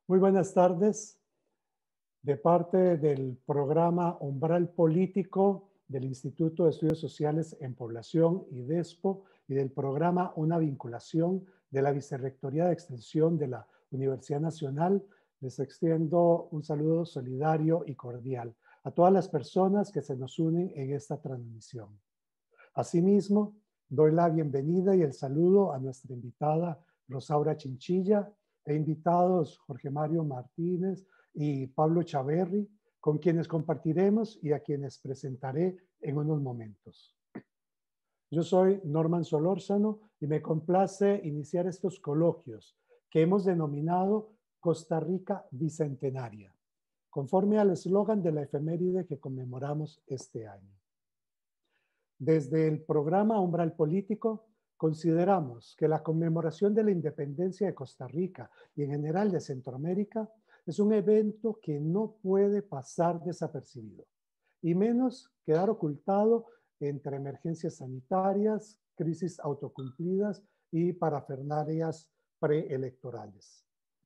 Muy buenas tardes. De parte del programa Umbral Político del Instituto de Estudios Sociales en Población, IDESPO, y del programa Una Vinculación de la Vicerrectoría de Extensión de la Universidad Nacional, les extiendo un saludo solidario y cordial a todas las personas que se nos unen en esta transmisión. Asimismo, doy la bienvenida y el saludo a nuestra invitada Rosaura Chinchilla e invitados Jorge Mario Martínez y Pablo Chaverri, con quienes compartiremos y a quienes presentaré en unos momentos. Yo soy Norman Solórzano y me complace iniciar estos coloquios que hemos denominado Costa Rica Bicentenaria, conforme al eslogan de la efeméride que conmemoramos este año. Desde el programa Umbral Político, consideramos que la conmemoración de la independencia de Costa Rica y en general de Centroamérica es un evento que no puede pasar desapercibido, y menos quedar ocultado entre emergencias sanitarias, crisis autocumplidas y parafernalias preelectorales.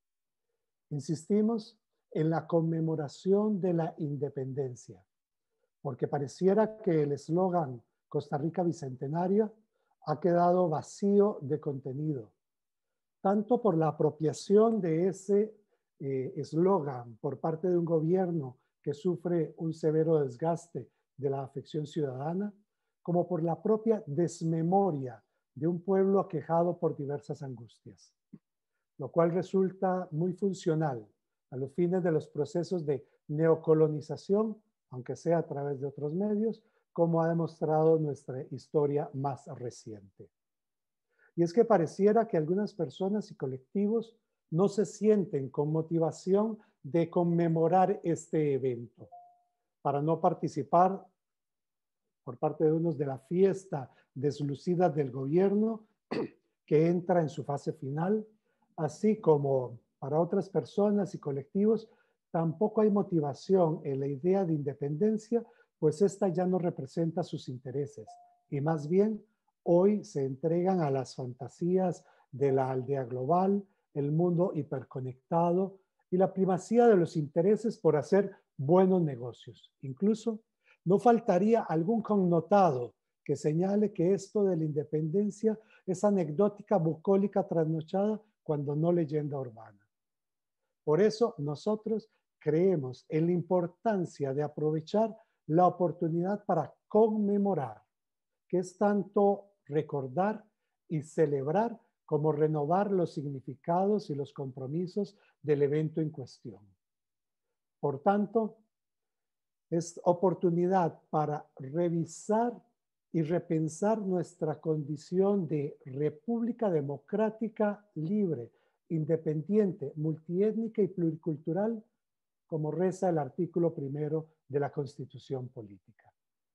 Insistimos en la conmemoración de la independencia, porque pareciera que el eslogan Costa Rica Bicentenaria ha quedado vacío de contenido, tanto por la apropiación de ese eslogan por parte de un gobierno que sufre un severo desgaste de la afección ciudadana, como por la propia desmemoria de un pueblo aquejado por diversas angustias, lo cual resulta muy funcional a los fines de los procesos de neocolonización, aunque sea a través de otros medios, como ha demostrado nuestra historia más reciente. Y es que pareciera que algunas personas y colectivos no se sienten con motivación de conmemorar este evento, para no participar por parte de unos de la fiesta deslucida del gobierno que entra en su fase final, así como para otras personas y colectivos tampoco hay motivación en la idea de independencia, pues esta ya no representa sus intereses y más bien hoy se entregan a las fantasías de la aldea global, el mundo hiperconectado y la primacía de los intereses por hacer buenos negocios. Incluso no faltaría algún connotado que señale que esto de la independencia es anecdótica, bucólica, trasnochada, cuando no leyenda urbana. Por eso nosotros creemos en la importancia de aprovechar la oportunidad para conmemorar, que es tanto recordar y celebrar como renovar los significados y los compromisos del evento en cuestión. Por tanto, es oportunidad para revisar y repensar nuestra condición de república democrática, libre, independiente, multiétnica y pluricultural, como reza el artículo 1 de la Constitución Política.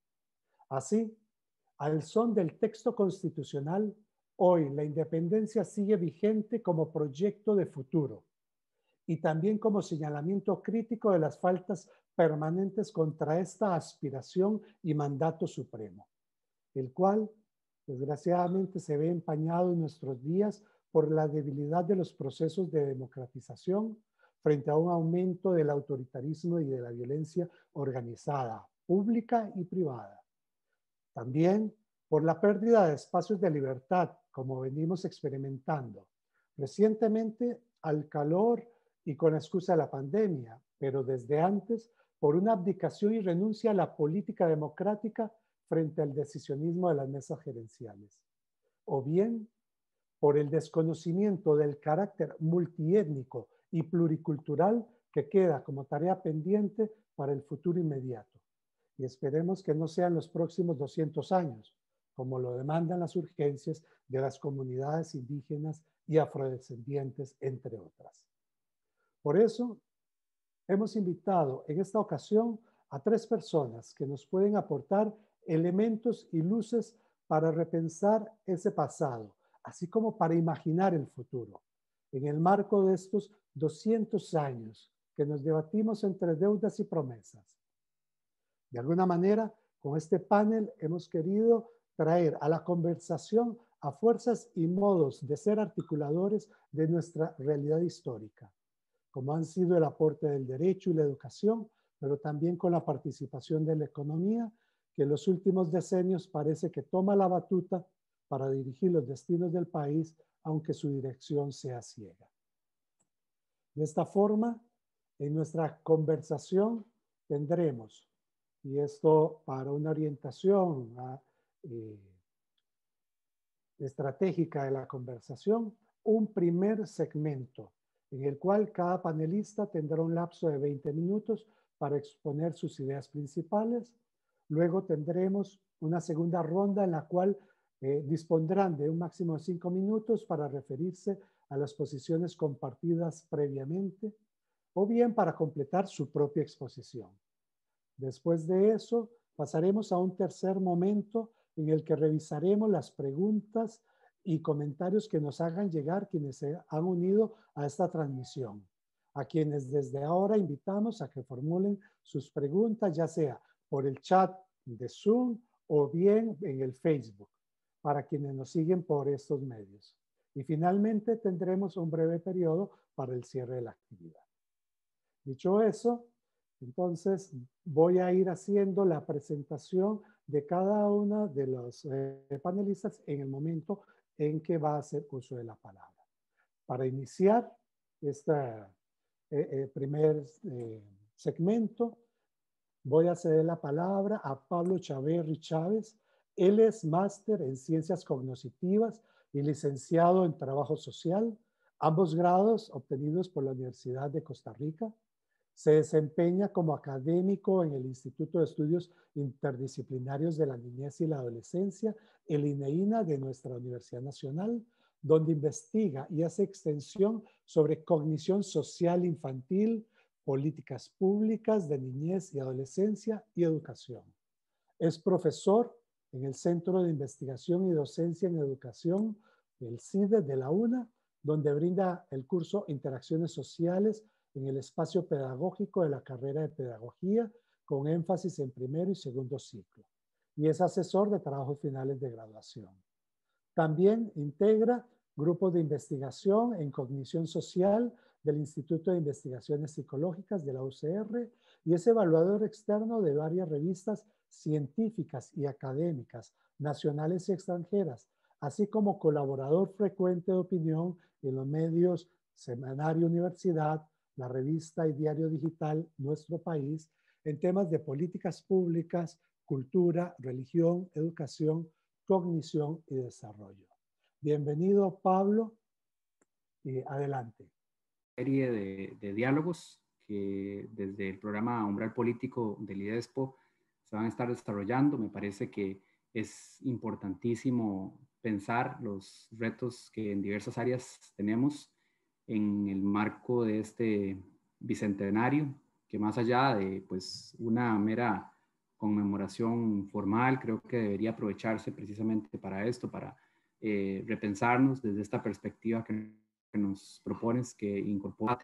Así, al son del texto constitucional, hoy la independencia sigue vigente como proyecto de futuro y también como señalamiento crítico de las faltas permanentes contra esta aspiración y mandato supremo, el cual desgraciadamente se ve empañado en nuestros días por la debilidad de los procesos de democratización frente a un aumento del autoritarismo y de la violencia organizada, pública y privada. También por la pérdida de espacios de libertad, como venimos experimentando recientemente al calor y con la excusa de la pandemia, pero desde antes por una abdicación y renuncia a la política democrática frente al decisionismo de las mesas gerenciales, o bien por el desconocimiento del carácter multiétnico y pluricultural que queda como tarea pendiente para el futuro inmediato. Y esperemos que no sean los próximos 200 años, como lo demandan las urgencias de las comunidades indígenas y afrodescendientes, entre otras. Por eso, hemos invitado en esta ocasión a 3 personas que nos pueden aportar elementos y luces para repensar ese pasado, así como para imaginar el futuro, en el marco de estos 200 años que nos debatimos entre deudas y promesas. De alguna manera, con este panel hemos querido traer a la conversación a fuerzas y modos de ser articuladores de nuestra realidad histórica, como han sido el aporte del derecho y la educación, pero también con la participación de la economía, que en los últimos decenios parece que toma la batuta para dirigir los destinos del país, aunque su dirección sea ciega. De esta forma, en nuestra conversación tendremos, y esto para una orientación estratégica de la conversación, un primer segmento en el cual cada panelista tendrá un lapso de 20 minutos para exponer sus ideas principales. Luego tendremos una segunda ronda en la cual dispondrán de un máximo de 5 minutos para referirse a las posiciones compartidas previamente o bien para completar su propia exposición. Después de eso, pasaremos a un tercer momento en el que revisaremos las preguntas y comentarios que nos hagan llegar quienes se han unido a esta transmisión, a quienes desde ahora invitamos a que formulen sus preguntas, ya sea por el chat de Zoom o bien en el Facebook, para quienes nos siguen por estos medios. Y finalmente tendremos un breve periodo para el cierre de la actividad. Dicho eso, entonces voy a ir haciendo la presentación de cada uno de los panelistas en el momento en que va a hacer uso de la palabra. Para iniciar este primer segmento, voy a ceder la palabra a Pablo Chaverri Chávez. Él es máster en Ciencias Cognitivas y licenciado en Trabajo Social, ambos grados obtenidos por la Universidad de Costa Rica. Se desempeña como académico en el Instituto de Estudios Interdisciplinarios de la Niñez y la Adolescencia, el INEINA de nuestra Universidad Nacional, donde investiga y hace extensión sobre cognición social infantil, políticas públicas de niñez y adolescencia y educación. Es profesor en el Centro de Investigación y Docencia en Educación, el CIDE de la UNA, donde brinda el curso Interacciones Sociales en el espacio pedagógico de la carrera de Pedagogía, con énfasis en primero y segundo ciclo. Y es asesor de trabajos finales de graduación. También integra grupos de investigación en cognición social del Instituto de Investigaciones Psicológicas de la UCR y es evaluador externo de varias revistas científicas y académicas, nacionales y extranjeras, así como colaborador frecuente de opinión en los medios Semanario Universidad, la revista y diario digital Nuestro País, en temas de políticas públicas, cultura, religión, educación, cognición y desarrollo. Bienvenido, Pablo, y adelante. Serie de diálogos que desde el programa Umbral Político del IDESPO se van a estar desarrollando. Me parece que es importantísimo pensar los retos que en diversas áreas tenemos en el marco de este bicentenario, que más allá de pues, una mera conmemoración formal, creo que debería aprovecharse precisamente para esto, para repensarnos desde esta perspectiva que nos propones, que incorpora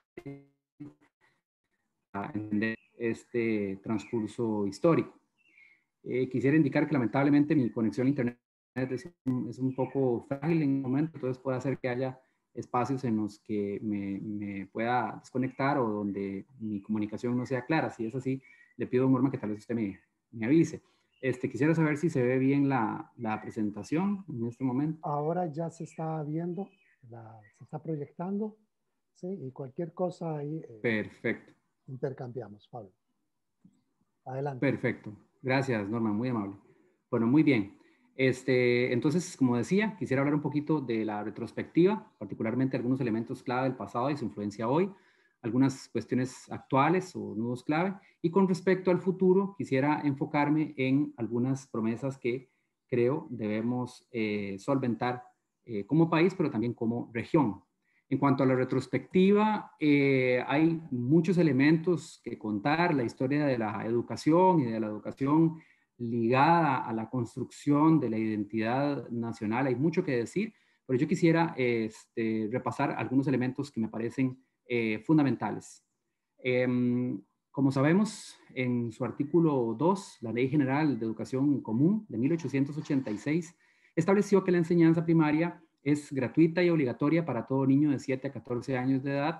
a entender este transcurso histórico. Quisiera indicar que lamentablemente mi conexión a internet es un poco frágil en el momento, entonces puede hacer que haya espacios en los que me pueda desconectar o donde mi comunicación no sea clara. Si es así, le pido a Norma que tal vez usted me avise. Quisiera saber si se ve bien la presentación en este momento. Ahora ya se está viendo, se está proyectando, ¿sí? Y cualquier cosa ahí Perfecto. intercambiamos, Pablo. Adelante. Perfecto. Gracias, Norma, muy amable. Bueno, muy bien. Entonces, como decía, quisiera hablar un poquito de la retrospectiva, particularmente algunos elementos clave del pasado y su influencia hoy, algunas cuestiones actuales o nudos clave, y con respecto al futuro, quisiera enfocarme en algunas promesas que creo debemos solventar como país, pero también como región. En cuanto a la retrospectiva, hay muchos elementos que contar, la historia de la educación y de la educación ligada a la construcción de la identidad nacional, hay mucho que decir, pero yo quisiera repasar algunos elementos que me parecen fundamentales. Como sabemos, en su artículo 2, la Ley General de Educación Común de 1886 estableció que la enseñanza primaria es gratuita y obligatoria para todo niño de 7 a 14 años de edad,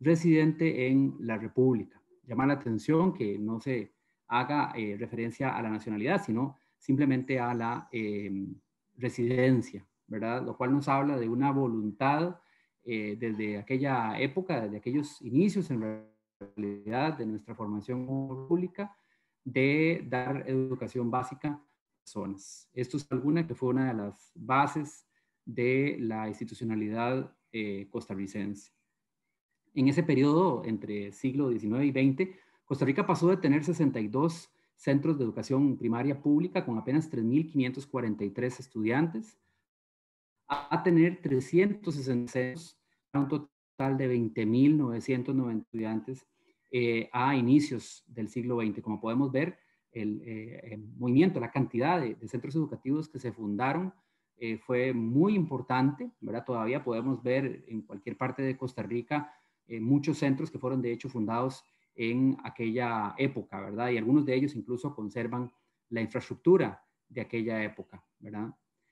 residente en la República. Llama la atención que no se haga referencia a la nacionalidad, sino simplemente a la residencia, ¿verdad? Lo cual nos habla de una voluntad desde aquella época, desde aquellos inicios en realidad de nuestra formación pública, de dar educación básica a personas. Esto es alguna que fue una de las bases de la institucionalidad costarricense. En ese periodo, entre siglo XIX y XX, Costa Rica pasó de tener 62 centros de educación primaria pública con apenas 3.543 estudiantes a tener 360 centros, a un total de 20.990 estudiantes a inicios del siglo XX. Como podemos ver, el movimiento, la cantidad de centros educativos que se fundaron fue muy importante, ¿verdad? Todavía podemos ver en cualquier parte de Costa Rica muchos centros que fueron de hecho fundados en aquella época, ¿verdad? Y algunos de ellos incluso conservan la infraestructura de aquella época, ¿verdad?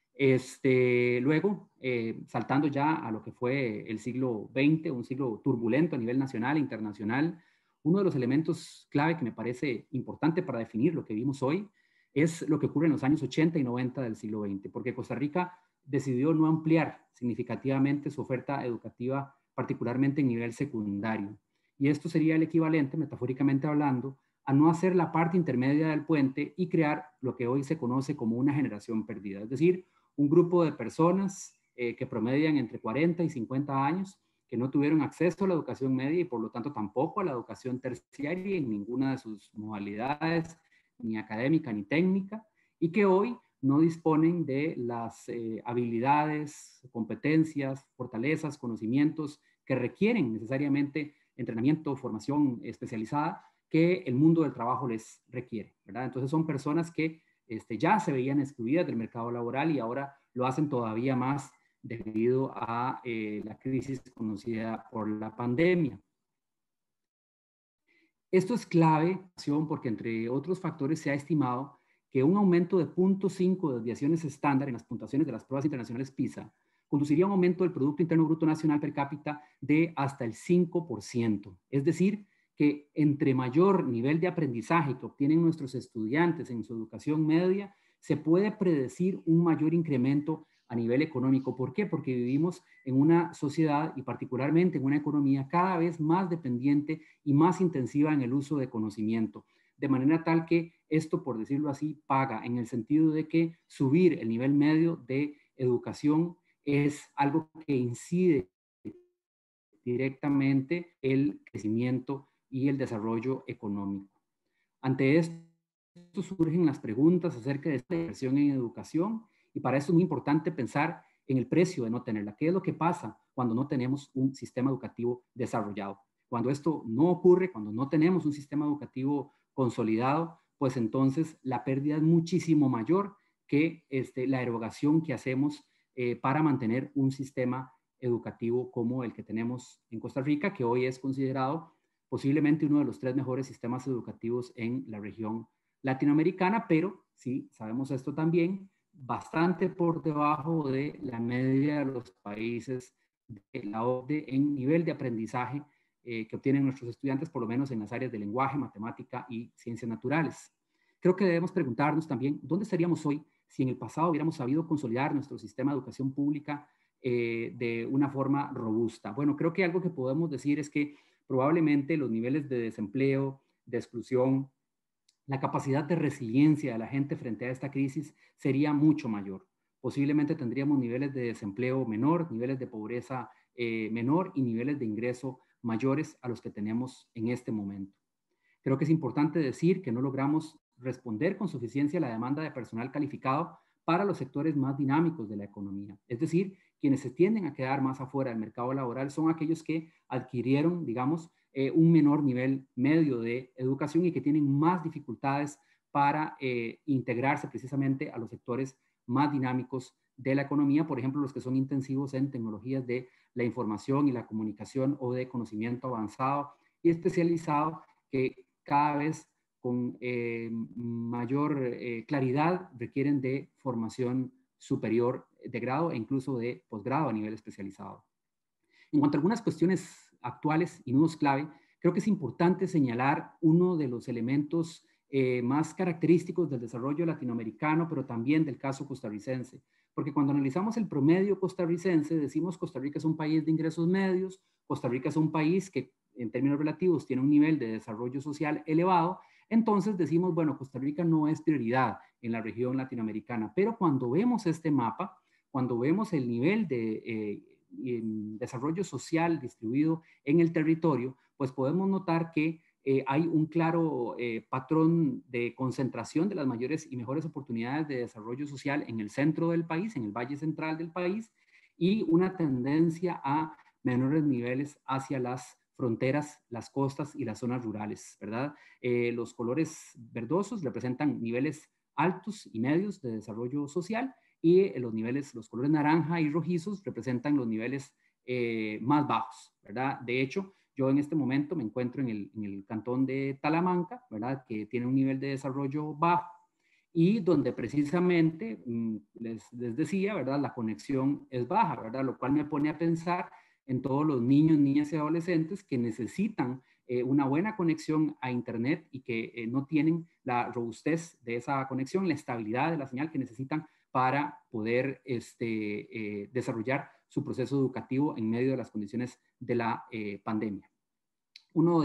Luego, saltando ya a lo que fue el siglo XX, un siglo turbulento a nivel nacional e internacional, uno de los elementos clave que me parece importante para definir lo que vimos hoy es lo que ocurre en los años 80 y 90 del siglo XX, porque Costa Rica decidió no ampliar significativamente su oferta educativa, particularmente en nivel secundario. Y esto sería el equivalente, metafóricamente hablando, a no hacer la parte intermedia del puente y crear lo que hoy se conoce como una generación perdida, es decir, un grupo de personas que promedian entre 40 y 50 años, que no tuvieron acceso a la educación media y por lo tanto tampoco a la educación terciaria en ninguna de sus modalidades, ni académica ni técnica, y que hoy no disponen de las habilidades, competencias, fortalezas, conocimientos que requieren necesariamente entrenamiento, formación especializada que el mundo del trabajo les requiere, ¿verdad? Entonces son personas que ya se veían excluidas del mercado laboral y ahora lo hacen todavía más debido a la crisis conocida por la pandemia. Esto es clave porque entre otros factores se ha estimado que un aumento de 0.5 de desviaciones estándar en las puntuaciones de las pruebas internacionales PISA conduciría a un aumento del Producto Interno Bruto Nacional per cápita de hasta el 5%. Es decir, que entre mayor nivel de aprendizaje que obtienen nuestros estudiantes en su educación media, se puede predecir un mayor incremento a nivel económico. ¿Por qué? Porque vivimos en una sociedad y particularmente en una economía cada vez más dependiente y más intensiva en el uso de conocimiento. De manera tal que esto, por decirlo así, paga en el sentido de que subir el nivel medio de educación es algo que incide directamente el crecimiento y el desarrollo económico. Ante esto surgen las preguntas acerca de esta inversión en educación y para eso es muy importante pensar en el precio de no tenerla. ¿Qué es lo que pasa cuando no tenemos un sistema educativo desarrollado? Cuando esto no ocurre, cuando no tenemos un sistema educativo consolidado, pues entonces la pérdida es muchísimo mayor que la erogación que hacemos para mantener un sistema educativo como el que tenemos en Costa Rica, que hoy es considerado posiblemente uno de los 3 mejores sistemas educativos en la región latinoamericana, pero sí, sabemos esto también, bastante por debajo de la media de los países de la OCDE en nivel de aprendizaje que obtienen nuestros estudiantes, por lo menos en las áreas de lenguaje, matemática y ciencias naturales. Creo que debemos preguntarnos también, ¿dónde estaríamos hoy si en el pasado hubiéramos sabido consolidar nuestro sistema de educación pública de una forma robusta? Bueno, creo que algo que podemos decir es que probablemente los niveles de desempleo, de exclusión, la capacidad de resiliencia de la gente frente a esta crisis sería mucho mayor. Posiblemente tendríamos niveles de desempleo menor, niveles de pobreza menor y niveles de ingreso mayores a los que tenemos en este momento. Creo que es importante decir que no logramos responder con suficiencia a la demanda de personal calificado para los sectores más dinámicos de la economía. Es decir, quienes se tienden a quedar más afuera del mercado laboral son aquellos que adquirieron, digamos, un menor nivel medio de educación y que tienen más dificultades para integrarse precisamente a los sectores más dinámicos de la economía, por ejemplo, los que son intensivos en tecnologías de la información y la comunicación o de conocimiento avanzado y especializado, que cada vez con mayor claridad requieren de formación superior de grado e incluso de posgrado a nivel especializado. En cuanto a algunas cuestiones actuales y nudos clave, creo que es importante señalar uno de los elementos más característicos del desarrollo latinoamericano, pero también del caso costarricense. Porque cuando analizamos el promedio costarricense, decimos Costa Rica es un país de ingresos medios, Costa Rica es un país que en términos relativos tiene un nivel de desarrollo social elevado, entonces decimos, bueno, Costa Rica no es prioridad en la región latinoamericana, pero cuando vemos este mapa, cuando vemos el nivel de desarrollo social distribuido en el territorio, pues podemos notar que hay un claro patrón de concentración de las mayores y mejores oportunidades de desarrollo social en el centro del país, en el valle central del país, y una tendencia a menores niveles hacia las fronteras, las costas y las zonas rurales, ¿verdad? Los colores verdosos representan niveles altos y medios de desarrollo social y los colores naranja y rojizos representan los niveles más bajos, ¿verdad? De hecho, yo en este momento me encuentro en el cantón de Talamanca, ¿verdad? Que tiene un nivel de desarrollo bajo y donde precisamente, les decía, ¿verdad? La conexión es baja, ¿verdad? Lo cual me pone a pensar en todos los niños, niñas y adolescentes que necesitan una buena conexión a Internet y que no tienen la robustez de esa conexión, la estabilidad de la señal que necesitan para poder desarrollar su proceso educativo en medio de las condiciones de la pandemia. Uno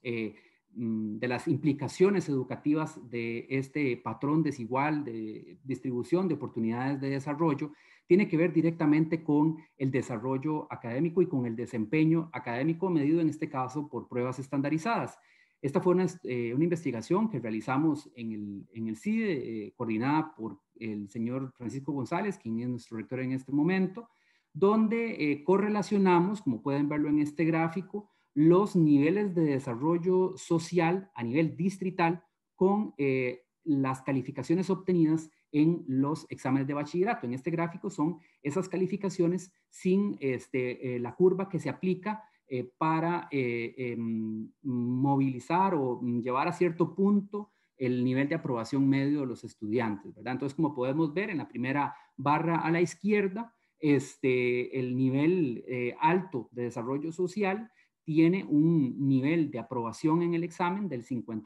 de las implicaciones educativas de este patrón desigual de distribución de oportunidades de desarrollo tiene que ver directamente con el desarrollo académico y con el desempeño académico medido en este caso por pruebas estandarizadas. Esta fue una investigación que realizamos en el CIDE, coordinada por el señor Francisco González, quien es nuestro rector en este momento, donde correlacionamos, como pueden verlo en este gráfico, los niveles de desarrollo social a nivel distrital con las calificaciones obtenidas en los exámenes de bachillerato. En este gráfico son esas calificaciones sin la curva que se aplica para movilizar o llevar a cierto punto el nivel de aprobación medio de los estudiantes, ¿verdad? Entonces, como podemos ver en la primera barra a la izquierda, el nivel alto de desarrollo social tiene un nivel de aprobación en el examen del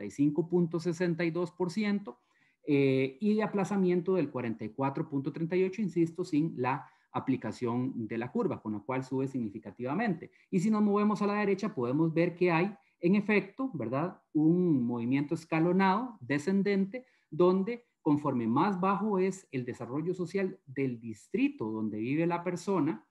55.62% y de aplazamiento del 44.38%, insisto, sin la aplicación de la curva, con la cual sube significativamente. Y si nos movemos a la derecha, podemos ver que hay, en efecto, ¿verdad?, un movimiento escalonado, descendente, donde conforme más bajo es el desarrollo social del distrito donde vive la persona,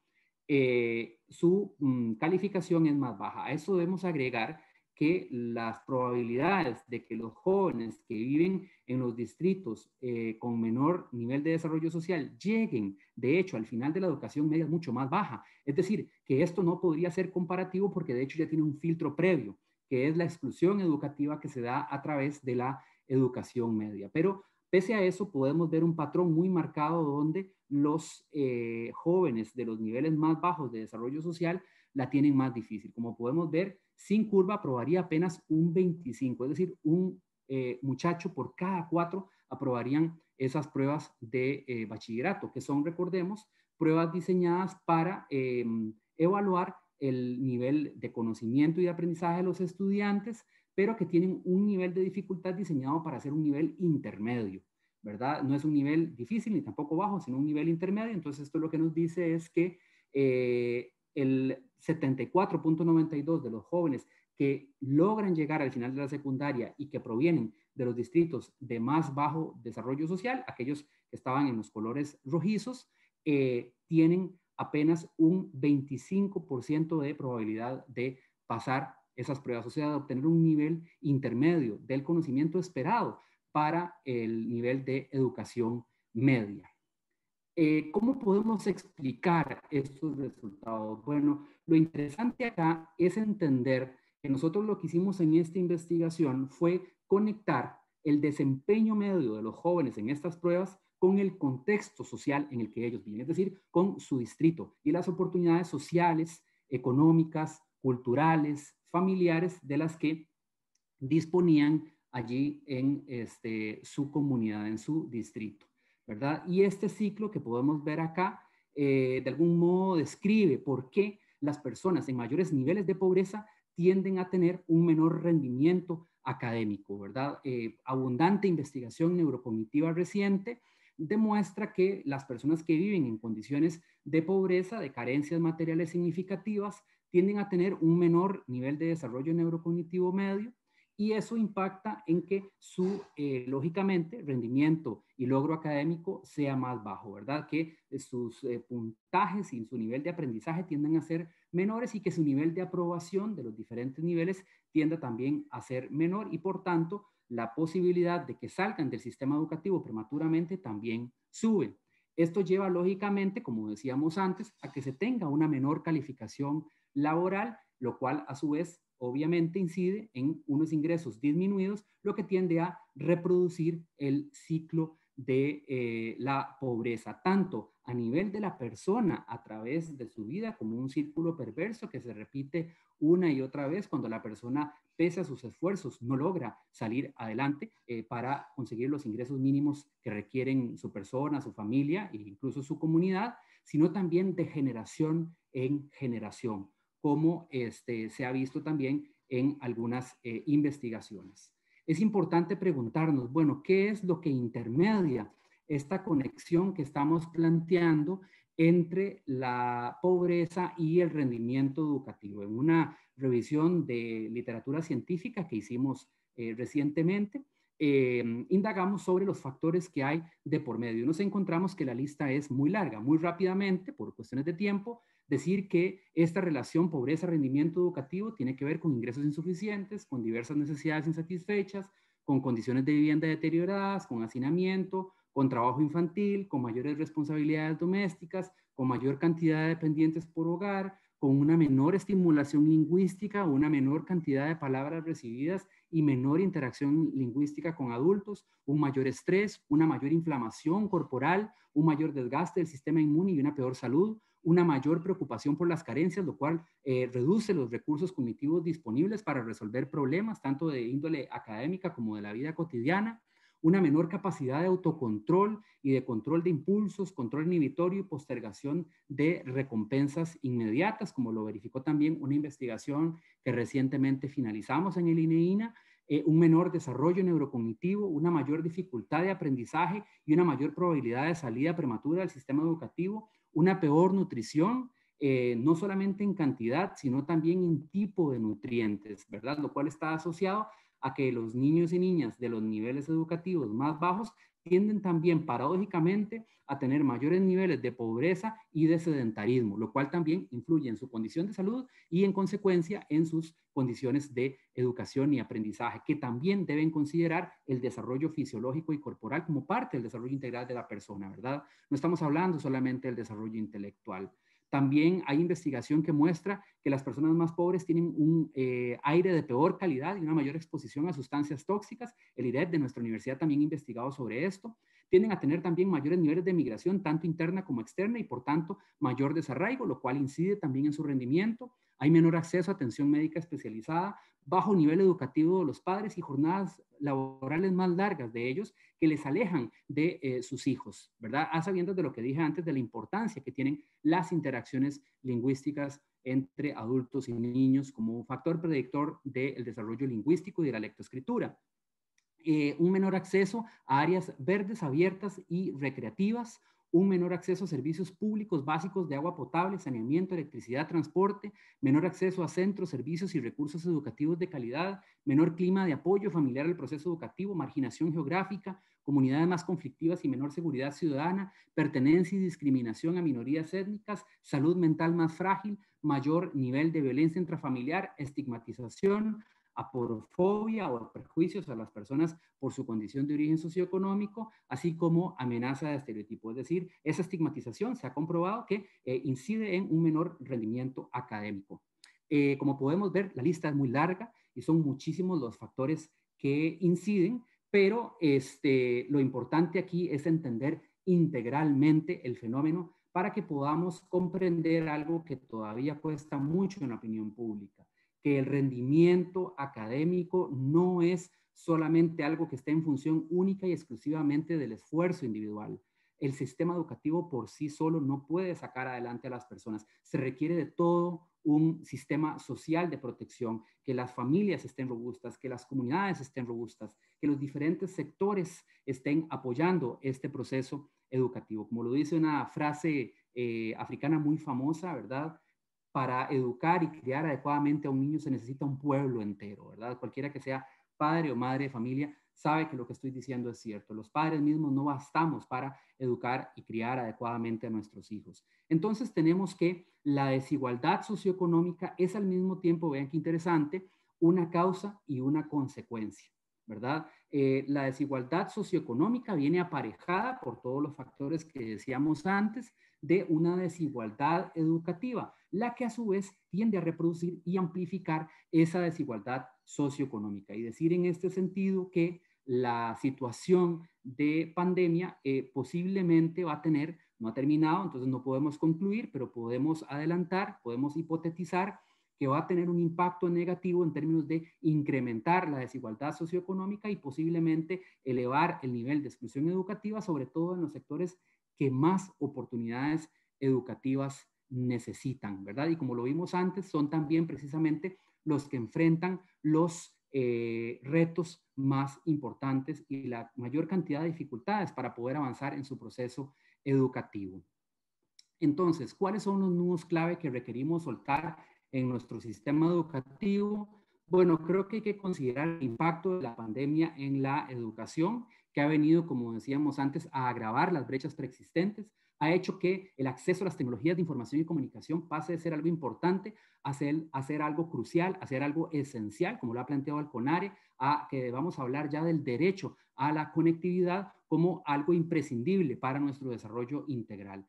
su calificación es más baja. A eso debemos agregar que las probabilidades de que los jóvenes que viven en los distritos con menor nivel de desarrollo social lleguen, de hecho, al final de la educación media es mucho más baja. Es decir, que esto no podría ser comparativo porque de hecho ya tiene un filtro previo, que es la exclusión educativa que se da a través de la educación media. Pero pese a eso, podemos ver un patrón muy marcado donde los jóvenes de los niveles más bajos de desarrollo social la tienen más difícil. Como podemos ver, sin curva aprobaría apenas un 25, es decir, un muchacho por cada 4 aprobarían esas pruebas de bachillerato, que son, recordemos, pruebas diseñadas para evaluar el nivel de conocimiento y de aprendizaje de los estudiantes, pero que tienen un nivel de dificultad diseñado para ser un nivel intermedio, ¿verdad? No es un nivel difícil ni tampoco bajo, sino un nivel intermedio. Entonces, esto lo que nos dice es que el 74.92% de los jóvenes que logran llegar al final de la secundaria y que provienen de los distritos de más bajo desarrollo social, aquellos que estaban en los colores rojizos, tienen apenas un 25% de probabilidad de pasar esas pruebas, o sea, de obtener un nivel intermedio del conocimiento esperado para el nivel de educación media. ¿Cómo podemos explicar estos resultados? Bueno, lo interesante acá es entender que nosotros lo que hicimos en esta investigación fue conectar el desempeño medio de los jóvenes en estas pruebas con el contexto social en el que ellos viven, es decir, con su distrito y las oportunidades sociales, económicas, culturales, familiares de las que disponían allí en su comunidad, en su distrito, ¿verdad? Y este ciclo que podemos ver acá, de algún modo describe por qué las personas en mayores niveles de pobreza tienden a tener un menor rendimiento académico, ¿verdad? Abundante investigación neurocognitiva reciente demuestra que las personas que viven en condiciones de pobreza, de carencias materiales significativas, tienden a tener un menor nivel de desarrollo neurocognitivo medio, y eso impacta en que su, lógicamente, rendimiento y logro académico sea más bajo, ¿verdad? Que sus puntajes y su nivel de aprendizaje tienden a ser menores y que su nivel de aprobación de los diferentes niveles tienda también a ser menor, y por tanto la posibilidad de que salgan del sistema educativo prematuramente también sube. Esto lleva lógicamente, como decíamos antes, a que se tenga una menor calificación laboral, lo cual a su vez obviamente incide en unos ingresos disminuidos, lo que tiende a reproducir el ciclo de la pobreza, tanto a nivel de la persona a través de su vida como un círculo perverso que se repite una y otra vez cuando la persona, pese a sus esfuerzos, no logra salir adelante para conseguir los ingresos mínimos que requieren su persona, su familia e incluso su comunidad, sino también de generación en generación, como se ha visto también en algunas investigaciones. Es importante preguntarnos, bueno, ¿qué es lo que intermedia esta conexión que estamos planteando entre la pobreza y el rendimiento educativo? En una revisión de literatura científica que hicimos recientemente, indagamos sobre los factores que hay de por medio. Y nos encontramos que la lista es muy larga. Muy rápidamente, por cuestiones de tiempo, decir que esta relación pobreza-rendimiento educativo tiene que ver con ingresos insuficientes, con diversas necesidades insatisfechas, con condiciones de vivienda deterioradas, con hacinamiento, con trabajo infantil, con mayores responsabilidades domésticas, con mayor cantidad de dependientes por hogar, con una menor estimulación lingüística, una menor cantidad de palabras recibidas y menor interacción lingüística con adultos, un mayor estrés, una mayor inflamación corporal, un mayor desgaste del sistema inmune y una peor salud, una mayor preocupación por las carencias, lo cual reduce los recursos cognitivos disponibles para resolver problemas, tanto de índole académica como de la vida cotidiana, una menor capacidad de autocontrol y de control de impulsos, control inhibitorio y postergación de recompensas inmediatas, como lo verificó también una investigación que recientemente finalizamos en el INEINA, un menor desarrollo neurocognitivo, una mayor dificultad de aprendizaje y una mayor probabilidad de salida prematura del sistema educativo, una peor nutrición, no solamente en cantidad, sino también en tipo de nutrientes, ¿verdad? Lo cual está asociado a que los niños y niñas de los niveles educativos más bajos tienden también paradójicamente a tener mayores niveles de pobreza y de sedentarismo, lo cual también influye en su condición de salud y en consecuencia en sus condiciones de educación y aprendizaje, que también deben considerar el desarrollo fisiológico y corporal como parte del desarrollo integral de la persona, ¿verdad? No estamos hablando solamente del desarrollo intelectual. También hay investigación que muestra que las personas más pobres tienen un aire de peor calidad y una mayor exposición a sustancias tóxicas. El IRED de nuestra universidad también ha investigado sobre esto. Tienden a tener también mayores niveles de migración, tanto interna como externa, y por tanto mayor desarraigo, lo cual incide también en su rendimiento. Hay menor acceso a atención médica especializada, bajo nivel educativo de los padres y jornadas laborales más largas de ellos que les alejan de sus hijos, ¿verdad? A sabiendas de lo que dije antes de la importancia que tienen las interacciones lingüísticas entre adultos y niños como un factor predictor del desarrollo lingüístico y de la lectoescritura. Un menor acceso a áreas verdes abiertas y recreativas, un menor acceso a servicios públicos básicos de agua potable, saneamiento, electricidad, transporte, menor acceso a centros, servicios y recursos educativos de calidad, menor clima de apoyo familiar al proceso educativo, marginación geográfica, comunidades más conflictivas y menor seguridad ciudadana, pertenencia y discriminación a minorías étnicas, salud mental más frágil, mayor nivel de violencia intrafamiliar, estigmatización, aporofobia o prejuicios a las personas por su condición de origen socioeconómico, así como amenaza de estereotipo. Es decir, esa estigmatización se ha comprobado que incide en un menor rendimiento académico. Como podemos ver, la lista es muy larga y son muchísimos los factores que inciden, pero lo importante aquí es entender integralmente el fenómeno para que podamos comprender algo que todavía cuesta mucho en la opinión pública, que el rendimiento académico no es solamente algo que esté en función única y exclusivamente del esfuerzo individual. el sistema educativo por sí solo no puede sacar adelante a las personas. Se requiere de todo un sistema social de protección, que las familias estén robustas, que las comunidades estén robustas, que los diferentes sectores estén apoyando este proceso educativo. Como lo dice una frase africana muy famosa, ¿verdad? Para educar y criar adecuadamente a un niño se necesita un pueblo entero, ¿verdad? Cualquiera que sea padre o madre de familia sabe que lo que estoy diciendo es cierto. Los padres mismos no bastamos para educar y criar adecuadamente a nuestros hijos. Entonces tenemos que la desigualdad socioeconómica es al mismo tiempo, vean qué interesante, una causa y una consecuencia, ¿verdad? La desigualdad socioeconómica viene aparejada por todos los factores que decíamos antes de una desigualdad educativa, la que a su vez tiende a reproducir y amplificar esa desigualdad socioeconómica. Y decir en este sentido que la situación de pandemia posiblemente va a tener, no ha terminado, entonces no podemos concluir, pero podemos adelantar, podemos hipotetizar que va a tener un impacto negativo en términos de incrementar la desigualdad socioeconómica y posiblemente elevar el nivel de exclusión educativa, sobre todo en los sectores que más oportunidades educativas necesitan, ¿verdad? Y como lo vimos antes, son también precisamente los que enfrentan los retos más importantes y la mayor cantidad de dificultades para poder avanzar en su proceso educativo. Entonces, ¿cuáles son los nudos clave que requerimos soltar en nuestro sistema educativo? Bueno, creo que hay que considerar el impacto de la pandemia en la educación, que ha venido, como decíamos antes, a agravar las brechas preexistentes, ha hecho que el acceso a las tecnologías de información y comunicación pase de ser algo importante a ser algo crucial, a ser algo esencial, como lo ha planteado el CONARE, a que vamos a hablar ya del derecho a la conectividad como algo imprescindible para nuestro desarrollo integral.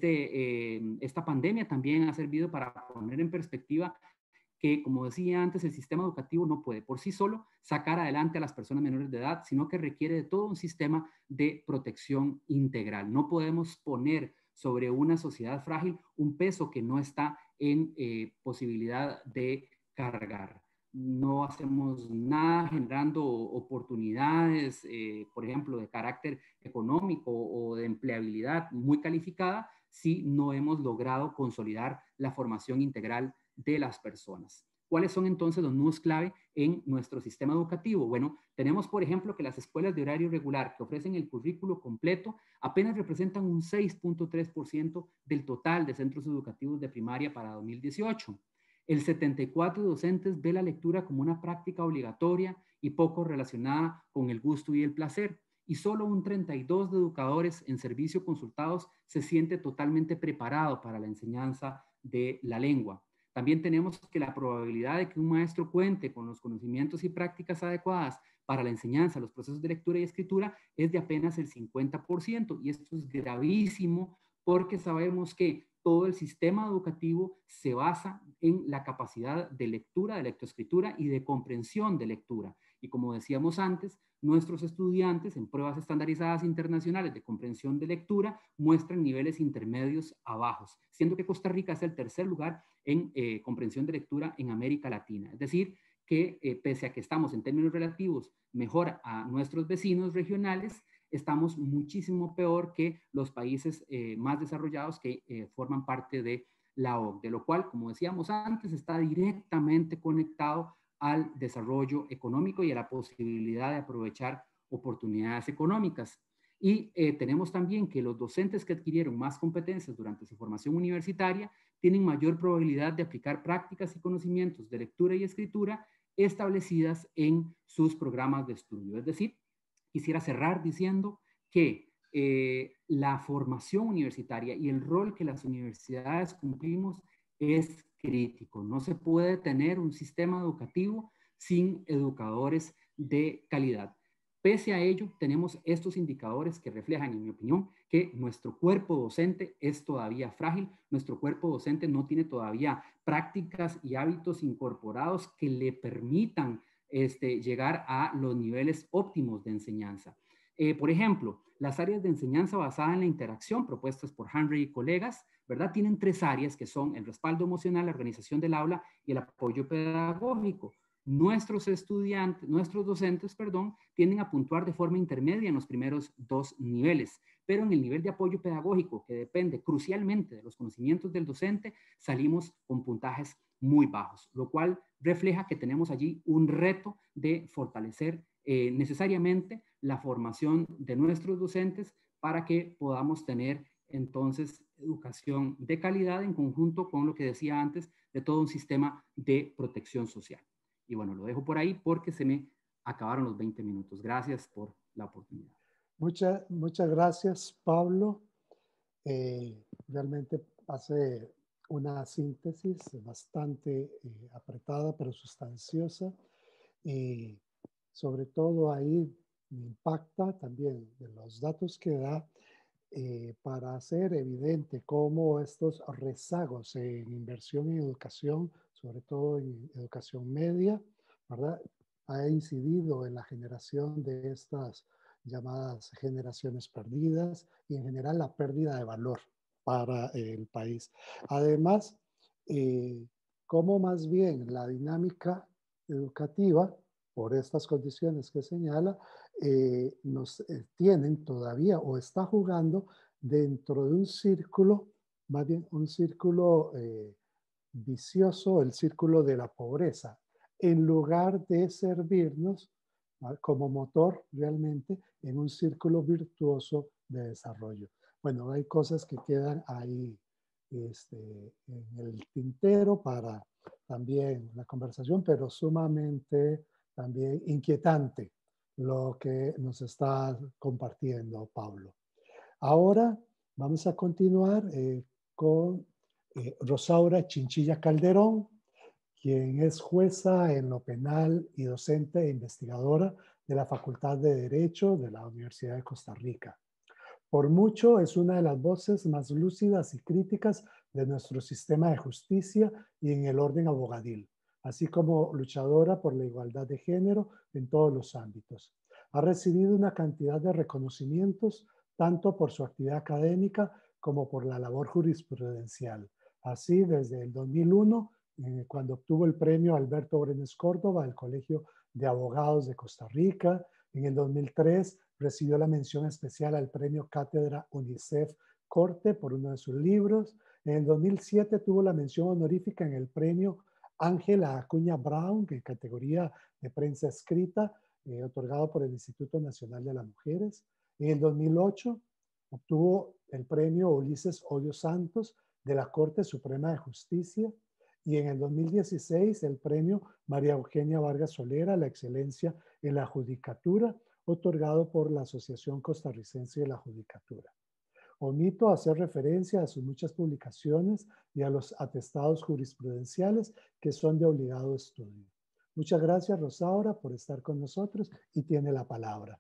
Esta pandemia también ha servido para poner en perspectiva que, como decía antes, el sistema educativo no puede por sí solo sacar adelante a las personas menores de edad, sino que requiere de todo un sistema de protección integral. No podemos poner sobre una sociedad frágil un peso que no está en posibilidad de cargar. No hacemos nada generando oportunidades, por ejemplo, de carácter económico o de empleabilidad muy calificada si no hemos logrado consolidar la formación integral de las personas. ¿Cuáles son entonces los nudos clave en nuestro sistema educativo? Bueno, tenemos, por ejemplo, que las escuelas de horario regular que ofrecen el currículo completo apenas representan un 6.3% del total de centros educativos de primaria para 2018. El 74% de docentes ve la lectura como una práctica obligatoria y poco relacionada con el gusto y el placer. Y solo un 32% de educadores en servicio consultados se siente totalmente preparado para la enseñanza de la lengua. También tenemos que la probabilidad de que un maestro cuente con los conocimientos y prácticas adecuadas para la enseñanza, los procesos de lectura y escritura, es de apenas el 50%. Y esto es gravísimo porque sabemos que todo el sistema educativo se basa en la capacidad de lectura, de lectoescritura y de comprensión de lectura. Y como decíamos antes, nuestros estudiantes en pruebas estandarizadas internacionales de comprensión de lectura muestran niveles intermedios a bajos, siendo que Costa Rica es el tercer lugar en comprensión de lectura en América Latina. Es decir, que pese a que estamos en términos relativos mejor a nuestros vecinos regionales, estamos muchísimo peor que los países más desarrollados que forman parte de la OCDE, lo cual, como decíamos antes, está directamente conectado al desarrollo económico y a la posibilidad de aprovechar oportunidades económicas. Y tenemos también que los docentes que adquirieron más competencias durante su formación universitaria tienen mayor probabilidad de aplicar prácticas y conocimientos de lectura y escritura establecidas en sus programas de estudio. Es decir, quisiera cerrar diciendo que la formación universitaria y el rol que las universidades cumplimos es crítico. No se puede tener un sistema educativo sin educadores de calidad. Pese a ello, tenemos estos indicadores que reflejan, en mi opinión, que nuestro cuerpo docente es todavía frágil, nuestro cuerpo docente no tiene todavía prácticas y hábitos incorporados que le permitan llegar a los niveles óptimos de enseñanza. Por ejemplo, las áreas de enseñanza basada en la interacción propuestas por Henry y colegas, ¿verdad? Tienen tres áreas que son el respaldo emocional, la organización del aula y el apoyo pedagógico. nuestros docentes, tienden a puntuar de forma intermedia en los primeros 2 niveles, pero en el nivel de apoyo pedagógico, que depende crucialmente de los conocimientos del docente, salimos con puntajes muy bajos, lo cual refleja que tenemos allí un reto de fortalecer necesariamente la formación de nuestros docentes para que podamos tener entonces educación de calidad en conjunto con lo que decía antes de todo un sistema de protección social. Y bueno, lo dejo por ahí porque se me acabaron los 20 minutos. Gracias por la oportunidad. Muchas gracias, Pablo. Realmente hace una síntesis bastante apretada, pero sustanciosa. Y sobre todo ahí me impacta también de los datos que da para hacer evidente cómo estos rezagos en inversión en educación, sobre todo en educación media, ¿verdad?, ha incidido en la generación de estas llamadas generaciones perdidas y en general la pérdida de valor para el país. Además, cómo más bien la dinámica educativa, por estas condiciones que señala, nos tienen todavía o está jugando dentro de un círculo, más bien un círculo vicioso, el círculo de la pobreza, en lugar de servirnos como motor realmente en un círculo virtuoso de desarrollo. Bueno, hay cosas que quedan ahí en el tintero para también la conversación, pero sumamente también inquietante lo que nos está compartiendo Pablo. Ahora vamos a continuar con Rosaura Chinchilla Calderón, quien es jueza en lo penal y docente e investigadora de la Facultad de Derecho de la Universidad de Costa Rica. Por mucho es una de las voces más lúcidas y críticas de nuestro sistema de justicia y en el orden abogadil, así como luchadora por la igualdad de género en todos los ámbitos. Ha recibido una cantidad de reconocimientos tanto por su actividad académica como por la labor jurisprudencial. Así, desde el 2001, cuando obtuvo el premio Alberto Brenes Córdoba del Colegio de Abogados de Costa Rica, en el 2003 recibió la mención especial al premio Cátedra UNICEF Corte por uno de sus libros. En el 2007 tuvo la mención honorífica en el premio Ángela Acuña Brown, en categoría de prensa escrita, otorgado por el Instituto Nacional de las Mujeres. En el 2008 obtuvo el premio Ulises Odio Santos de la Corte Suprema de Justicia. Y en el 2016 el premio María Eugenia Vargas Solera, la excelencia en la judicatura, otorgado por la Asociación Costarricense de la Judicatura. Omito hacer referencia a sus muchas publicaciones y a los atestados jurisprudenciales que son de obligado estudio. Muchas gracias, Rosaura, por estar con nosotros y tiene la palabra.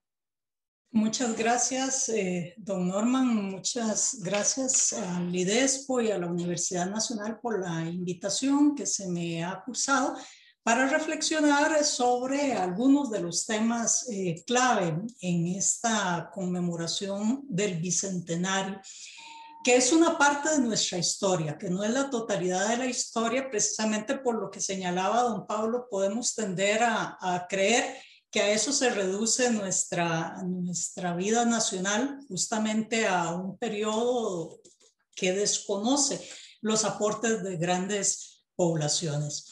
Muchas gracias, don Norman. Muchas gracias al IDESPO y a la Universidad Nacional por la invitación que se me ha cursado para reflexionar sobre algunos de los temas clave en esta conmemoración del Bicentenario, que es una parte de nuestra historia, que no es la totalidad de la historia. Precisamente por lo que señalaba don Pablo, podemos tender a creer que a eso se reduce nuestra vida nacional, justamente a un periodo que desconoce los aportes de grandes poblaciones.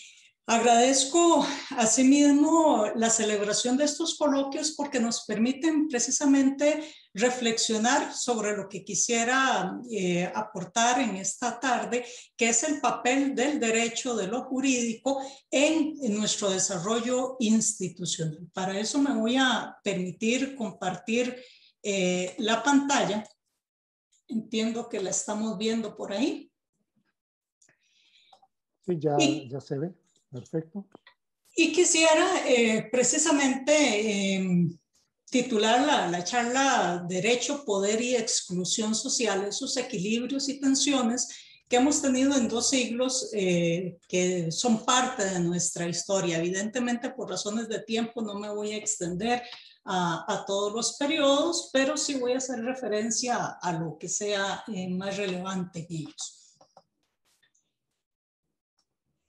Agradezco asimismo la celebración de estos coloquios porque nos permiten precisamente reflexionar sobre lo que quisiera aportar en esta tarde, que es el papel del derecho, de lo jurídico en nuestro desarrollo institucional. Para eso me voy a permitir compartir la pantalla. Entiendo que la estamos viendo por ahí. Sí, ya se ve. Perfecto. Y quisiera precisamente titular la charla Derecho, Poder y Exclusión Social, esos equilibrios y tensiones que hemos tenido en 2 siglos que son parte de nuestra historia. Evidentemente, por razones de tiempo no me voy a extender a todos los periodos, pero sí voy a hacer referencia a lo que sea más relevante en ellos.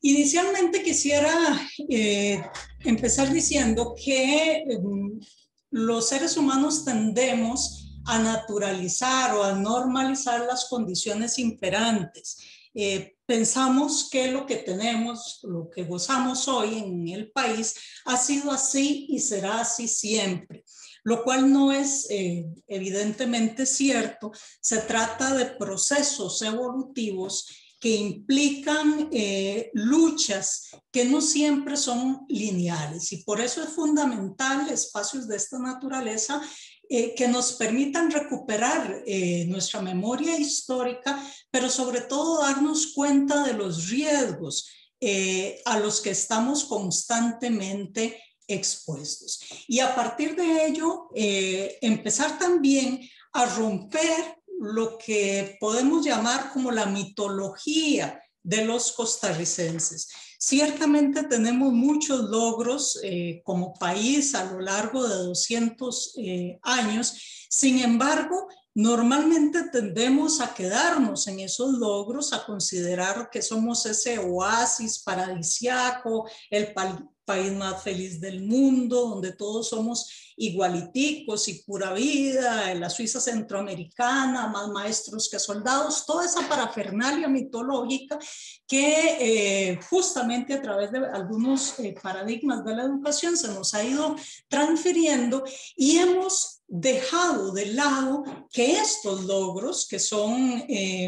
Inicialmente quisiera empezar diciendo que los seres humanos tendemos a naturalizar o a normalizar las condiciones imperantes. Pensamos que lo que tenemos, lo que gozamos hoy en el país, ha sido así y será así siempre, lo cual no es evidentemente cierto. Se trata de procesos evolutivos que implican luchas que no siempre son lineales, y por eso es fundamental espacios de esta naturaleza que nos permitan recuperar nuestra memoria histórica, pero sobre todo darnos cuenta de los riesgos a los que estamos constantemente expuestos. Y a partir de ello, empezar también a romper lo que podemos llamar como la mitología de los costarricenses. Ciertamente tenemos muchos logros como país a lo largo de 200 años. Sin embargo, normalmente tendemos a quedarnos en esos logros, a considerar que somos ese oasis paradisiaco, el país más feliz del mundo, donde todos somos igualiticos y pura vida, la Suiza centroamericana, más maestros que soldados, toda esa parafernalia mitológica que justamente a través de algunos paradigmas de la educación se nos ha ido transfiriendo, y hemos dejado de lado que estos logros, que son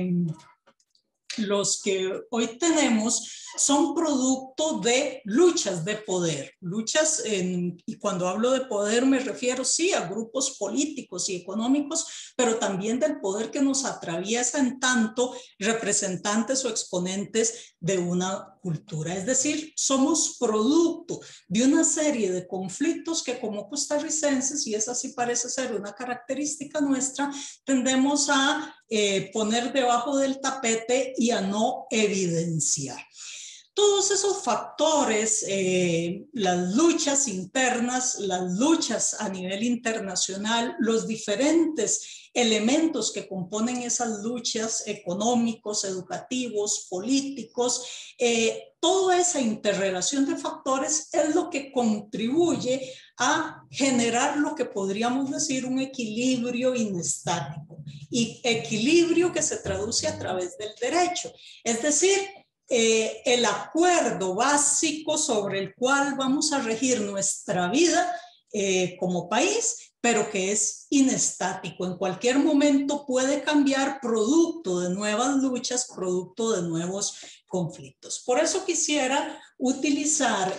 los que hoy tenemos, son producto de luchas de poder, y cuando hablo de poder me refiero sí a grupos políticos y económicos, pero también del poder que nos atraviesa en tanto representantes o exponentes de una cultura. Es decir, somos producto de una serie de conflictos que como costarricenses, y esa sí parece ser una característica nuestra, tendemos a poner debajo del tapete y a no evidenciar. Todos esos factores, las luchas internas, las luchas a nivel internacional, los diferentes elementos que componen esas luchas económicos, educativos, políticos, toda esa interrelación de factores es lo que contribuye a generar lo que podríamos decir un equilibrio inestático, y equilibrio que se traduce a través del derecho. Es decir, el acuerdo básico sobre el cual vamos a regir nuestra vida como país, pero que es inestático. En cualquier momento puede cambiar producto de nuevas luchas, producto de nuevos conflictos. Por eso quisiera utilizar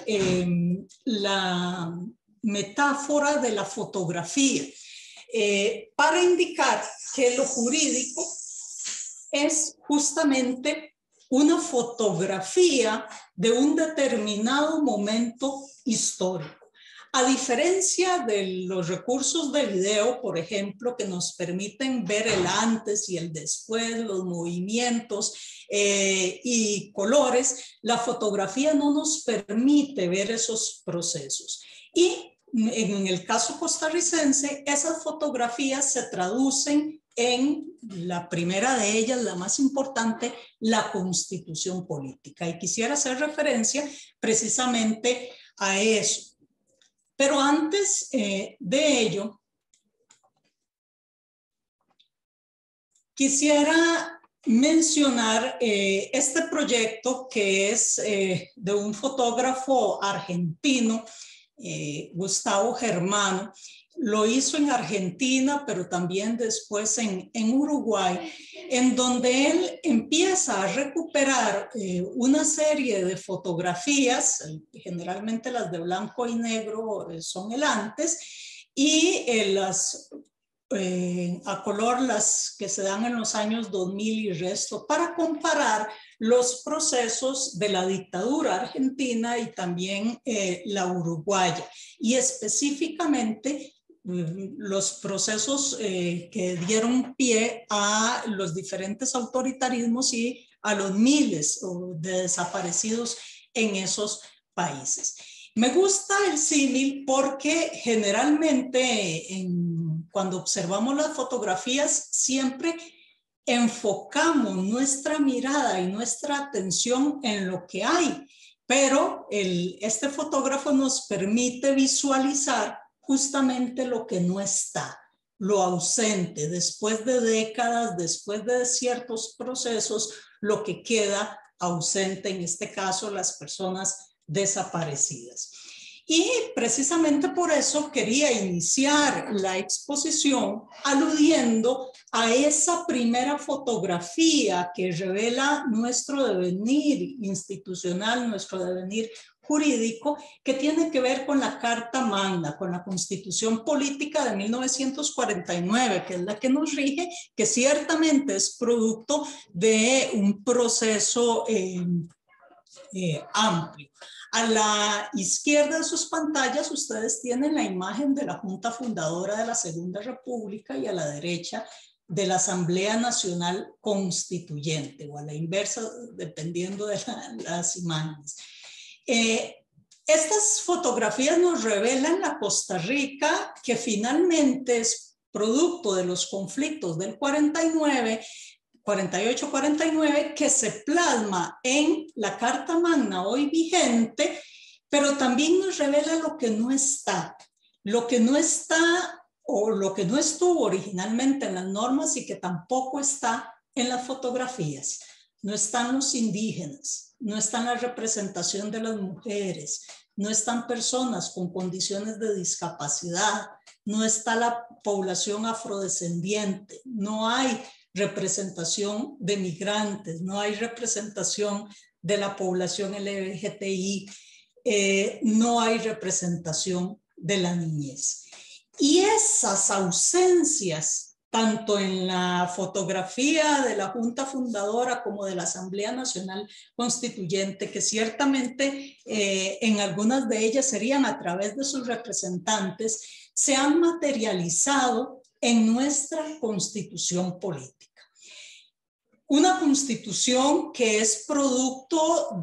la metáfora de la fotografía para indicar que lo jurídico es justamente una fotografía de un determinado momento histórico. A diferencia de los recursos de video, por ejemplo, que nos permiten ver el antes y el después, los movimientos y colores, la fotografía no nos permite ver esos procesos. Y en el caso costarricense, esas fotografías se traducen en la primera de ellas, la más importante, la Constitución política. Y quisiera hacer referencia precisamente a eso. Pero antes de ello, quisiera mencionar este proyecto que es de un fotógrafo argentino, Gustavo Germano. Lo hizo en Argentina, pero también después en Uruguay, en donde él empieza a recuperar una serie de fotografías, generalmente las de blanco y negro son el antes, y las a color, las que se dan en los años 2000 y resto, para comparar los procesos de la dictadura argentina y también la uruguaya, y específicamente los procesos que dieron pie a los diferentes autoritarismos y a los miles de desaparecidos en esos países. Me gusta el símil porque generalmente cuando observamos las fotografías siempre enfocamos nuestra mirada y nuestra atención en lo que hay, pero este fotógrafo nos permite visualizar justamente lo que no está, lo ausente, después de décadas, después de ciertos procesos, lo que queda ausente, en este caso, las personas desaparecidas. Y precisamente por eso quería iniciar la exposición aludiendo a esa primera fotografía que revela nuestro devenir institucional, nuestro devenir jurídico, que tiene que ver con la Carta Magna, con la Constitución Política de 1949, que es la que nos rige, que ciertamente es producto de un proceso amplio. A la izquierda de sus pantallas ustedes tienen la imagen de la Junta Fundadora de la Segunda República y a la derecha de la Asamblea Nacional Constituyente, o a la inversa, dependiendo de las imágenes. Estas fotografías nos revelan la Costa Rica que finalmente es producto de los conflictos del 48-49, que se plasma en la Carta Magna hoy vigente, pero también nos revela lo que no está o lo que no estuvo originalmente en las normas y que tampoco está en las fotografías. No están los indígenas, no está la representación de las mujeres, no están personas con condiciones de discapacidad, no está la población afrodescendiente, no hay representación de migrantes, no hay representación de la población LGBTI, no hay representación de la niñez. Y esas ausencias, tanto en la fotografía de la Junta Fundadora como de la Asamblea Nacional Constituyente, que ciertamente en algunas de ellas serían a través de sus representantes, se han materializado en nuestra Constitución política. Una Constitución que es producto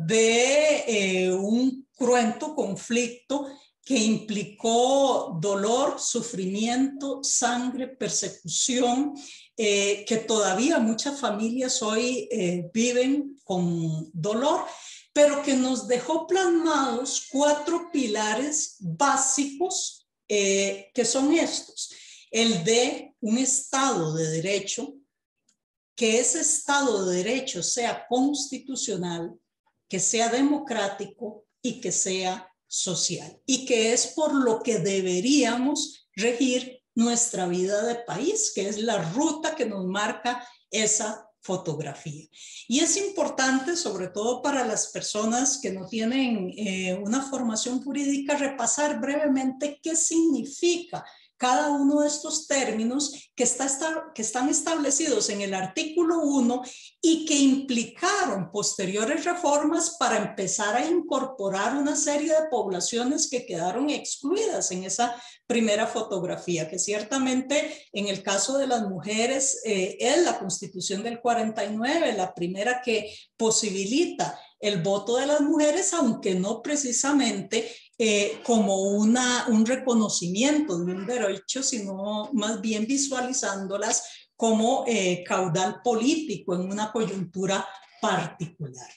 de un cruento conflicto que implicó dolor, sufrimiento, sangre, persecución, que todavía muchas familias hoy viven con dolor, pero que nos dejó plasmados 4 pilares básicos que son estos: el de un Estado de Derecho, que ese Estado de Derecho sea constitucional, que sea democrático y que sea social, y que es por lo que deberíamos regir nuestra vida de país, que es la ruta que nos marca esa fotografía. Y es importante, sobre todo para las personas que no tienen una formación jurídica, repasar brevemente qué significa cada uno de estos términos que están establecidos en el artículo 1 y que implicaron posteriores reformas para empezar a incorporar una serie de poblaciones que quedaron excluidas en esa primera fotografía, que ciertamente en el caso de las mujeres es la Constitución del 49, la primera que posibilita el voto de las mujeres, aunque no precisamente como un reconocimiento de un derecho, sino más bien visualizándolas como caudal político en una coyuntura particular.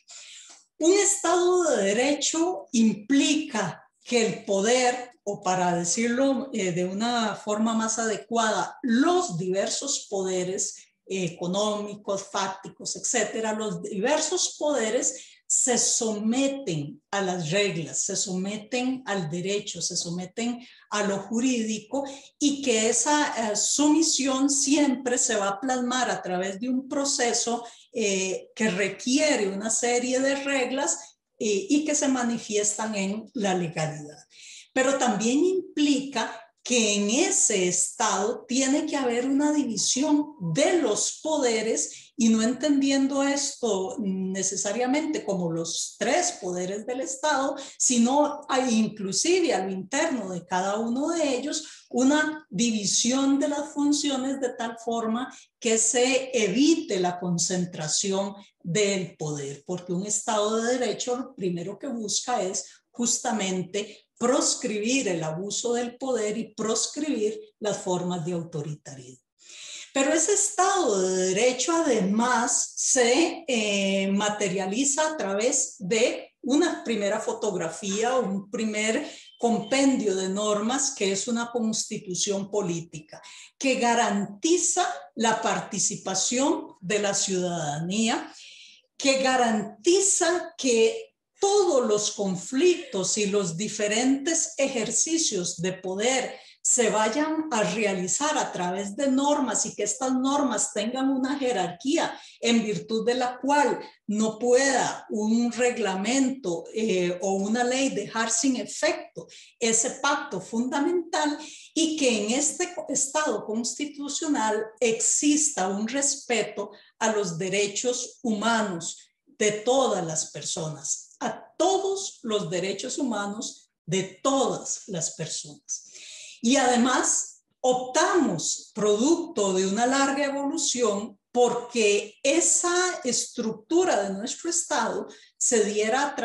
Un Estado de Derecho implica que el poder, o para decirlo de una forma más adecuada, los diversos poderes económicos, fácticos, etcétera, los diversos poderes se someten a las reglas, se someten al derecho, se someten a lo jurídico, y que esa sumisión siempre se va a plasmar a través de un proceso que requiere una serie de reglas y que se manifiestan en la legalidad. Pero también implica que en ese Estado tiene que haber una división de los poderes, y no entendiendo esto necesariamente como los 3 poderes del Estado, sino inclusive a lo interno de cada uno de ellos, una división de las funciones de tal forma que se evite la concentración del poder, porque un Estado de Derecho lo primero que busca es justamente proscribir el abuso del poder y proscribir las formas de autoritarismo. Pero ese Estado de Derecho además se materializa a través de una primera fotografía, un primer compendio de normas que es una constitución política que garantiza la participación de la ciudadanía, que garantiza que todos los conflictos y los diferentes ejercicios de poder se vayan a realizar a través de normas y que estas normas tengan una jerarquía en virtud de la cual no pueda un reglamento o una ley dejar sin efecto ese pacto fundamental, y que en este Estado constitucional exista un respeto a los derechos humanos de todas las personas, a todos los derechos humanos de todas las personas. Y además optamos, producto de una larga evolución, porque esa estructura de nuestro Estado se diera a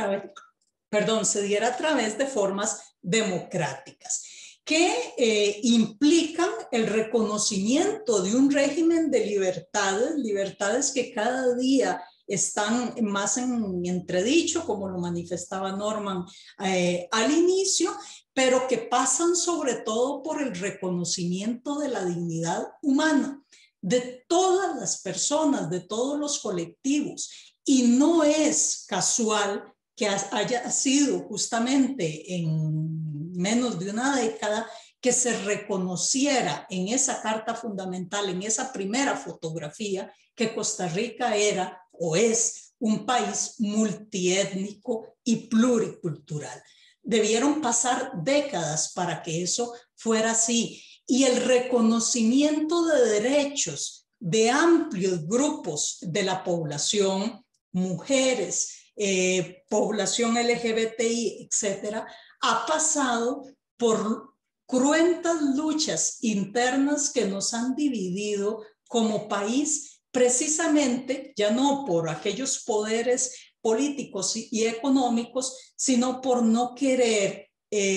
través de formas democráticas que implican el reconocimiento de un régimen de libertades que cada día están más en entredicho, como lo manifestaba Norman al inicio, pero que pasan sobre todo por el reconocimiento de la dignidad humana de todas las personas, de todos los colectivos. Y no es casual que haya sido justamente en menos de una década que se reconociera en esa carta fundamental, en esa primera fotografía, que Costa Rica era o es un país multiétnico y pluricultural. Debieron pasar décadas para que eso fuera así. Y el reconocimiento de derechos de amplios grupos de la población, mujeres, población LGBTI, etcétera, ha pasado por cruentas luchas internas que nos han dividido como país, precisamente ya no por aquellos poderes políticos y económicos, sino por no querer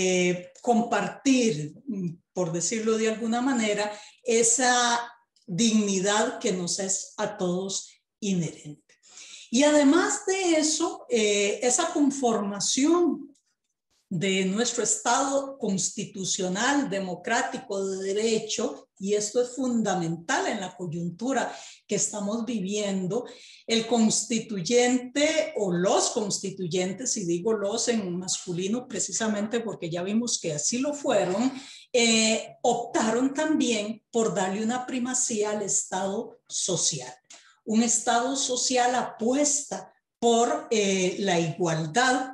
compartir, por decirlo de alguna manera, esa dignidad que nos es a todos inherente. Y además de eso, esa conformación de nuestro Estado constitucional, democrático, de derecho, y esto es fundamental en la coyuntura que estamos viviendo, el constituyente o los constituyentes, y digo los en masculino precisamente porque ya vimos que así lo fueron, optaron también por darle una primacía al Estado social. Un Estado social apuesta por la igualdad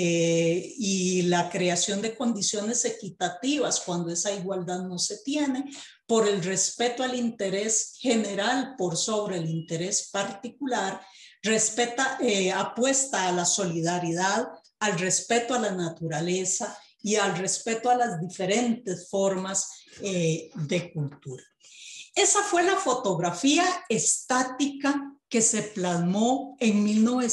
y la creación de condiciones equitativas cuando esa igualdad no se tiene, por el respeto al interés general por sobre el interés particular, apuesta a la solidaridad, al respeto a la naturaleza y al respeto a las diferentes formas de cultura. Esa fue la fotografía estática que se plasmó en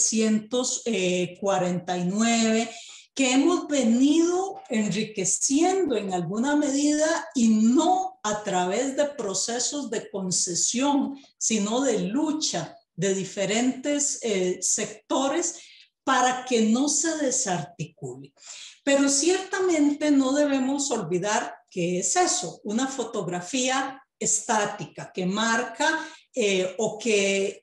1949, que hemos venido enriqueciendo en alguna medida, y no a través de procesos de concesión, sino de lucha de diferentes sectores para que no se desarticule. Pero ciertamente no debemos olvidar que es eso, una fotografía estática que marca o que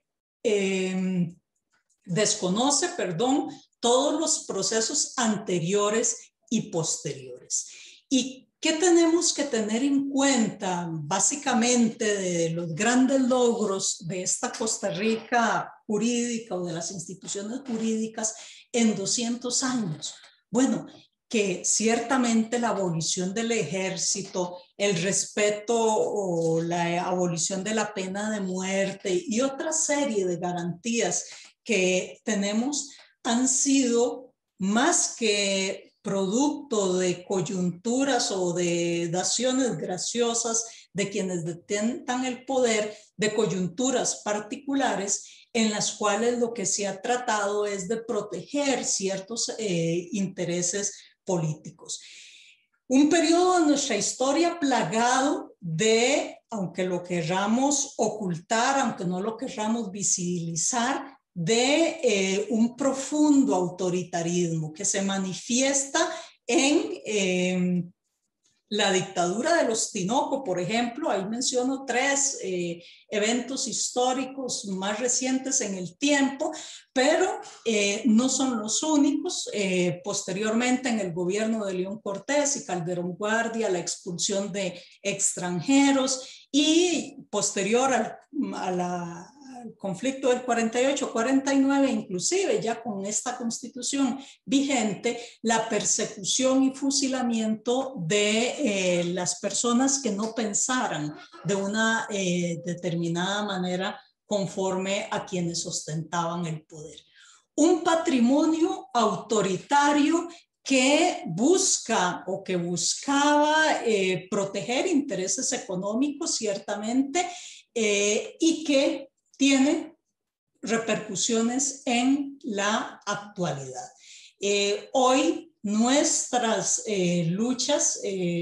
desconoce, todos los procesos anteriores y posteriores. ¿Y qué tenemos que tener en cuenta básicamente de los grandes logros de esta Costa Rica jurídica o de las instituciones jurídicas en 200 años? Bueno, que ciertamente la abolición del ejército, el respeto o la abolición de la pena de muerte y otra serie de garantías que tenemos han sido más que producto de coyunturas o de daciones graciosas de quienes detentan el poder, de coyunturas particulares en las cuales lo que se ha tratado es de proteger ciertos intereses políticos. Un periodo de nuestra historia plagado de, aunque lo querramos ocultar, aunque no lo querramos visibilizar, de un profundo autoritarismo que se manifiesta en la dictadura de los Tinoco, por ejemplo. Ahí menciono 3 eventos históricos más recientes en el tiempo, pero no son los únicos. Posteriormente, en el gobierno de León Cortés y Calderón Guardia, la expulsión de extranjeros, y posterior al conflicto del 48-49, inclusive ya con esta constitución vigente, la persecución y fusilamiento de las personas que no pensaran de una determinada manera conforme a quienes ostentaban el poder. Un patrimonio autoritario que busca o que buscaba proteger intereses económicos, ciertamente, y que tiene repercusiones en la actualidad. Hoy nuestras luchas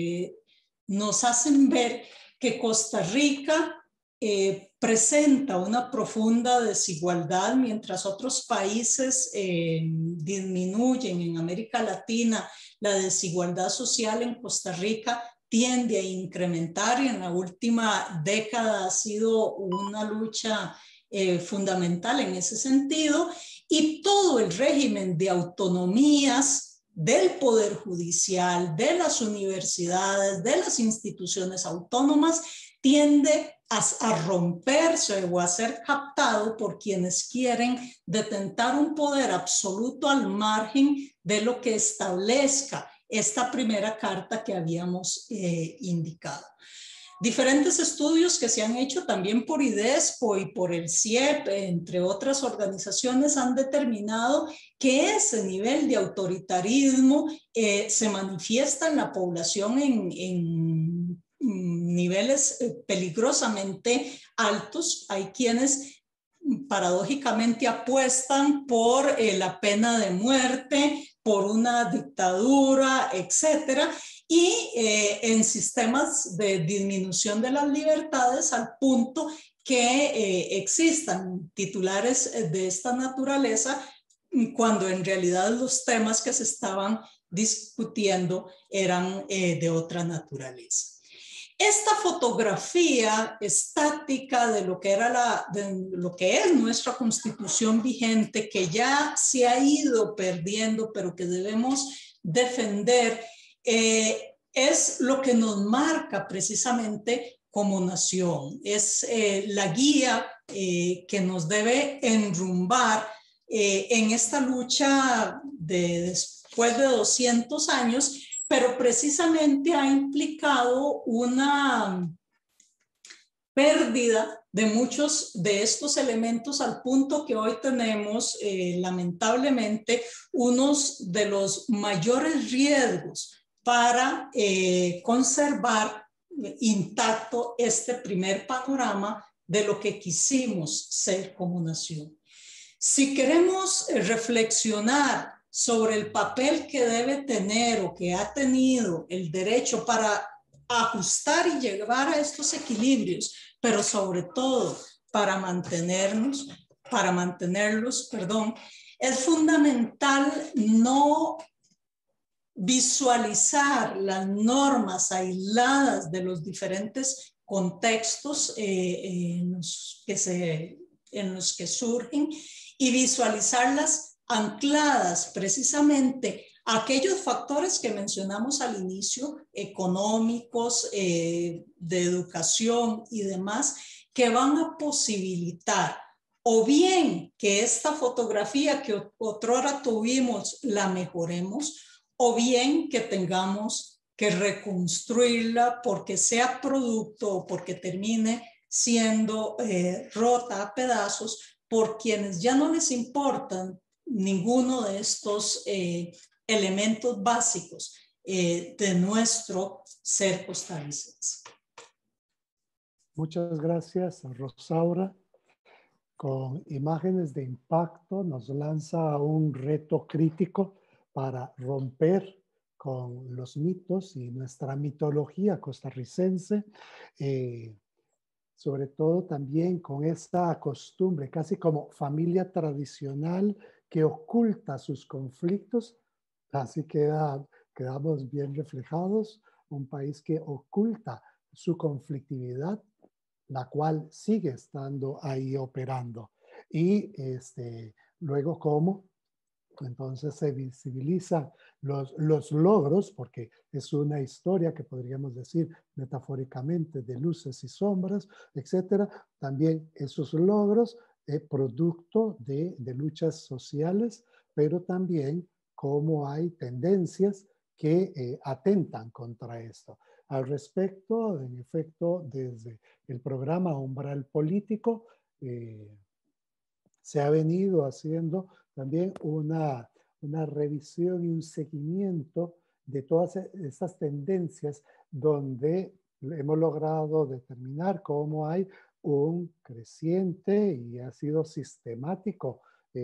nos hacen ver que Costa Rica presenta una profunda desigualdad, mientras otros países disminuyen. En América Latina la desigualdad social en Costa Rica tiende a incrementar, y en la última década ha sido una lucha fundamental en ese sentido, y todo el régimen de autonomías del Poder Judicial, de las universidades, de las instituciones autónomas, tiende a romperse o a ser captado por quienes quieren detentar un poder absoluto al margen de lo que establezca esta primera carta que habíamos indicado. Diferentes estudios que se han hecho también por IDESPO y por el CIEP, entre otras organizaciones, han determinado que ese nivel de autoritarismo se manifiesta en la población en niveles peligrosamente altos. Hay quienes paradójicamente apuestan por la pena de muerte, por una dictadura, etcétera, y en sistemas de disminución de las libertades, al punto que existan titulares de esta naturaleza, cuando en realidad los temas que se estaban discutiendo eran de otra naturaleza. Esta fotografía estática de lo que lo que es nuestra constitución vigente, que ya se ha ido perdiendo, pero que debemos defender, es lo que nos marca precisamente como nación. Es la guía que nos debe enrumbar en esta lucha después de 200 años, pero precisamente ha implicado una pérdida de muchos de estos elementos, al punto que hoy tenemos lamentablemente unos de los mayores riesgos para conservar intacto este primer panorama de lo que quisimos ser como nación. Si queremos reflexionar sobre el papel que debe tener o que ha tenido el derecho para ajustar y llevar a estos equilibrios, pero sobre todo para mantenerlos, es fundamental no visualizar las normas aisladas de los diferentes contextos en los que surgen, y visualizarlas ancladas precisamente a aquellos factores que mencionamos al inicio, económicos, de educación y demás, que van a posibilitar o bien que esta fotografía que otrora tuvimos la mejoremos, o bien que tengamos que reconstruirla porque sea producto o porque termine siendo rota a pedazos por quienes ya no les importan ninguno de estos elementos básicos de nuestro ser costarricense. Muchas gracias, Rosaura. Con imágenes de impacto nos lanza un reto crítico para romper con los mitos y nuestra mitología costarricense, sobre todo también con esta costumbre, casi como familia tradicional que oculta sus conflictos, así quedamos bien reflejados, un país que oculta su conflictividad, la cual sigue estando ahí operando. Y luego cómo entonces se visibilizan los logros, porque es una historia que podríamos decir metafóricamente de luces y sombras, etcétera. También esos logros, producto de luchas sociales, pero también cómo hay tendencias que atentan contra esto. Al respecto, en efecto, desde el programa Umbral Político, se ha venido haciendo también una revisión y un seguimiento de todas esas tendencias donde hemos logrado determinar cómo hay un creciente y ha sido sistemático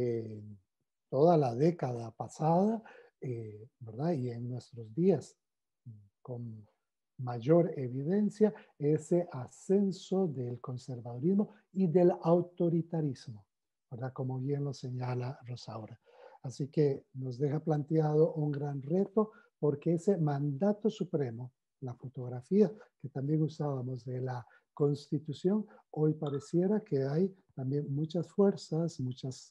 toda la década pasada, ¿verdad? Y en nuestros días con mayor evidencia ese ascenso del conservadurismo y del autoritarismo, ¿verdad? Como bien lo señala Rosaura. Así que nos deja planteado un gran reto porque ese mandato supremo, la fotografía que también usábamos de la Constitución, hoy pareciera que hay también muchas fuerzas,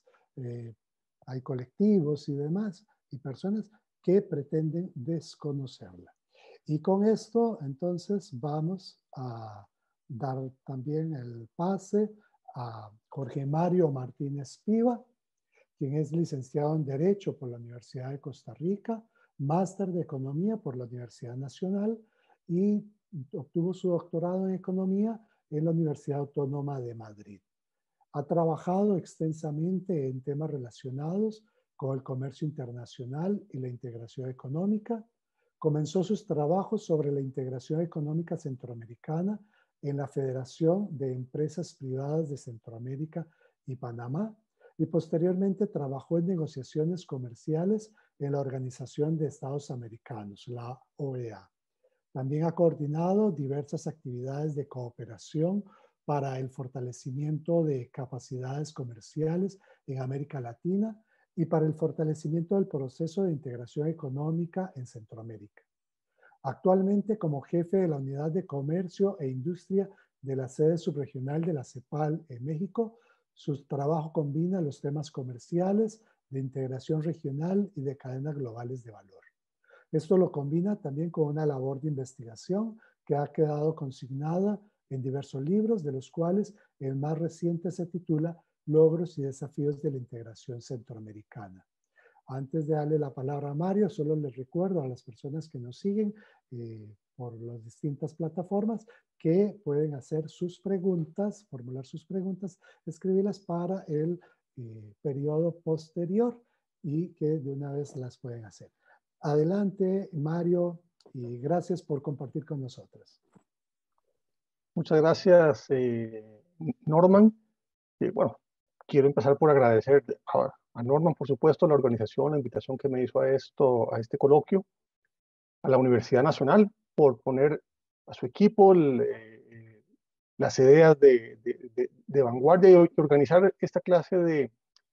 hay colectivos y demás, y personas que pretenden desconocerla. Y con esto, entonces, vamos a dar también el pase a Jorge Mario Martínez Piva, quien es licenciado en Derecho por la Universidad de Costa Rica, máster de Economía por la Universidad Nacional y obtuvo su doctorado en Economía en la Universidad Autónoma de Madrid. Ha trabajado extensamente en temas relacionados con el comercio internacional y la integración económica. Comenzó sus trabajos sobre la integración económica centroamericana en la Federación de Empresas Privadas de Centroamérica y Panamá y posteriormente trabajó en negociaciones comerciales en la Organización de Estados Americanos, la OEA. También ha coordinado diversas actividades de cooperación para el fortalecimiento de capacidades comerciales en América Latina y para el fortalecimiento del proceso de integración económica en Centroamérica. Actualmente, como jefe de la Unidad de Comercio e Industria de la sede subregional de la CEPAL en México, su trabajo combina los temas comerciales, de integración regional y de cadenas globales de valor. Esto lo combina también con una labor de investigación que ha quedado consignada en diversos libros, de los cuales el más reciente se titula Logros y desafíos de la integración centroamericana. Antes de darle la palabra a Mario, solo les recuerdo a las personas que nos siguen por las distintas plataformas que pueden hacer sus preguntas, formular sus preguntas, escribirlas para el periodo posterior y que de una vez las pueden hacer. Adelante, Mario, y gracias por compartir con nosotros. Muchas gracias, Norman. Bueno, quiero empezar por agradecer a Norman, por supuesto, la organización, la invitación que me hizo a este coloquio, a la Universidad Nacional por poner a su equipo las ideas de vanguardia y organizar esta clase de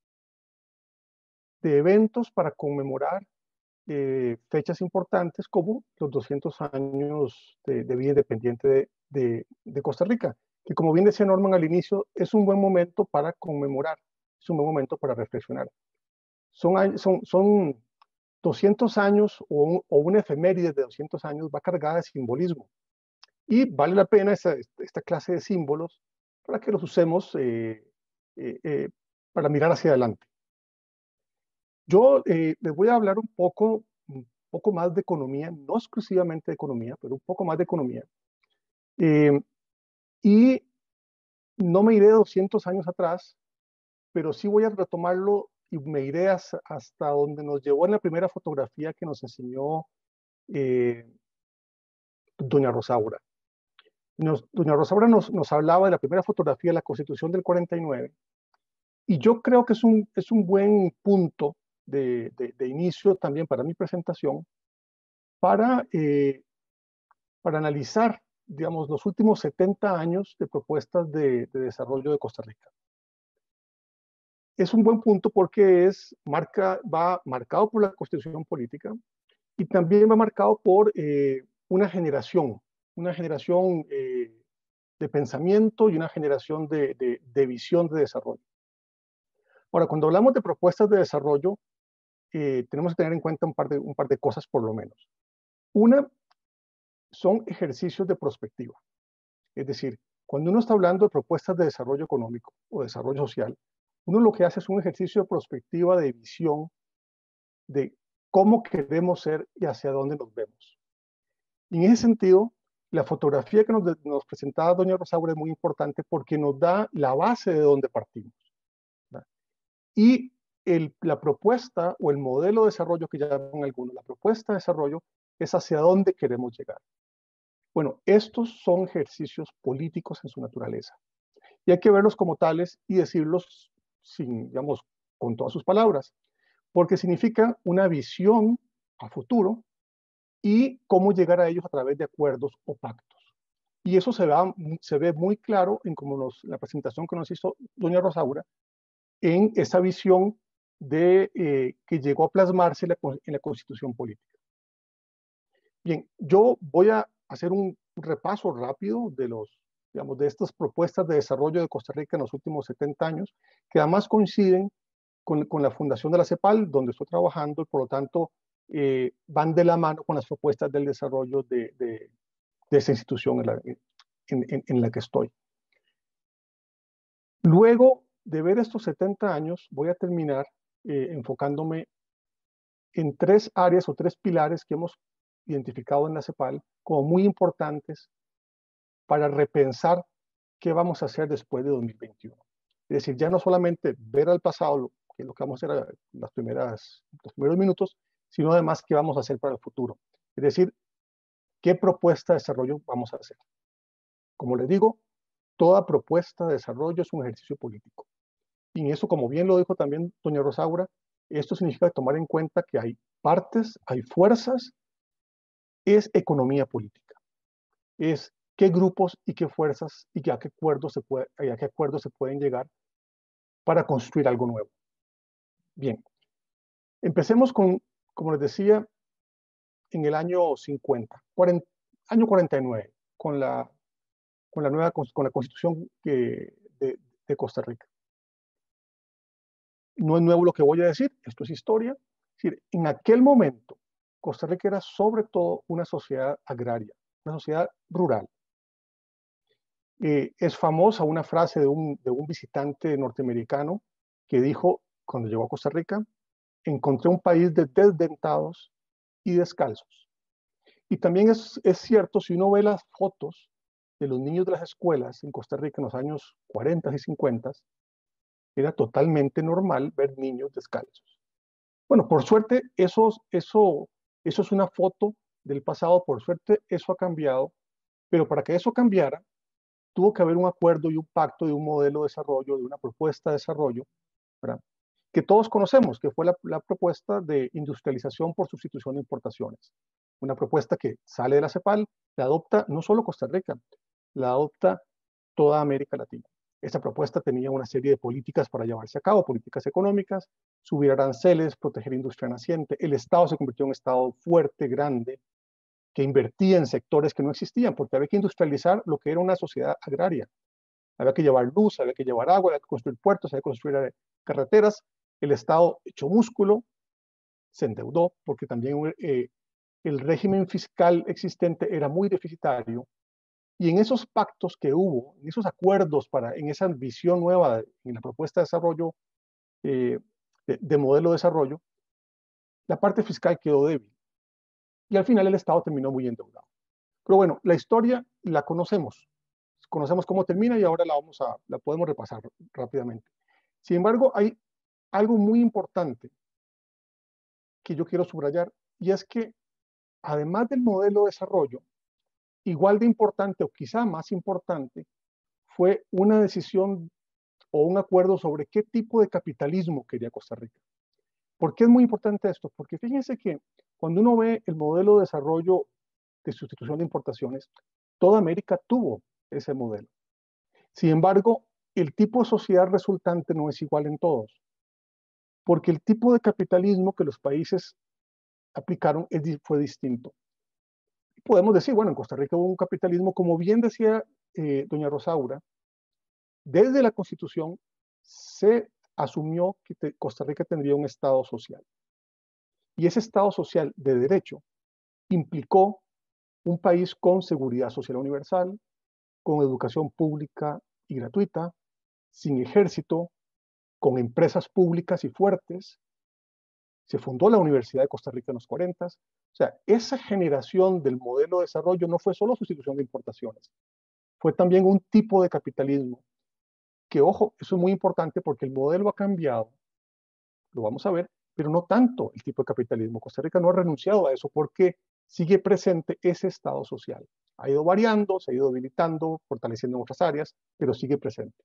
eventos para conmemorar fechas importantes como los 200 años de vida independiente de Costa Rica, que como bien decía Norman al inicio, es un buen momento para conmemorar, es un buen momento para reflexionar. Son 200 años o una efeméride de 200 años va cargada de simbolismo y vale la pena esta clase de símbolos para que los usemos para mirar hacia adelante. Yo les voy a hablar un poco más de economía, no exclusivamente de economía, pero un poco más de economía. Y no me iré 200 años atrás, pero sí voy a retomarlo y me iré hasta donde nos llevó en la primera fotografía que nos enseñó doña Rosaura. Doña Rosaura nos hablaba de la primera fotografía de la Constitución del 49, y yo creo que es un buen punto de inicio también para mi presentación, para analizar, digamos, los últimos 70 años de propuestas de desarrollo de Costa Rica. Es un buen punto porque va marcado por la constitución política y también va marcado por una generación de pensamiento y una generación de visión de desarrollo. Ahora, cuando hablamos de propuestas de desarrollo, tenemos que tener en cuenta un par de cosas por lo menos. Una, son ejercicios de prospectiva. Es decir, cuando uno está hablando de propuestas de desarrollo económico o desarrollo social, uno lo que hace es un ejercicio de prospectiva, de visión, de cómo queremos ser y hacia dónde nos vemos. Y en ese sentido, la fotografía que nos presentaba doña Rosaura es muy importante porque nos da la base de dónde partimos, ¿verdad? Y la propuesta o el modelo de desarrollo que llaman algunos, la propuesta de desarrollo es hacia dónde queremos llegar. Bueno, estos son ejercicios políticos en su naturaleza. Y hay que verlos como tales y decirlos digamos, con todas sus palabras, porque significa una visión a futuro y cómo llegar a ellos a través de acuerdos o pactos. Y eso se ve muy claro en la presentación que nos hizo doña Rosaura, en esa visión que llegó a plasmarse en la Constitución política. Bien, yo voy a hacer un repaso rápido de estas propuestas de desarrollo de Costa Rica en los últimos 70 años, que además coinciden con la fundación de la CEPAL, donde estoy trabajando, y por lo tanto van de la mano con las propuestas del desarrollo de esa institución en la que estoy. Luego de ver estos 70 años, voy a terminar enfocándome en 3 áreas o 3 pilares que hemos identificado en la CEPAL como muy importantes para repensar qué vamos a hacer después de 2021. Es decir, ya no solamente ver al pasado, que es lo que vamos a hacer los primeros minutos, sino además qué vamos a hacer para el futuro. Es decir, qué propuesta de desarrollo vamos a hacer. Como les digo, toda propuesta de desarrollo es un ejercicio político. Y en eso, como bien lo dijo también doña Rosaura, esto significa tomar en cuenta que hay partes, hay fuerzas, es economía política. Es qué grupos y qué fuerzas y a qué acuerdos se pueden llegar para construir algo nuevo. Bien, empecemos como les decía, en el año año 49, con la Constitución de Costa Rica. No es nuevo lo que voy a decir, esto es historia. Es decir, en aquel momento, Costa Rica era sobre todo una sociedad agraria, una sociedad rural. Es famosa una frase de un visitante norteamericano que dijo, cuando llegó a Costa Rica, encontré un país de desdentados y descalzos. Y también es cierto, si uno ve las fotos de los niños de las escuelas en Costa Rica en los años 40 y 50, era totalmente normal ver niños descalzos. Bueno, por suerte, eso es una foto del pasado, por suerte eso ha cambiado, pero para que eso cambiara, tuvo que haber un acuerdo y un pacto de un modelo de desarrollo, de una propuesta de desarrollo, ¿verdad? Que todos conocemos, que fue la propuesta de industrialización por sustitución de importaciones. Una propuesta que sale de la CEPAL, la adopta no solo Costa Rica, la adopta toda América Latina. Esta propuesta tenía una serie de políticas para llevarse a cabo, políticas económicas, subir aranceles, proteger industria naciente. El Estado se convirtió en un Estado fuerte, grande, que invertía en sectores que no existían, porque había que industrializar lo que era una sociedad agraria. Había que llevar luz, había que llevar agua, había que construir puertos, había que construir carreteras. El Estado echó músculo, se endeudó, porque también el régimen fiscal existente era muy deficitario. Y en esos pactos que hubo, en esos acuerdos, en esa visión nueva, en la propuesta de desarrollo, de modelo de desarrollo, la parte fiscal quedó débil. Y al final el Estado terminó muy endeudado. Pero bueno, la historia la conocemos. Conocemos cómo termina y ahora la podemos repasar rápidamente. Sin embargo, hay algo muy importante que yo quiero subrayar, y es que además del modelo de desarrollo, igual de importante o quizá más importante, fue una decisión o un acuerdo sobre qué tipo de capitalismo quería Costa Rica. ¿Por qué es muy importante esto? Porque fíjense que Cuando uno ve el modelo de desarrollo de sustitución de importaciones, toda América tuvo ese modelo. Sin embargo, el tipo de sociedad resultante no es igual en todos, porque el tipo de capitalismo que los países aplicaron fue distinto. Podemos decir, bueno, en Costa Rica hubo un capitalismo, como bien decía doña Rosaura, desde la Constitución se asumió que Costa Rica tendría un Estado social. Y ese Estado social de derecho implicó un país con seguridad social universal, con educación pública y gratuita, sin ejército, con empresas públicas y fuertes. Se fundó la Universidad de Costa Rica en los 40. O sea, esa generación del modelo de desarrollo no fue solo sustitución de importaciones, fue también un tipo de capitalismo que, ojo, eso es muy importante porque el modelo ha cambiado, lo vamos a ver, pero no tanto el tipo de capitalismo. Costa Rica no ha renunciado a eso porque sigue presente ese Estado social. Ha ido variando, se ha ido debilitando, fortaleciendo en otras áreas, pero sigue presente.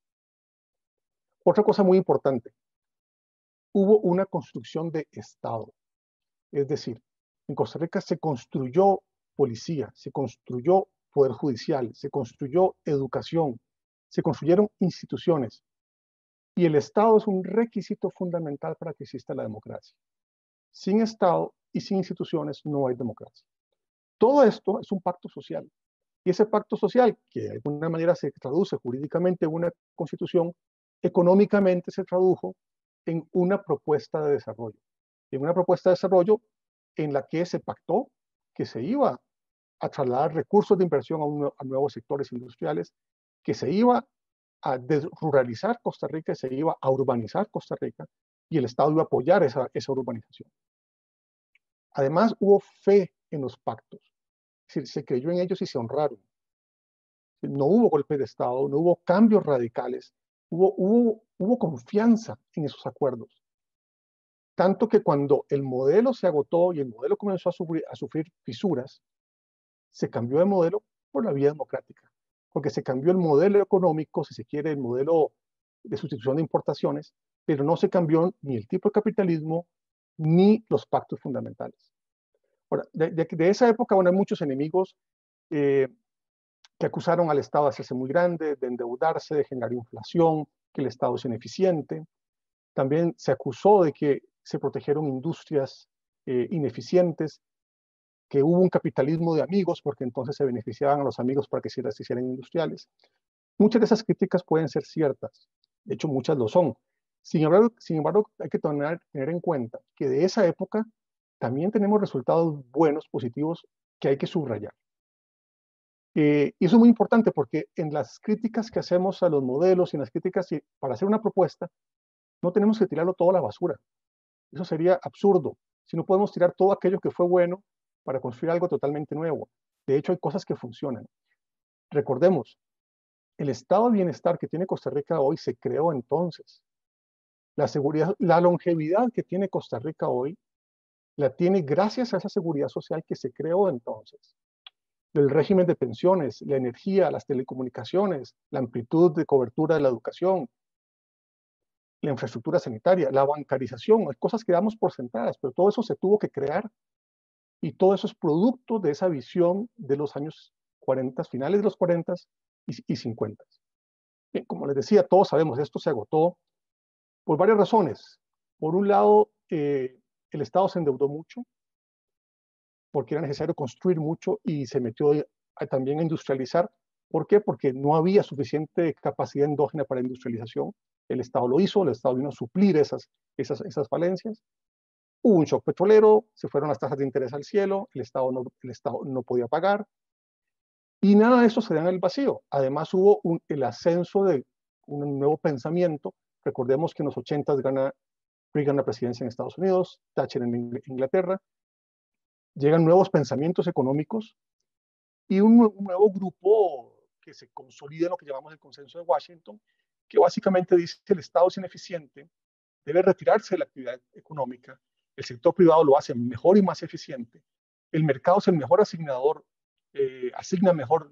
Otra cosa muy importante, hubo una construcción de Estado. Es decir, en Costa Rica se construyó policía, se construyó poder judicial, se construyó educación, se construyeron instituciones. Y el Estado es un requisito fundamental para que exista la democracia. Sin Estado y sin instituciones no hay democracia. Todo esto es un pacto social. Y ese pacto social, que de alguna manera se traduce jurídicamente en una constitución, económicamente se tradujo en una propuesta de desarrollo. En una propuesta de desarrollo en la que se pactó que se iba a trasladar recursos de inversión a nuevos sectores industriales, que se iba a desruralizar Costa Rica, se iba a urbanizar Costa Rica, y el Estado iba a apoyar esa urbanización. Además, hubo fe en los pactos. Es decir, se creyó en ellos y se honraron. No hubo golpe de Estado, no hubo cambios radicales, hubo confianza en esos acuerdos. Tanto que cuando el modelo se agotó y el modelo comenzó a sufrir fisuras, se cambió de modelo por la vía democrática, porque se cambió el modelo económico, si se quiere, el modelo de sustitución de importaciones, pero no se cambió ni el tipo de capitalismo ni los pactos fundamentales. Ahora, de esa época, bueno, hay muchos enemigos que acusaron al Estado de hacerse muy grande, de endeudarse, de generar inflación, que el Estado es ineficiente. También se acusó de que se protegieron industrias ineficientes, que hubo un capitalismo de amigos, porque entonces se beneficiaban a los amigos para que se hicieran industriales. Muchas de esas críticas pueden ser ciertas, de hecho muchas lo son. Sin embargo hay que tener en cuenta que de esa época también tenemos resultados buenos, positivos, que hay que subrayar. Y eso es muy importante porque en las críticas que hacemos a los modelos y en las críticas para hacer una propuesta, no tenemos que tirarlo todo a la basura. Eso sería absurdo. Si no podemos tirar todo aquello que fue bueno para construir algo totalmente nuevo. De hecho, hay cosas que funcionan. Recordemos, el estado de bienestar que tiene Costa Rica hoy se creó entonces. La seguridad, la longevidad que tiene Costa Rica hoy, la tiene gracias a esa seguridad social que se creó entonces. El régimen de pensiones, la energía, las telecomunicaciones, la amplitud de cobertura de la educación, la infraestructura sanitaria, la bancarización, hay cosas que damos por sentadas, pero todo eso se tuvo que crear y todo eso es producto de esa visión de los años 40, finales de los 40 y 50. Bien, como les decía, todos sabemos, esto se agotó por varias razones. Por un lado, el Estado se endeudó mucho porque era necesario construir mucho y se metió también a industrializar. ¿Por qué? Porque no había suficiente capacidad endógena para industrialización. El Estado lo hizo, el Estado vino a suplir esas falencias. Hubo un shock petrolero, se fueron las tasas de interés al cielo, el Estado no podía pagar. Y nada de eso se da en el vacío. Además hubo el ascenso de un nuevo pensamiento. Recordemos que en los 80 gana Reagan la presidencia en Estados Unidos, Thatcher en Inglaterra. Llegan nuevos pensamientos económicos y un nuevo grupo que se consolida en lo que llamamos el consenso de Washington, que básicamente dice que el Estado es ineficiente, debe retirarse de la actividad económica, el sector privado lo hace mejor y más eficiente, el mercado es el mejor asignador, asigna mejor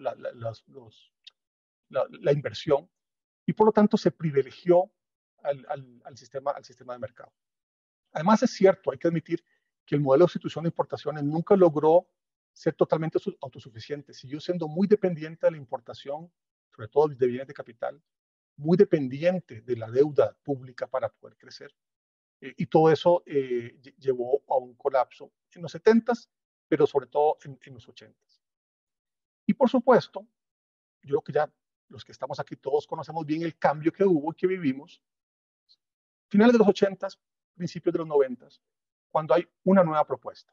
la inversión y por lo tanto se privilegió al sistema de mercado. Además es cierto, hay que admitir que el modelo de sustitución de importaciones nunca logró ser totalmente autosuficiente, siguió siendo muy dependiente de la importación, sobre todo de bienes de capital, muy dependiente de la deuda pública para poder crecer. Y todo eso llevó a un colapso en los 70s, pero sobre todo en los 80s. Y por supuesto, yo creo que ya los que estamos aquí todos conocemos bien el cambio que hubo y que vivimos, finales de los 80s, principios de los 90s, cuando hay una nueva propuesta.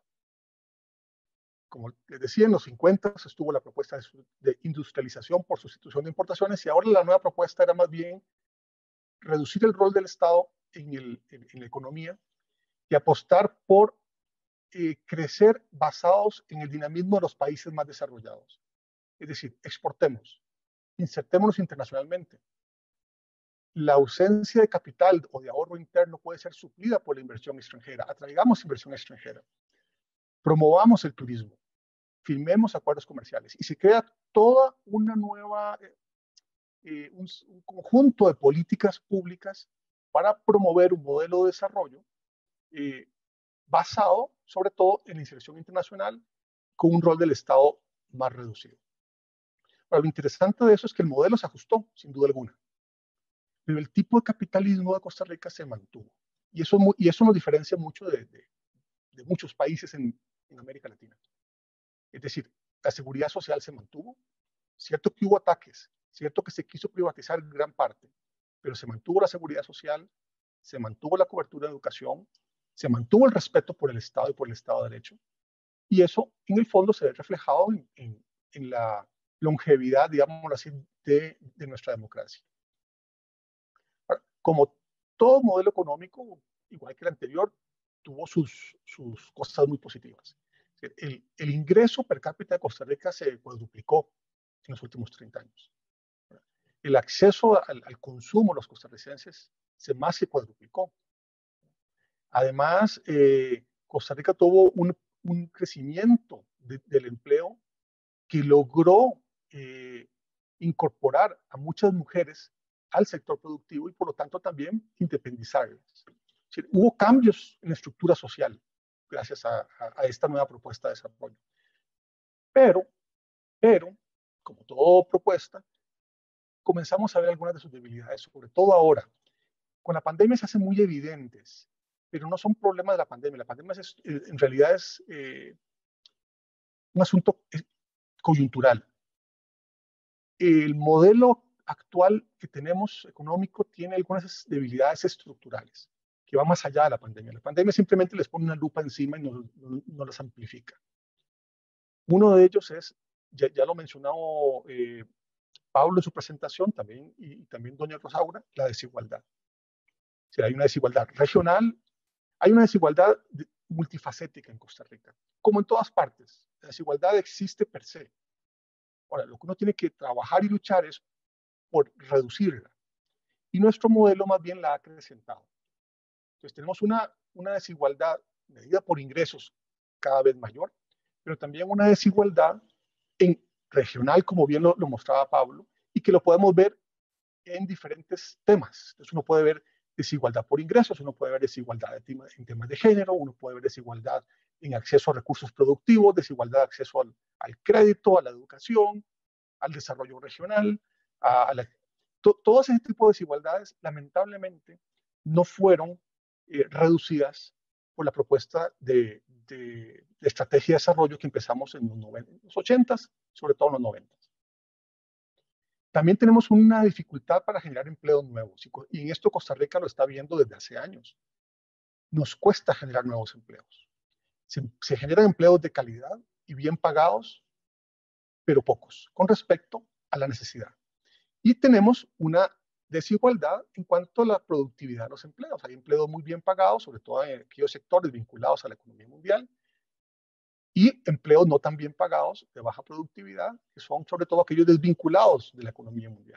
Como les decía, en los 50s estuvo la propuesta de industrialización por sustitución de importaciones, y ahora la nueva propuesta era más bien reducir el rol del Estado en la economía y apostar por crecer basados en el dinamismo de los países más desarrollados. Es decir, exportemos, insertémonos internacionalmente. La ausencia de capital o de ahorro interno puede ser suplida por la inversión extranjera. Atraigamos inversión extranjera. Promovamos el turismo. Firmemos acuerdos comerciales. Y se crea toda una nueva, un conjunto de políticas públicas para promover un modelo de desarrollo basado sobre todo en la inserción internacional con un rol del Estado más reducido. Pero lo interesante de eso es que el modelo se ajustó, sin duda alguna. Pero el tipo de capitalismo de Costa Rica se mantuvo. Y eso nos diferencia mucho de muchos países en América Latina. Es decir, la seguridad social se mantuvo. Cierto que hubo ataques, cierto que se quiso privatizar gran parte, pero se mantuvo la seguridad social, se mantuvo la cobertura de educación, se mantuvo el respeto por el Estado y por el Estado de Derecho. Y eso, en el fondo, se ve reflejado en la longevidad, digámoslo así, de nuestra democracia. Ahora, como todo modelo económico, igual que el anterior, tuvo sus cosas muy positivas. El ingreso per cápita de Costa Rica se cuadruplicó en los últimos 30 años. El acceso al consumo de los costarricenses más se cuadruplicó. Además, Costa Rica tuvo un crecimiento del empleo que logró incorporar a muchas mujeres al sector productivo y por lo tanto también independizarlas. Es decir, hubo cambios en la estructura social gracias a esta nueva propuesta de desarrollo. Pero, como toda propuesta, comenzamos a ver algunas de sus debilidades, sobre todo ahora. Con la pandemia se hacen muy evidentes, pero no son problemas de la pandemia. La pandemia en realidad es un asunto coyuntural. El modelo actual que tenemos económico tiene algunas debilidades estructurales que van más allá de la pandemia. La pandemia simplemente les pone una lupa encima y no las amplifica. Uno de ellos es, ya lo mencionó Pablo en su presentación también, y también doña Rosaura, la desigualdad. O sea, hay una desigualdad regional, hay una desigualdad multifacética en Costa Rica, como en todas partes. La desigualdad existe per se. Ahora, lo que uno tiene que trabajar y luchar es por reducirla. Y nuestro modelo más bien la ha acrecentado. Entonces tenemos una desigualdad medida por ingresos cada vez mayor, pero también una desigualdad regional, como bien lo mostraba Pablo, y que lo podemos ver en diferentes temas. Entonces uno puede ver desigualdad por ingresos, uno puede ver desigualdad en temas de género, uno puede ver desigualdad en acceso a recursos productivos, desigualdad de acceso al crédito, a la educación, al desarrollo regional, todo ese tipo de desigualdades lamentablemente no fueron reducidas por la propuesta de estrategia de desarrollo que empezamos en los 80s, sobre todo en los 90s. También tenemos una dificultad para generar empleos nuevos, y en esto Costa Rica lo está viendo desde hace años. Nos cuesta generar nuevos empleos. Se generan empleos de calidad y bien pagados, pero pocos, con respecto a la necesidad. Y tenemos una desigualdad en cuanto a la productividad de los empleos. Hay empleos muy bien pagados, sobre todo en aquellos sectores vinculados a la economía mundial, y empleos no tan bien pagados, de baja productividad, que son sobre todo aquellos desvinculados de la economía mundial.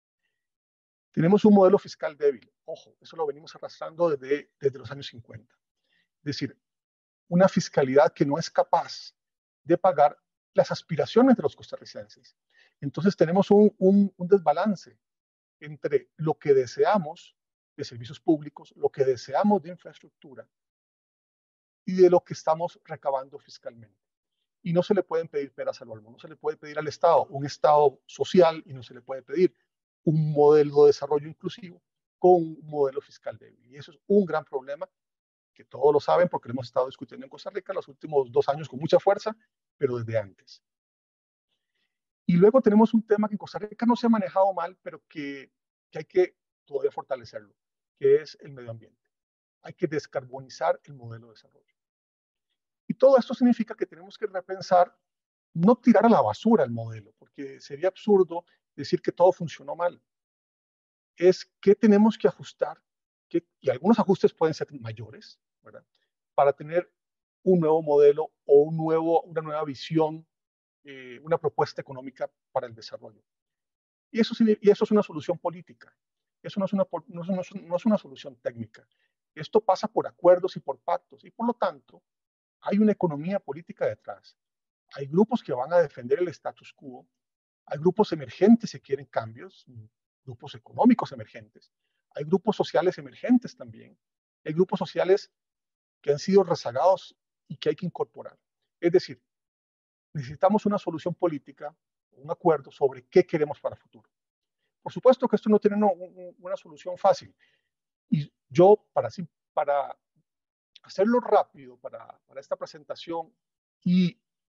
Tenemos un modelo fiscal débil. Ojo, eso lo venimos arrastrando desde los años 50. Es decir, una fiscalidad que no es capaz de pagar las aspiraciones de los costarricenses. Entonces tenemos un desbalance entre lo que deseamos de servicios públicos, lo que deseamos de infraestructura, y de lo que estamos recabando fiscalmente. Y no se le pueden pedir peras al olmo, no se le puede pedir al Estado un Estado social y no se le puede pedir un modelo de desarrollo inclusivo con un modelo fiscal débil. Y eso es un gran problema que todos lo saben porque lo hemos estado discutiendo en Costa Rica los últimos 2 años con mucha fuerza, pero desde antes. Y luego tenemos un tema que en Costa Rica no se ha manejado mal, pero que hay que todavía fortalecerlo, que es el medio ambiente. Hay que descarbonizar el modelo de desarrollo. Y todo esto significa que tenemos que repensar, no tirar a la basura el modelo, porque sería absurdo decir que todo funcionó mal. Es que tenemos que ajustar, y algunos ajustes pueden ser mayores, ¿verdad? Para tener un nuevo modelo o una nueva visión, una propuesta económica para el desarrollo. Y eso es una solución política. Eso no es una solución técnica. Esto pasa por acuerdos y por pactos. Y por lo tanto, hay una economía política detrás. Hay grupos que van a defender el status quo. Hay grupos emergentes que quieren cambios, grupos económicos emergentes. Hay grupos sociales emergentes también. Hay grupos sociales que han sido rezagados y que hay que incorporar. Es decir, necesitamos una solución política, un acuerdo sobre qué queremos para el futuro. Por supuesto que esto no tiene una solución fácil. Y yo, para hacerlo rápido, para esta presentación y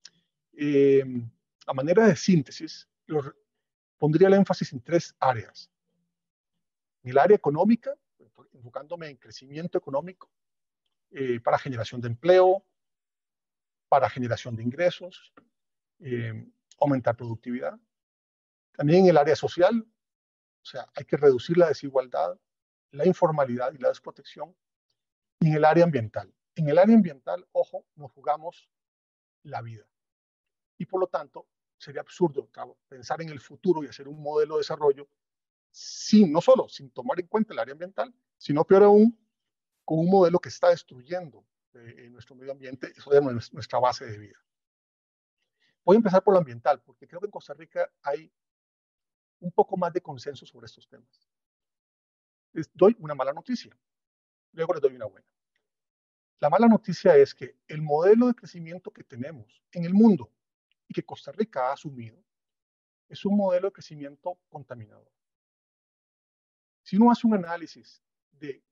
a manera de síntesis, pondría el énfasis en 3 áreas. En el área económica, enfocándome en crecimiento económico, para generación de empleo, para generación de ingresos, aumentar productividad. También en el área social, o sea, hay que reducir la desigualdad, la informalidad y la desprotección. Y en el área ambiental. En el área ambiental, ojo, nos jugamos la vida. Y por lo tanto, sería absurdo pensar en el futuro y hacer un modelo de desarrollo no solo sin tomar en cuenta el área ambiental, sino peor aún, con un modelo que está destruyendo nuestro medio ambiente, eso es nuestra base de vida. Voy a empezar por lo ambiental, porque creo que en Costa Rica hay un poco más de consenso sobre estos temas. Les doy una mala noticia, luego les doy una buena. La mala noticia es que el modelo de crecimiento que tenemos en el mundo y que Costa Rica ha asumido es un modelo de crecimiento contaminador. Si uno hace un análisis de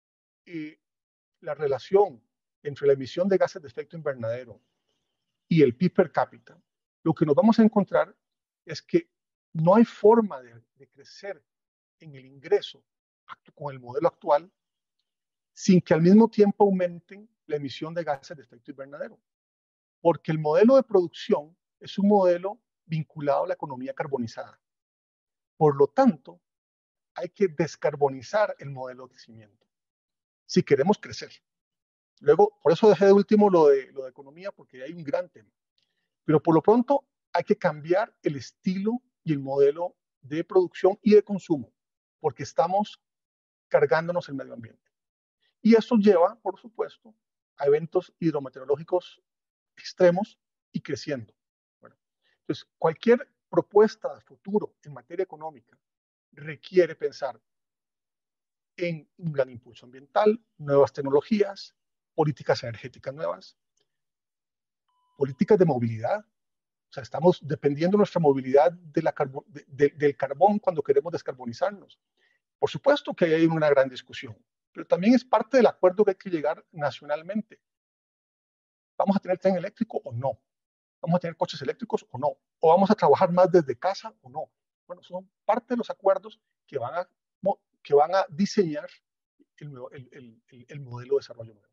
la relación entre la emisión de gases de efecto invernadero y el PIB per cápita, lo que nos vamos a encontrar es que no hay forma de crecer en el ingreso con el modelo actual sin que al mismo tiempo aumenten la emisión de gases de efecto invernadero. Porque el modelo de producción es un modelo vinculado a la economía carbonizada. Por lo tanto, hay que descarbonizar el modelo de crecimiento si queremos crecer. Luego, por eso dejé de último lo de economía, porque hay un gran tema. Pero por lo pronto hay que cambiar el estilo y el modelo de producción y de consumo, porque estamos cargándonos el medio ambiente. Y eso lleva, por supuesto, a eventos hidrometeorológicos extremos y creciendo. Bueno, entonces, cualquier propuesta de futuro en materia económica requiere pensar en un gran impulso ambiental, nuevas tecnologías, políticas energéticas nuevas, políticas de movilidad. O sea, estamos dependiendo de nuestra movilidad del carbón cuando queremos descarbonizarnos. Por supuesto que hay una gran discusión, pero también es parte del acuerdo que hay que llegar nacionalmente. ¿Vamos a tener tren eléctrico o no? ¿Vamos a tener coches eléctricos o no? ¿O vamos a trabajar más desde casa o no? Bueno, son parte de los acuerdos que van a diseñar el modelo de desarrollo nuevo.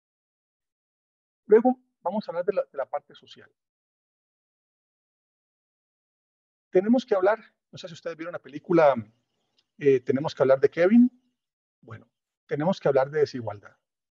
Luego vamos a hablar de la parte social. Tenemos que hablar, no sé si ustedes vieron la película, tenemos que hablar de Kevin. Bueno, tenemos que hablar de desigualdad.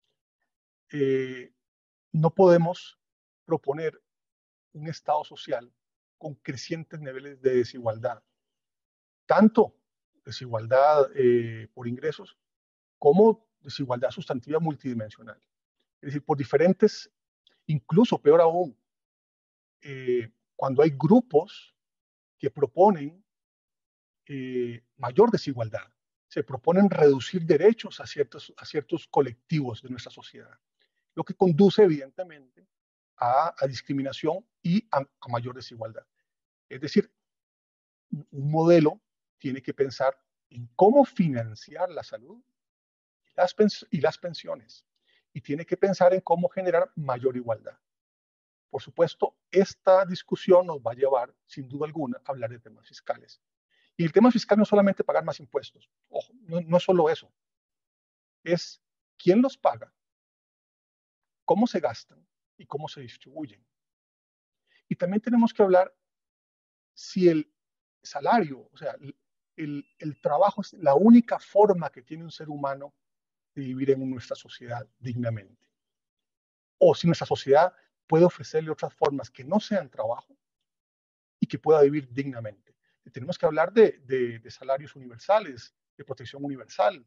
No podemos proponer un Estado social con crecientes niveles de desigualdad, tanto desigualdad por ingresos como desigualdad sustantiva multidimensional. Es decir, por diferentes, incluso peor aún, cuando hay grupos que proponen mayor desigualdad, se proponen reducir derechos a ciertos colectivos de nuestra sociedad. lo que conduce evidentemente a discriminación y a mayor desigualdad. Es decir, un modelo tiene que pensar en cómo financiar la salud y las pensiones, y tiene que pensar en cómo generar mayor igualdad. Por supuesto, esta discusión nos va a llevar, sin duda alguna, a hablar de temas fiscales. Y el tema fiscal no es solamente pagar más impuestos. Ojo, no es solo eso. Es quién los paga, cómo se gastan y cómo se distribuyen. Y también tenemos que hablar si el salario, o sea, el trabajo es la única forma que tiene un ser humano de vivir en nuestra sociedad dignamente. O si nuestra sociedad puede ofrecerle otras formas que no sean trabajo y que pueda vivir dignamente. Tenemos que hablar de salarios universales, de protección universal.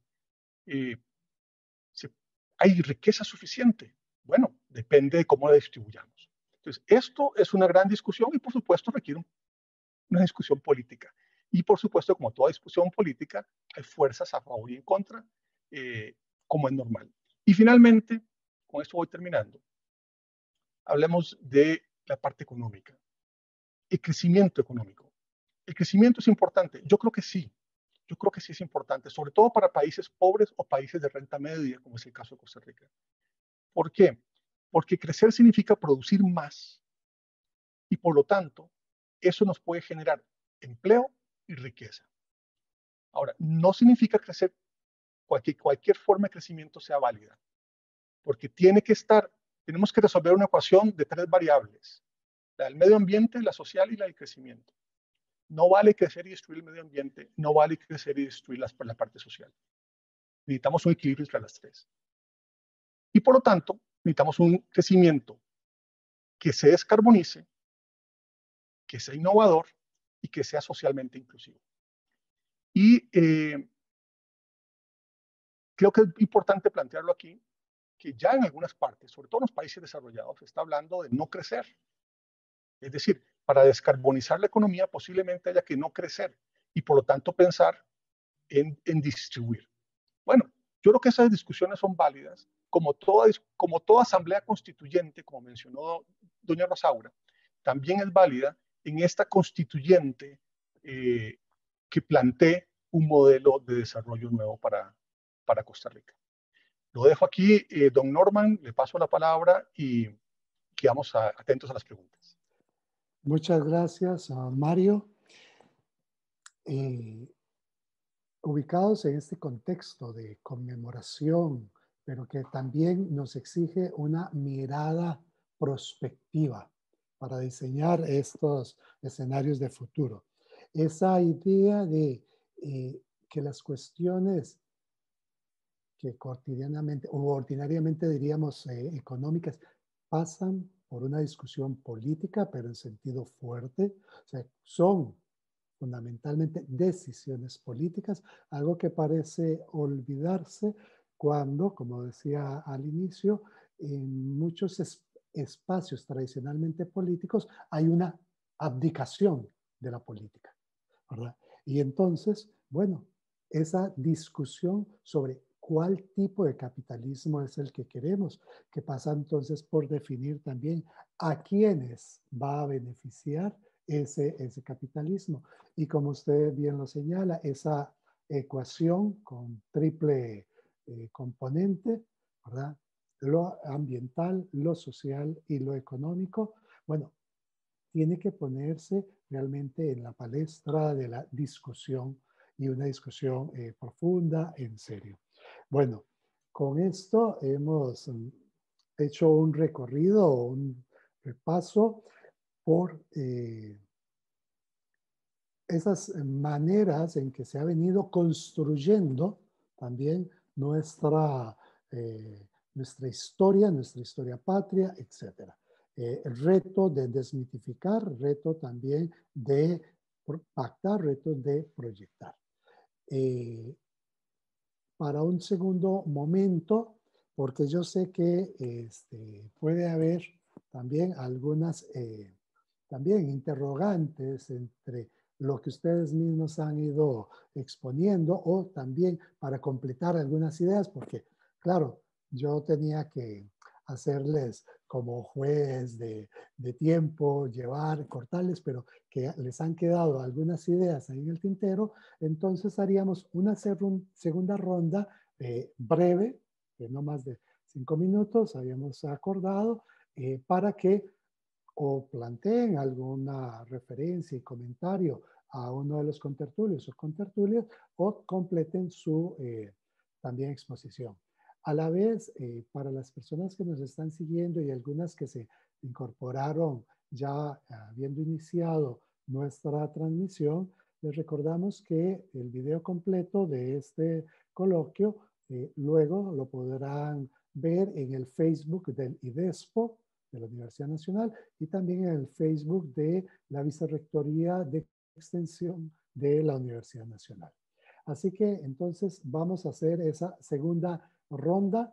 Si ¿hay riqueza suficiente? Bueno, depende de cómo la distribuyamos. Entonces, esto es una gran discusión y, por supuesto, requiere una discusión política. Y, por supuesto, como toda discusión política, hay fuerzas a favor y en contra, como es normal. Y finalmente, con esto voy terminando, hablemos de la parte económica. El crecimiento económico. ¿El crecimiento es importante? Yo creo que sí. Yo creo que sí es importante, sobre todo para países pobres o países de renta media, como es el caso de Costa Rica. ¿Por qué? Porque crecer significa producir más y por lo tanto eso nos puede generar empleo y riqueza. Ahora, no significa crecer, cualquier forma de crecimiento sea válida, porque tenemos que resolver una ecuación de 3 variables, la del medio ambiente, la social y la del crecimiento. No vale crecer y destruir el medio ambiente, no vale crecer y destruir la parte social. Necesitamos un equilibrio entre las 3. Y por lo tanto, necesitamos un crecimiento que se descarbonice, que sea innovador y que sea socialmente inclusivo. Y creo que es importante plantearlo aquí, que ya en algunas partes, sobre todo en los países desarrollados, se está hablando de no crecer. Es decir, para descarbonizar la economía posiblemente haya que no crecer y por lo tanto pensar en distribuir. Bueno, yo creo que esas discusiones son válidas, como toda asamblea constituyente, como mencionó doña Rosaura, también es válida en esta constituyente que plantee un modelo de desarrollo nuevo para Costa Rica. Lo dejo aquí, don Norman, le paso la palabra y quedamos atentos a las preguntas. Muchas gracias, Mario. Ubicados en este contexto de conmemoración, pero que también nos exige una mirada prospectiva para diseñar estos escenarios de futuro. Esa idea de que las cuestiones que cotidianamente o ordinariamente diríamos económicas pasan por una discusión política, pero en sentido fuerte, o sea, son fundamentalmente decisiones políticas, algo que parece olvidarse cuando, como decía al inicio, en muchos espacios tradicionalmente políticos hay una abdicación de la política, ¿verdad? Y entonces, bueno, esa discusión sobre cuál tipo de capitalismo es el que queremos, que pasa entonces por definir también a quiénes va a beneficiar ese capitalismo. Y como usted bien lo señala, esa ecuación con triple componente, ¿verdad? Lo ambiental, lo social y lo económico, bueno, tiene que ponerse realmente en la palestra de la discusión y una discusión profunda, en serio. Bueno, con esto hemos hecho un recorrido, un repaso por esas maneras en que se ha venido construyendo también nuestra, nuestra historia patria, etc. El reto de desmitificar, reto también de pactar, reto de proyectar. Para un segundo momento, porque yo sé que puede haber también algunas también interrogantes entre lo que ustedes mismos han ido exponiendo o también para completar algunas ideas, porque claro, yo tenía que hacerles como juez de tiempo, cortarles, pero que les han quedado algunas ideas ahí en el tintero, entonces haríamos una segunda ronda breve, de no más de 5 minutos, habíamos acordado, para que o planteen alguna referencia y comentario a uno de los contertulios o contertulias o completen su también exposición. A la vez, para las personas que nos están siguiendo y algunas que se incorporaron ya habiendo iniciado nuestra transmisión, les recordamos que el video completo de este coloquio luego lo podrán ver en el Facebook del IDESPO, de la Universidad Nacional, y también en el Facebook de la Vicerrectoría de Extensión de la Universidad Nacional. Así que entonces vamos a hacer esa segunda ronda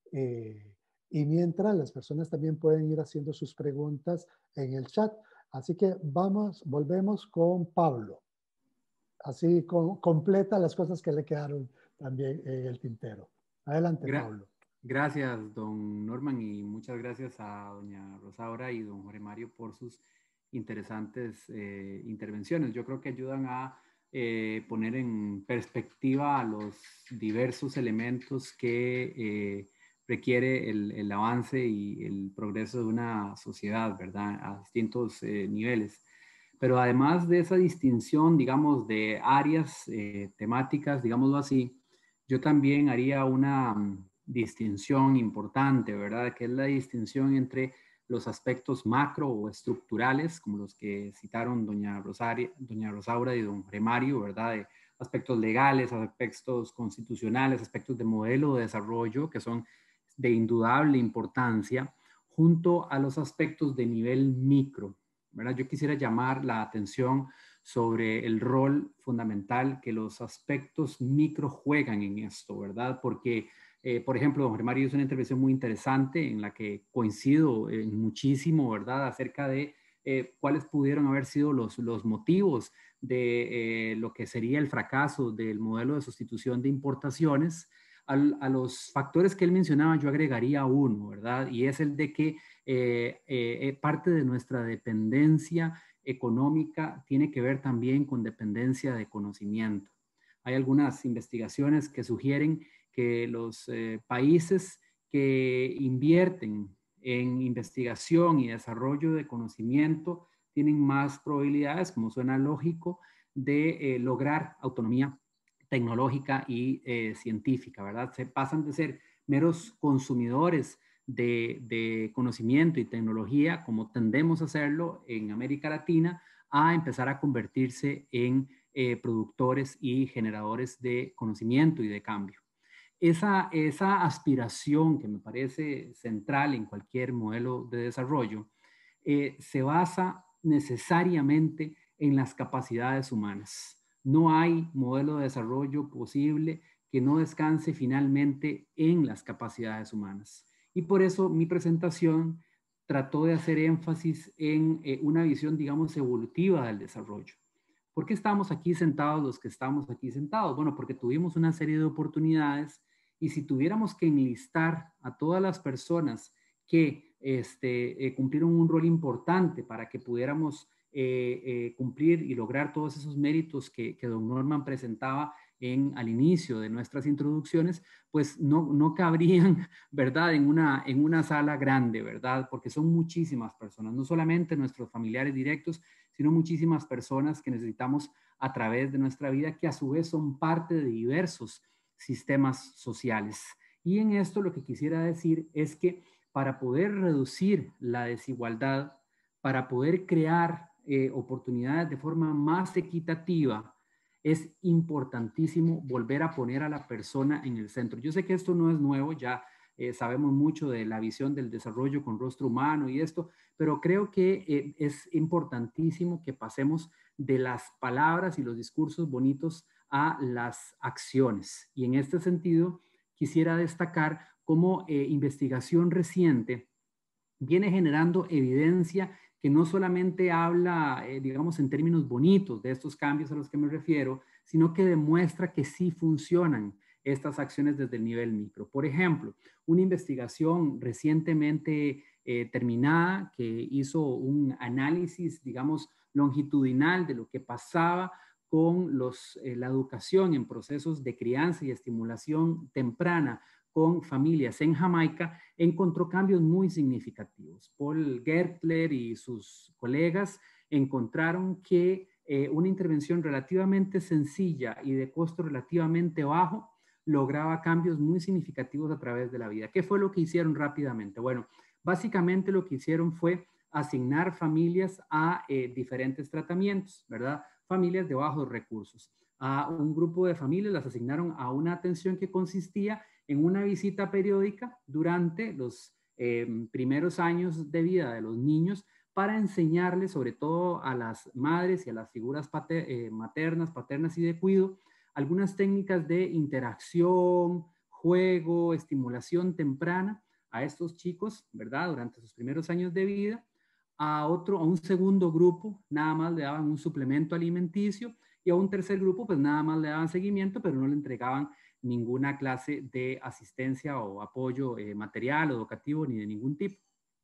y mientras las personas también pueden ir haciendo sus preguntas en el chat. Así que volvemos con Pablo. Así completa las cosas que le quedaron también en el tintero. Adelante, Pablo. Gracias, don Norman, y muchas gracias a doña Rosaura y don Jorge Mario por sus interesantes intervenciones. Yo creo que ayudan a poner en perspectiva los diversos elementos que requiere el avance y el progreso de una sociedad, ¿verdad? A distintos niveles. Pero además de esa distinción, digamos, de áreas temáticas, digámoslo así, yo también haría una distinción importante, ¿verdad? Que es la distinción entre los aspectos macro o estructurales, como los que citaron doña Rosaura y don Mario, ¿verdad? De aspectos legales, aspectos constitucionales, aspectos de modelo de desarrollo, que son de indudable importancia, junto a los aspectos de nivel micro, ¿verdad? Yo quisiera llamar la atención sobre el rol fundamental que los aspectos micro juegan en esto, ¿verdad? Porque, por ejemplo, don Jorge Mario hizo una intervención muy interesante en la que coincido muchísimo, ¿verdad? Acerca de cuáles pudieron haber sido los motivos de lo que sería el fracaso del modelo de sustitución de importaciones. A los factores que él mencionaba yo agregaría uno, ¿verdad? Y es el de que parte de nuestra dependencia económica tiene que ver también con dependencia de conocimiento. Hay algunas investigaciones que sugieren que los países que invierten en investigación y desarrollo de conocimiento tienen más probabilidades, como suena lógico, de lograr autonomía tecnológica y científica, ¿verdad? Se pasan de ser meros consumidores de conocimiento y tecnología, como tendemos a hacerlo en América Latina, a empezar a convertirse en productores y generadores de conocimiento y de cambio. Esa aspiración que me parece central en cualquier modelo de desarrollo se basa necesariamente en las capacidades humanas. No hay modelo de desarrollo posible que no descanse finalmente en las capacidades humanas. Y por eso mi presentación trató de hacer énfasis en una visión, digamos, evolutiva del desarrollo. ¿Por qué estamos aquí sentados los que estamos aquí sentados? Bueno, porque tuvimos una serie de oportunidades y si tuviéramos que enlistar a todas las personas que cumplieron un rol importante para que pudiéramos cumplir y lograr todos esos méritos que don Norman presentaba al inicio de nuestras introducciones, pues no cabrían, ¿verdad? En una sala grande, ¿verdad? Porque son muchísimas personas, no solamente nuestros familiares directos, sino muchísimas personas que necesitamos a través de nuestra vida, que a su vez son parte de diversos sistemas sociales. Y en esto lo que quisiera decir es que para poder reducir la desigualdad, para poder crear oportunidades de forma más equitativa, es importantísimo volver a poner a la persona en el centro. Yo sé que esto no es nuevo, ya sabemos mucho de la visión del desarrollo con rostro humano y esto, pero creo que es importantísimo que pasemos de las palabras y los discursos bonitos a las acciones. Y en este sentido, quisiera destacar cómo investigación reciente viene generando evidencia que no solamente habla, digamos, en términos bonitos de estos cambios a los que me refiero, sino que demuestra que sí funcionan estas acciones desde el nivel micro. Por ejemplo, una investigación recientemente terminada que hizo un análisis, digamos, longitudinal de lo que pasaba con la educación en procesos de crianza y estimulación temprana con familias en Jamaica, encontró cambios muy significativos. Paul Gertler y sus colegas encontraron que una intervención relativamente sencilla y de costo relativamente bajo lograba cambios muy significativos a través de la vida. ¿Qué fue lo que hicieron rápidamente? Bueno, básicamente lo que hicieron fue asignar familias a diferentes tratamientos, ¿verdad? Familias de bajos recursos. A un grupo de familias las asignaron a una atención que consistía en una visita periódica durante los primeros años de vida de los niños para enseñarles, sobre todo a las madres y a las figuras maternas, paternas y de cuidado, algunas técnicas de interacción, juego, estimulación temprana a estos chicos, ¿verdad? Durante sus primeros años de vida. A un segundo grupo, nada más le daban un suplemento alimenticio, y a un tercer grupo, pues nada más le daban seguimiento, pero no le entregaban ninguna clase de asistencia o apoyo material o educativo ni de ningún tipo.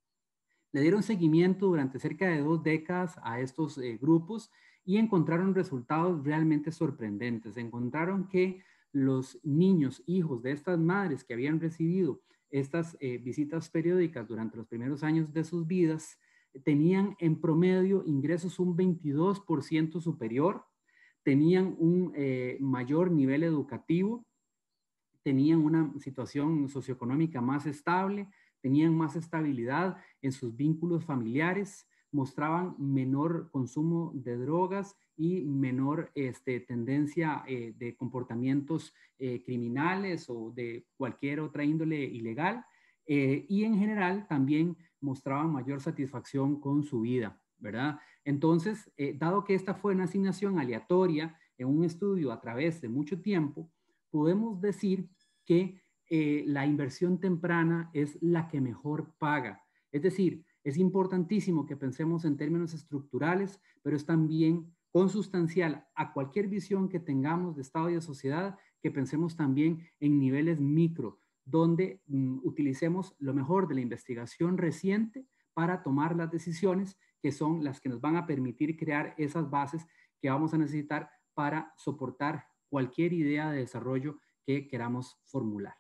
Le dieron seguimiento durante cerca de 2 décadas a estos grupos y encontraron resultados realmente sorprendentes. Encontraron que los niños, hijos de estas madres que habían recibido estas visitas periódicas durante los primeros años de sus vidas, tenían en promedio ingresos un 22% superior, tenían un mayor nivel educativo, tenían una situación socioeconómica más estable, tenían más estabilidad en sus vínculos familiares, mostraban menor consumo de drogas y menor tendencia de comportamientos criminales o de cualquier otra índole ilegal, y en general también mostraban mayor satisfacción con su vida, ¿verdad? Entonces, dado que esta fue una asignación aleatoria en un estudio a través de mucho tiempo, podemos decir que la inversión temprana es la que mejor paga. Es decir, es importantísimo que pensemos en términos estructurales, pero es también consustancial a cualquier visión que tengamos de Estado y de sociedad, que pensemos también en niveles micro, donde utilicemos lo mejor de la investigación reciente para tomar las decisiones que son las que nos van a permitir crear esas bases que vamos a necesitar para soportar cualquier idea de desarrollo que queramos formular.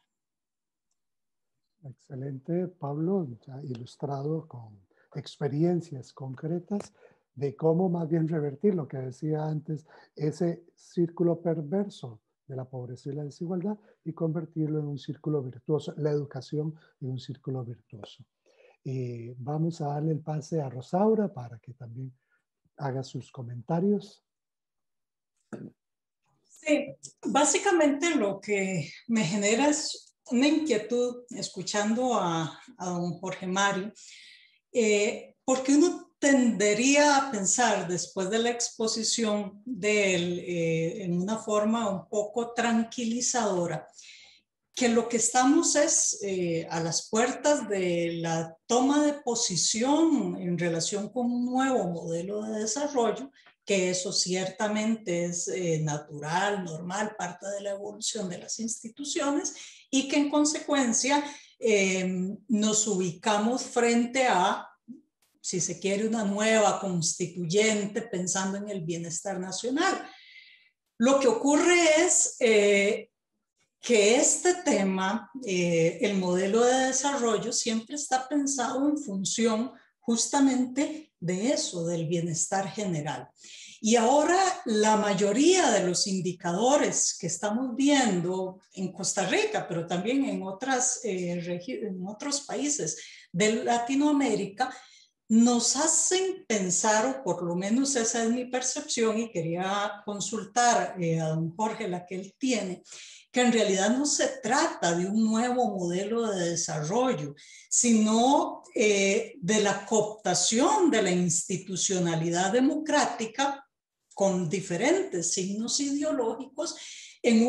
Excelente, Pablo, ya ilustrado con experiencias concretas de cómo más bien revertir lo que decía antes, ese círculo perverso de la pobreza y la desigualdad y convertirlo en un círculo virtuoso, la educación en un círculo virtuoso. Vamos a darle el pase a Rosaura para que también haga sus comentarios. Sí, básicamente lo que me genera es una inquietud escuchando a don Jorge Mario, porque uno tendería a pensar después de la exposición de él en una forma un poco tranquilizadora, que lo que estamos es a las puertas de la toma de posición en relación con un nuevo modelo de desarrollo, que eso ciertamente es natural, normal, parte de la evolución de las instituciones, y que en consecuencia nos ubicamos frente a, si se quiere, una nueva constituyente pensando en el bienestar nacional. Lo que ocurre es que este tema, el modelo de desarrollo, siempre está pensado en función justamente de eso, del bienestar general. Y ahora la mayoría de los indicadores que estamos viendo en Costa Rica, pero también en otros países de Latinoamérica, nos hacen pensar, o por lo menos esa es mi percepción, y quería consultar a don Jorge la que él tiene, que en realidad no se trata de un nuevo modelo de desarrollo, sino de la cooptación de la institucionalidad democrática con diferentes signos ideológicos en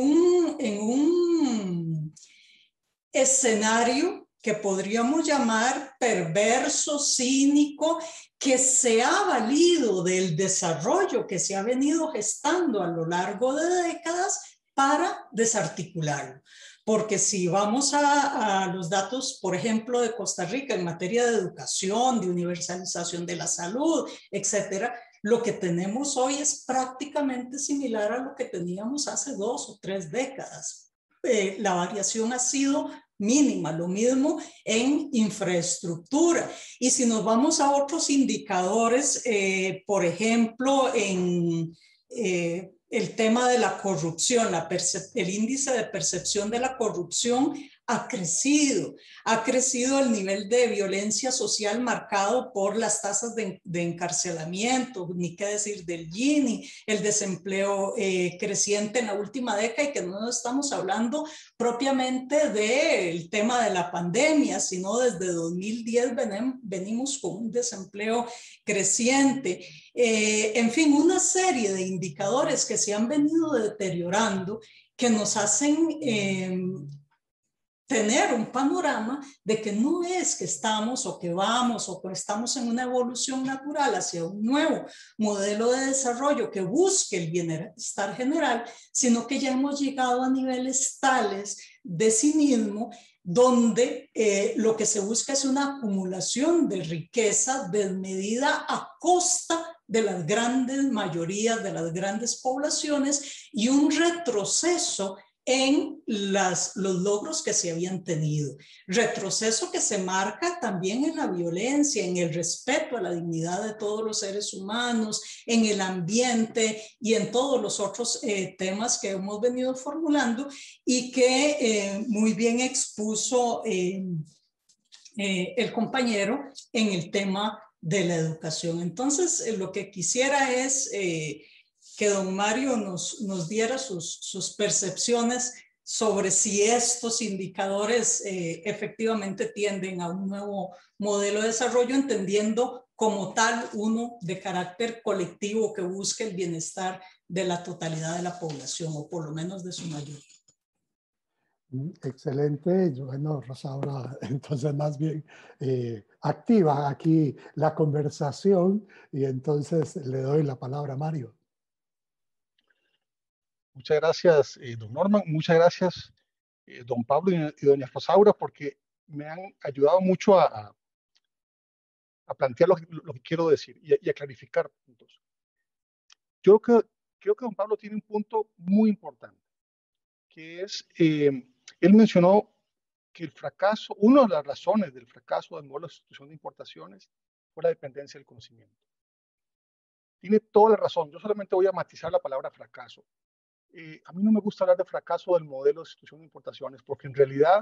un escenario que podríamos llamar perverso, cínico, que se ha valido del desarrollo que se ha venido gestando a lo largo de décadas para desarticularlo. Porque si vamos a los datos, por ejemplo, de Costa Rica en materia de educación, de universalización de la salud, etcétera, lo que tenemos hoy es prácticamente similar a lo que teníamos hace 2 o 3 décadas. La variación ha sido mínima, lo mismo en infraestructura. Y si nos vamos a otros indicadores, por ejemplo, en el tema de la corrupción, el índice de percepción de la corrupción ha crecido el nivel de violencia social marcado por las tasas de encarcelamiento, ni qué decir del Gini, el desempleo creciente en la última década, y que no estamos hablando propiamente del tema de la pandemia, sino desde 2010 venimos con un desempleo creciente. En fin, una serie de indicadores que se han venido deteriorando que nos hacen tener un panorama de que no es que estamos o que vamos o que estamos en una evolución natural hacia un nuevo modelo de desarrollo que busque el bienestar general, sino que ya hemos llegado a niveles tales de cinismo donde lo que se busca es una acumulación de riqueza desmedida a costa de las grandes mayorías, de las grandes poblaciones, y un retroceso en los logros que se habían tenido. Retroceso que se marca también en la violencia, en el respeto a la dignidad de todos los seres humanos, en el ambiente y en todos los otros temas que hemos venido formulando, y que muy bien expuso el compañero en el tema de la educación. Entonces, lo que quisiera es que don Mario nos diera sus percepciones sobre si estos indicadores efectivamente tienden a un nuevo modelo de desarrollo, entendiendo como tal uno de carácter colectivo que busque el bienestar de la totalidad de la población, o por lo menos de su mayoría. Excelente. Bueno, Rosaura, entonces más bien activa aquí la conversación, y entonces le doy la palabra a Mario. Muchas gracias, don Norman. Muchas gracias, don Pablo y doña Rosaura, porque me han ayudado mucho a plantear lo que quiero decir y a clarificar puntos. Yo creo que don Pablo tiene un punto muy importante, que es, él mencionó que el fracaso, una de las razones del fracaso del modelo de sustitución de importaciones fue la dependencia del conocimiento. Tiene toda la razón. Yo solamente voy a matizar la palabra fracaso. A mí no me gusta hablar de fracaso del modelo de sustitución de importaciones, porque en realidad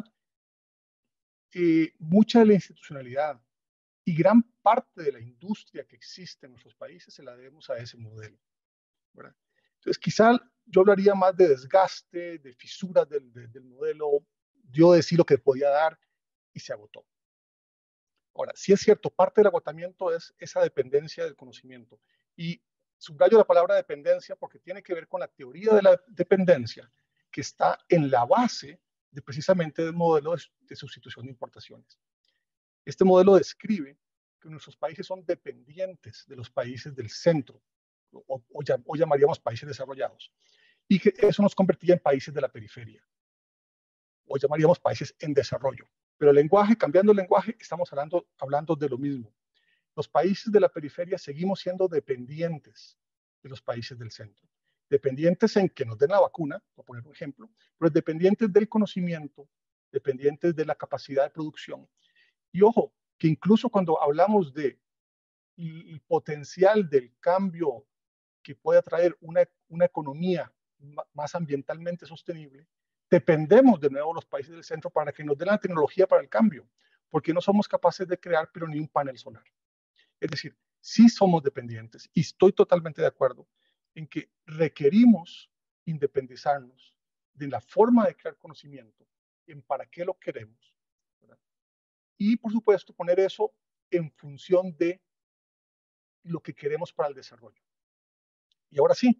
mucha de la institucionalidad y gran parte de la industria que existe en nuestros países se la debemos a ese modelo, ¿verdad? Entonces, quizá yo hablaría más de desgaste, de fisuras del modelo, dio de sí lo que podía dar y se agotó. Ahora, sí es cierto, parte del agotamiento es esa dependencia del conocimiento. Y subrayo la palabra dependencia porque tiene que ver con la teoría de la dependencia que está en la base de precisamente del modelo de sustitución de importaciones. Este modelo describe que nuestros países son dependientes de los países del centro, o llamaríamos países desarrollados, y que eso nos convertiría en países de la periferia, o llamaríamos países en desarrollo. Pero el lenguaje, cambiando el lenguaje, estamos hablando de lo mismo. Los países de la periferia seguimos siendo dependientes de los países del centro. Dependientes en que nos den la vacuna, por poner un ejemplo, pero dependientes del conocimiento, dependientes de la capacidad de producción. Y ojo, que incluso cuando hablamos de el potencial del cambio que puede traer una economía más ambientalmente sostenible, dependemos de nuevo de los países del centro para que nos den la tecnología para el cambio, porque no somos capaces de crear pero ni un panel solar. Es decir, sí somos dependientes, y estoy totalmente de acuerdo en que requerimos independizarnos de la forma de crear conocimiento, en para qué lo queremos, ¿verdad? Y por supuesto poner eso en función de lo que queremos para el desarrollo. Y ahora sí,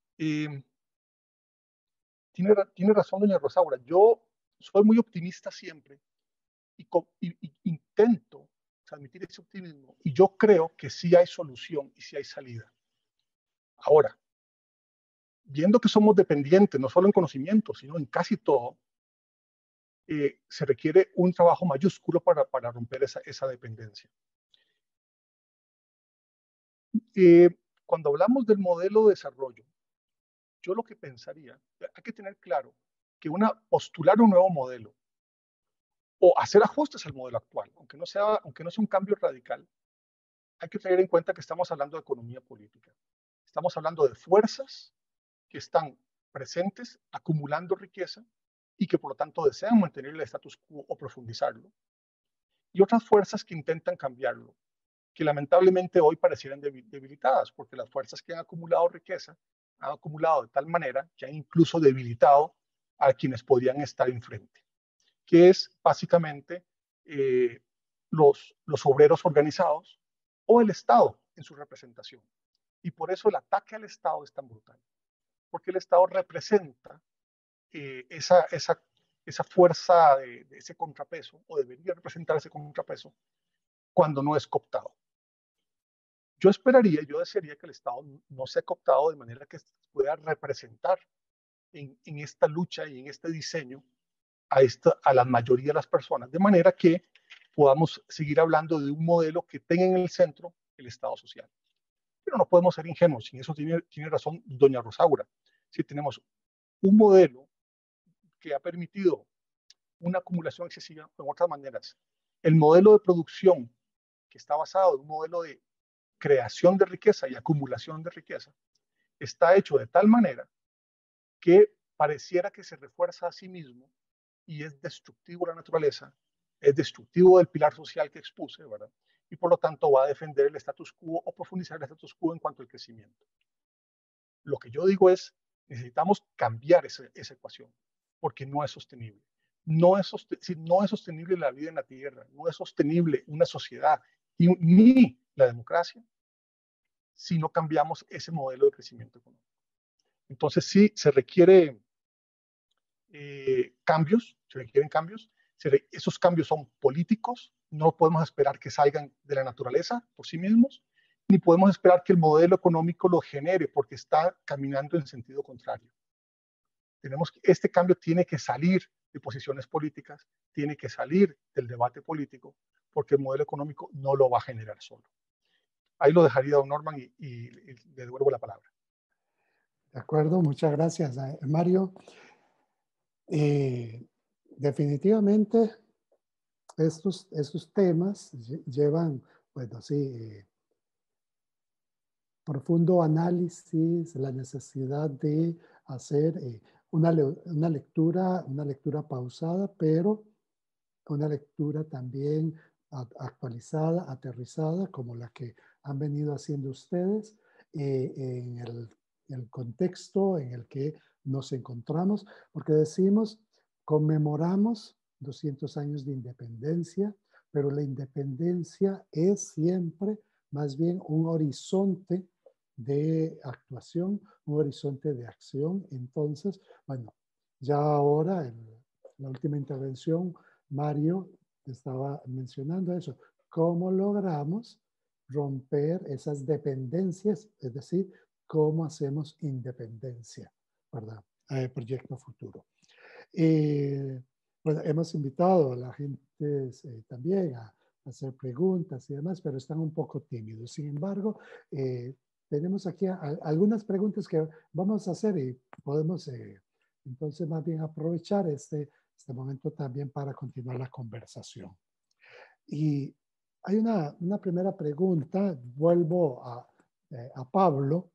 tiene razón doña Rosaura, yo soy muy optimista siempre y intento transmitir ese optimismo, y yo creo que sí hay solución y sí hay salida. Ahora, viendo que somos dependientes, no solo en conocimiento, sino en casi todo, se requiere un trabajo mayúsculo para romper esa dependencia. Cuando hablamos del modelo de desarrollo, yo lo que pensaría, hay que tener claro que postular un nuevo modelo o hacer ajustes al modelo actual, aunque no sea un cambio radical, hay que tener en cuenta que estamos hablando de economía política. Estamos hablando de fuerzas que están presentes, acumulando riqueza y que por lo tanto desean mantener el status quo o profundizarlo. Y otras fuerzas que intentan cambiarlo, que lamentablemente hoy parecieran debilitadas, porque las fuerzas que han acumulado riqueza han acumulado de tal manera que han incluso debilitado a quienes podían estar enfrente, que es básicamente los obreros organizados o el Estado en su representación. Y por eso el ataque al Estado es tan brutal, porque el Estado representa esa fuerza de ese contrapeso, o debería representar ese contrapeso, cuando no es cooptado. Yo desearía que el Estado no sea cooptado de manera que pueda representar en esta lucha y en este diseño a la mayoría de las personas, de manera que podamos seguir hablando de un modelo que tenga en el centro el Estado social. Pero no podemos ser ingenuos, y en eso tiene razón doña Rosaura. Si tenemos un modelo que ha permitido una acumulación excesiva, en otras maneras, el modelo de producción que está basado en un modelo de creación de riqueza y acumulación de riqueza, está hecho de tal manera que pareciera que se refuerza a sí mismo y es destructivo de la naturaleza, es destructivo del pilar social que expuse, ¿verdad? Y por lo tanto va a defender el status quo o profundizar el status quo en cuanto al crecimiento. Lo que yo digo es, necesitamos cambiar esa ecuación, porque no es sostenible. No es sostenible la vida en la Tierra, no es sostenible una sociedad, ni la democracia, si no cambiamos ese modelo de crecimiento económico. Entonces sí, se requieren cambios. Esos cambios son políticos, no podemos esperar que salgan de la naturaleza por sí mismos, ni podemos esperar que el modelo económico lo genere porque está caminando en sentido contrario. Este cambio tiene que salir de posiciones políticas, tiene que salir del debate político, porque el modelo económico no lo va a generar solo. Ahí lo dejaría don Norman y le devuelvo la palabra. De acuerdo, muchas gracias, Mario. Definitivamente estos temas llevan, bueno, sí, profundo análisis, la necesidad de hacer una lectura pausada, pero una lectura también actualizada, aterrizada, como la que han venido haciendo ustedes en el contexto en el que nos encontramos, porque decimos, conmemoramos 200 años de independencia, pero la independencia es siempre más bien un horizonte de actuación, un horizonte de acción. Entonces, bueno, ya ahora en la última intervención, Mario estaba mencionando eso, cómo logramos romper esas dependencias, es decir, cómo hacemos independencia, ¿verdad? Proyecto futuro. Bueno, hemos invitado a la gente también a hacer preguntas y demás, pero están un poco tímidos. Sin embargo, tenemos aquí algunas preguntas que vamos a hacer y podemos entonces más bien aprovechar este momento también para continuar la conversación. Y hay una primera pregunta, vuelvo a Pablo,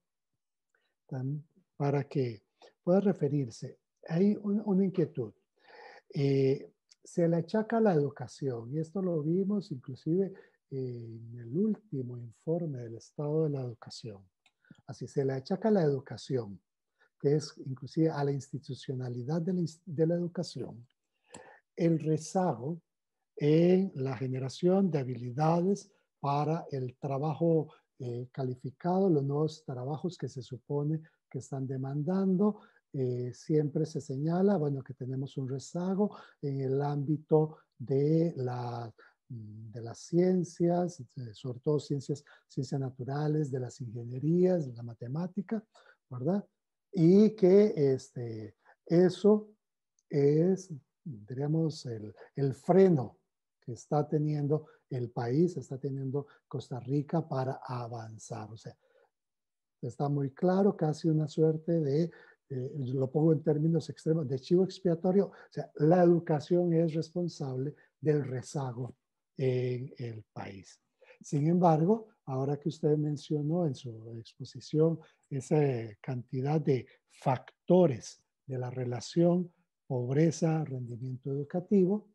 para que pueda referirse. Hay una inquietud. Se le achaca a la educación, y esto lo vimos inclusive en el último informe del estado de la educación. Así se le achaca a la educación, que es inclusive a la institucionalidad de la educación, el rezago en la generación de habilidades para el trabajo calificado, los nuevos trabajos que se supone que están demandando. Siempre se señala, bueno, que tenemos un rezago en el ámbito de las ciencias, sobre todo ciencias naturales, de las ingenierías, de la matemática, ¿verdad? y que eso es, diríamos, el freno que está teniendo el país, está teniendo Costa Rica para avanzar. O sea, está muy claro, casi una suerte de, lo pongo en términos extremos, de chivo expiatorio. O sea, la educación es responsable del rezago en el país. Sin embargo, ahora que usted mencionó en su exposición esa cantidad de factores de la relación pobreza, rendimiento educativo,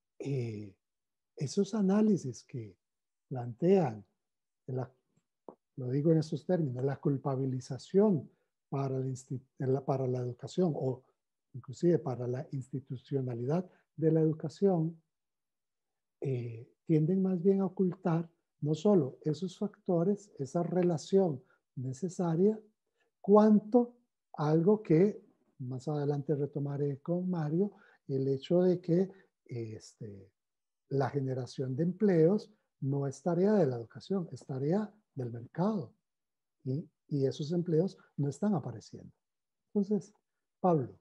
esos análisis que plantean la, lo digo en estos términos, la culpabilización para para la educación o inclusive para la institucionalidad de la educación, tienden más bien a ocultar no solo esos factores, esa relación necesaria, cuanto algo que más adelante retomaré con Mario, el hecho de que la generación de empleos no es tarea de la educación, es tarea del mercado. Y esos empleos no están apareciendo. Entonces, Pablo,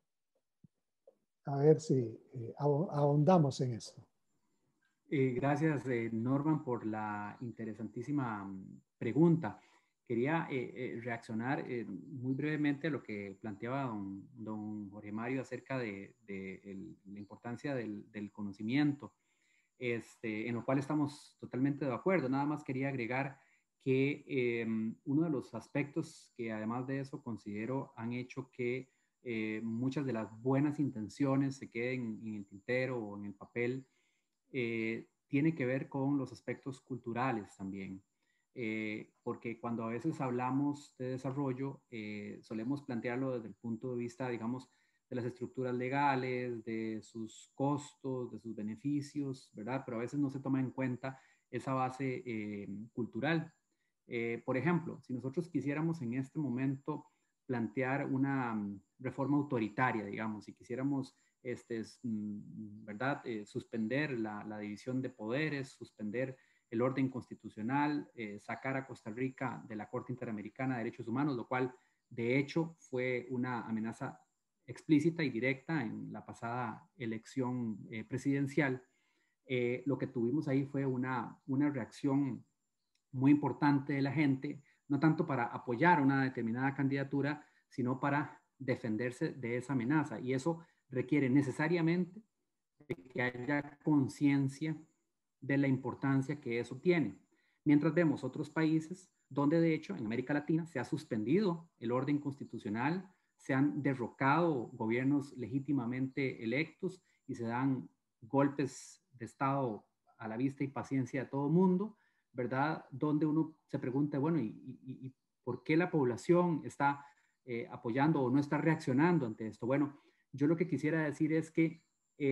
a ver si ahondamos en esto. Gracias, Norman, por la interesantísima pregunta. Quería reaccionar muy brevemente a lo que planteaba don Jorge Mario acerca de la importancia del conocimiento, en lo cual estamos totalmente de acuerdo. Nada más quería agregar que uno de los aspectos que además de eso considero han hecho que muchas de las buenas intenciones se queden en el tintero o en el papel, tiene que ver con los aspectos culturales también. Porque cuando a veces hablamos de desarrollo, solemos plantearlo desde el punto de vista, digamos, de las estructuras legales, de sus costos, de sus beneficios, ¿verdad? Pero a veces no se toma en cuenta esa base cultural. Por ejemplo, si nosotros quisiéramos en este momento plantear una reforma autoritaria, digamos, si quisiéramos ¿verdad? Suspender la división de poderes, suspender el orden constitucional, sacar a Costa Rica de la Corte Interamericana de Derechos Humanos, lo cual de hecho fue una amenaza explícita y directa en la pasada elección presidencial. Lo que tuvimos ahí fue una reacción muy importante de la gente, no tanto para apoyar una determinada candidatura, sino para defenderse de esa amenaza. Y eso requiere necesariamente de que haya conciencia de la importancia que eso tiene. Mientras vemos otros países donde de hecho en América Latina se ha suspendido el orden constitucional, se han derrocado gobiernos legítimamente electos y se dan golpes de Estado a la vista y paciencia de todo el mundo, ¿verdad? Donde uno se pregunta, bueno, ¿y por qué la población está apoyando o no está reaccionando ante esto? Bueno, yo lo que quisiera decir es que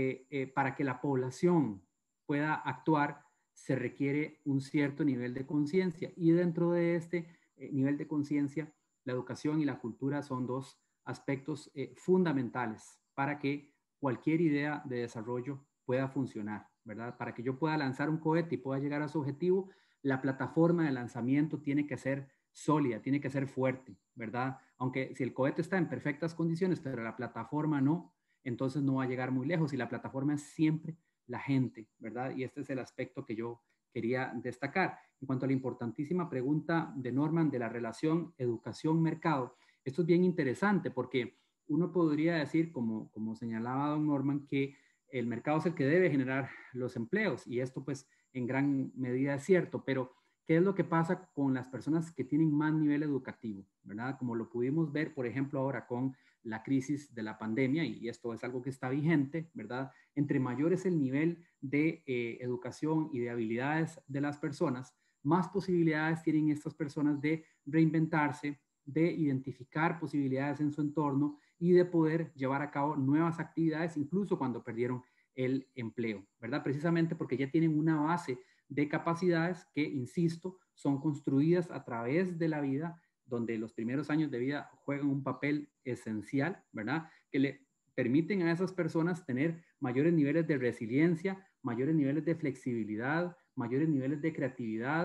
para que la población pueda actuar se requiere un cierto nivel de conciencia y dentro de este nivel de conciencia, la educación y la cultura son dos aspectos fundamentales para que cualquier idea de desarrollo pueda funcionar, ¿verdad? Para que yo pueda lanzar un cohete y pueda llegar a su objetivo, la plataforma de lanzamiento tiene que ser sólida, tiene que ser fuerte, ¿verdad? Aunque si el cohete está en perfectas condiciones, pero la plataforma no, entonces no va a llegar muy lejos y la plataforma es siempre la gente, ¿verdad? Y este es el aspecto que yo quería destacar. En cuanto a la importantísima pregunta de Norman de la relación educación-mercado, esto es bien interesante porque uno podría decir, como señalaba don Norman, que el mercado es el que debe generar los empleos y esto pues en gran medida es cierto, pero ¿qué es lo que pasa con las personas que tienen más nivel educativo? ¿Verdad? Como lo pudimos ver, por ejemplo, ahora con la crisis de la pandemia, y esto es algo que está vigente, ¿verdad? Entre mayor es el nivel de educación y de habilidades de las personas, más posibilidades tienen estas personas de reinventarse, de identificar posibilidades en su entorno y de poder llevar a cabo nuevas actividades, incluso cuando perdieron el empleo, ¿verdad? Precisamente porque ya tienen una base de capacidades que, insisto, son construidas a través de la vida, donde los primeros años de vida juegan un papel esencial, ¿verdad? Que le permiten a esas personas tener mayores niveles de resiliencia, mayores niveles de flexibilidad, mayores niveles de creatividad,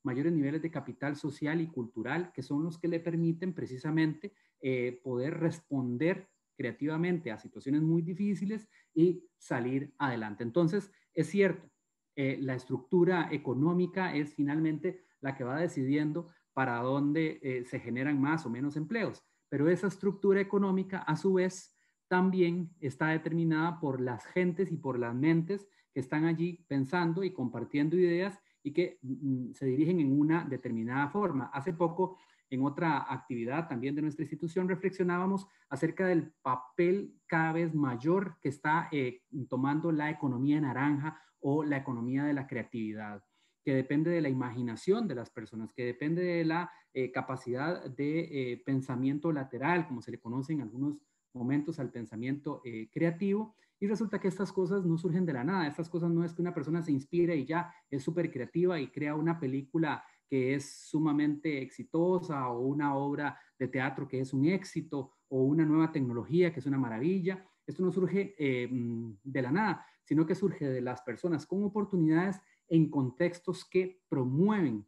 mayores niveles de capital social y cultural, que son los que le permiten precisamente poder responder creativamente a situaciones muy difíciles y salir adelante. Entonces, es cierto, la estructura económica es finalmente la que va decidiendo para dónde se generan más o menos empleos, pero esa estructura económica a su vez también está determinada por las gentes y por las mentes que están allí pensando y compartiendo ideas y que se dirigen en una determinada forma. Hace poco, en otra actividad también de nuestra institución, reflexionábamos acerca del papel cada vez mayor que está tomando la economía naranja o la economía de la creatividad, que depende de la imaginación de las personas, que depende de la capacidad de pensamiento lateral, como se le conoce en algunos momentos al pensamiento creativo. Y resulta que estas cosas no surgen de la nada. Estas cosas no es que una persona se inspire y ya es súper creativa y crea una película que es sumamente exitosa o una obra de teatro que es un éxito o una nueva tecnología que es una maravilla. Esto no surge de la nada, sino que surge de las personas con oportunidades en contextos que promueven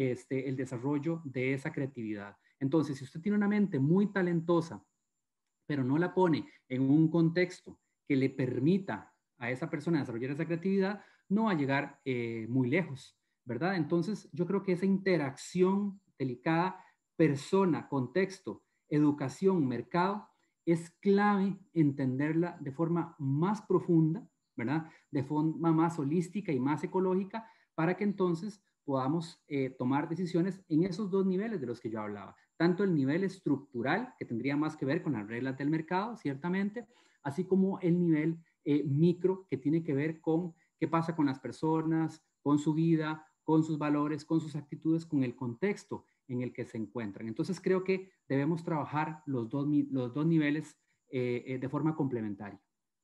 el desarrollo de esa creatividad. Entonces, si usted tiene una mente muy talentosa, pero no la pone en un contexto que le permita a esa persona desarrollar esa creatividad, no va a llegar muy lejos, ¿verdad? Entonces, yo creo que esa interacción delicada, persona, contexto, educación, mercado, es clave entenderla de forma más profunda, ¿verdad? De forma más holística y más ecológica, para que entonces podamos tomar decisiones en esos dos niveles de los que yo hablaba. Tanto el nivel estructural, que tendría más que ver con las reglas del mercado, ciertamente, así como el nivel micro, que tiene que ver con qué pasa con las personas, con su vida, con sus valores, con sus actitudes, con el contexto en el que se encuentran. Entonces creo que debemos trabajar los dos niveles de forma complementaria.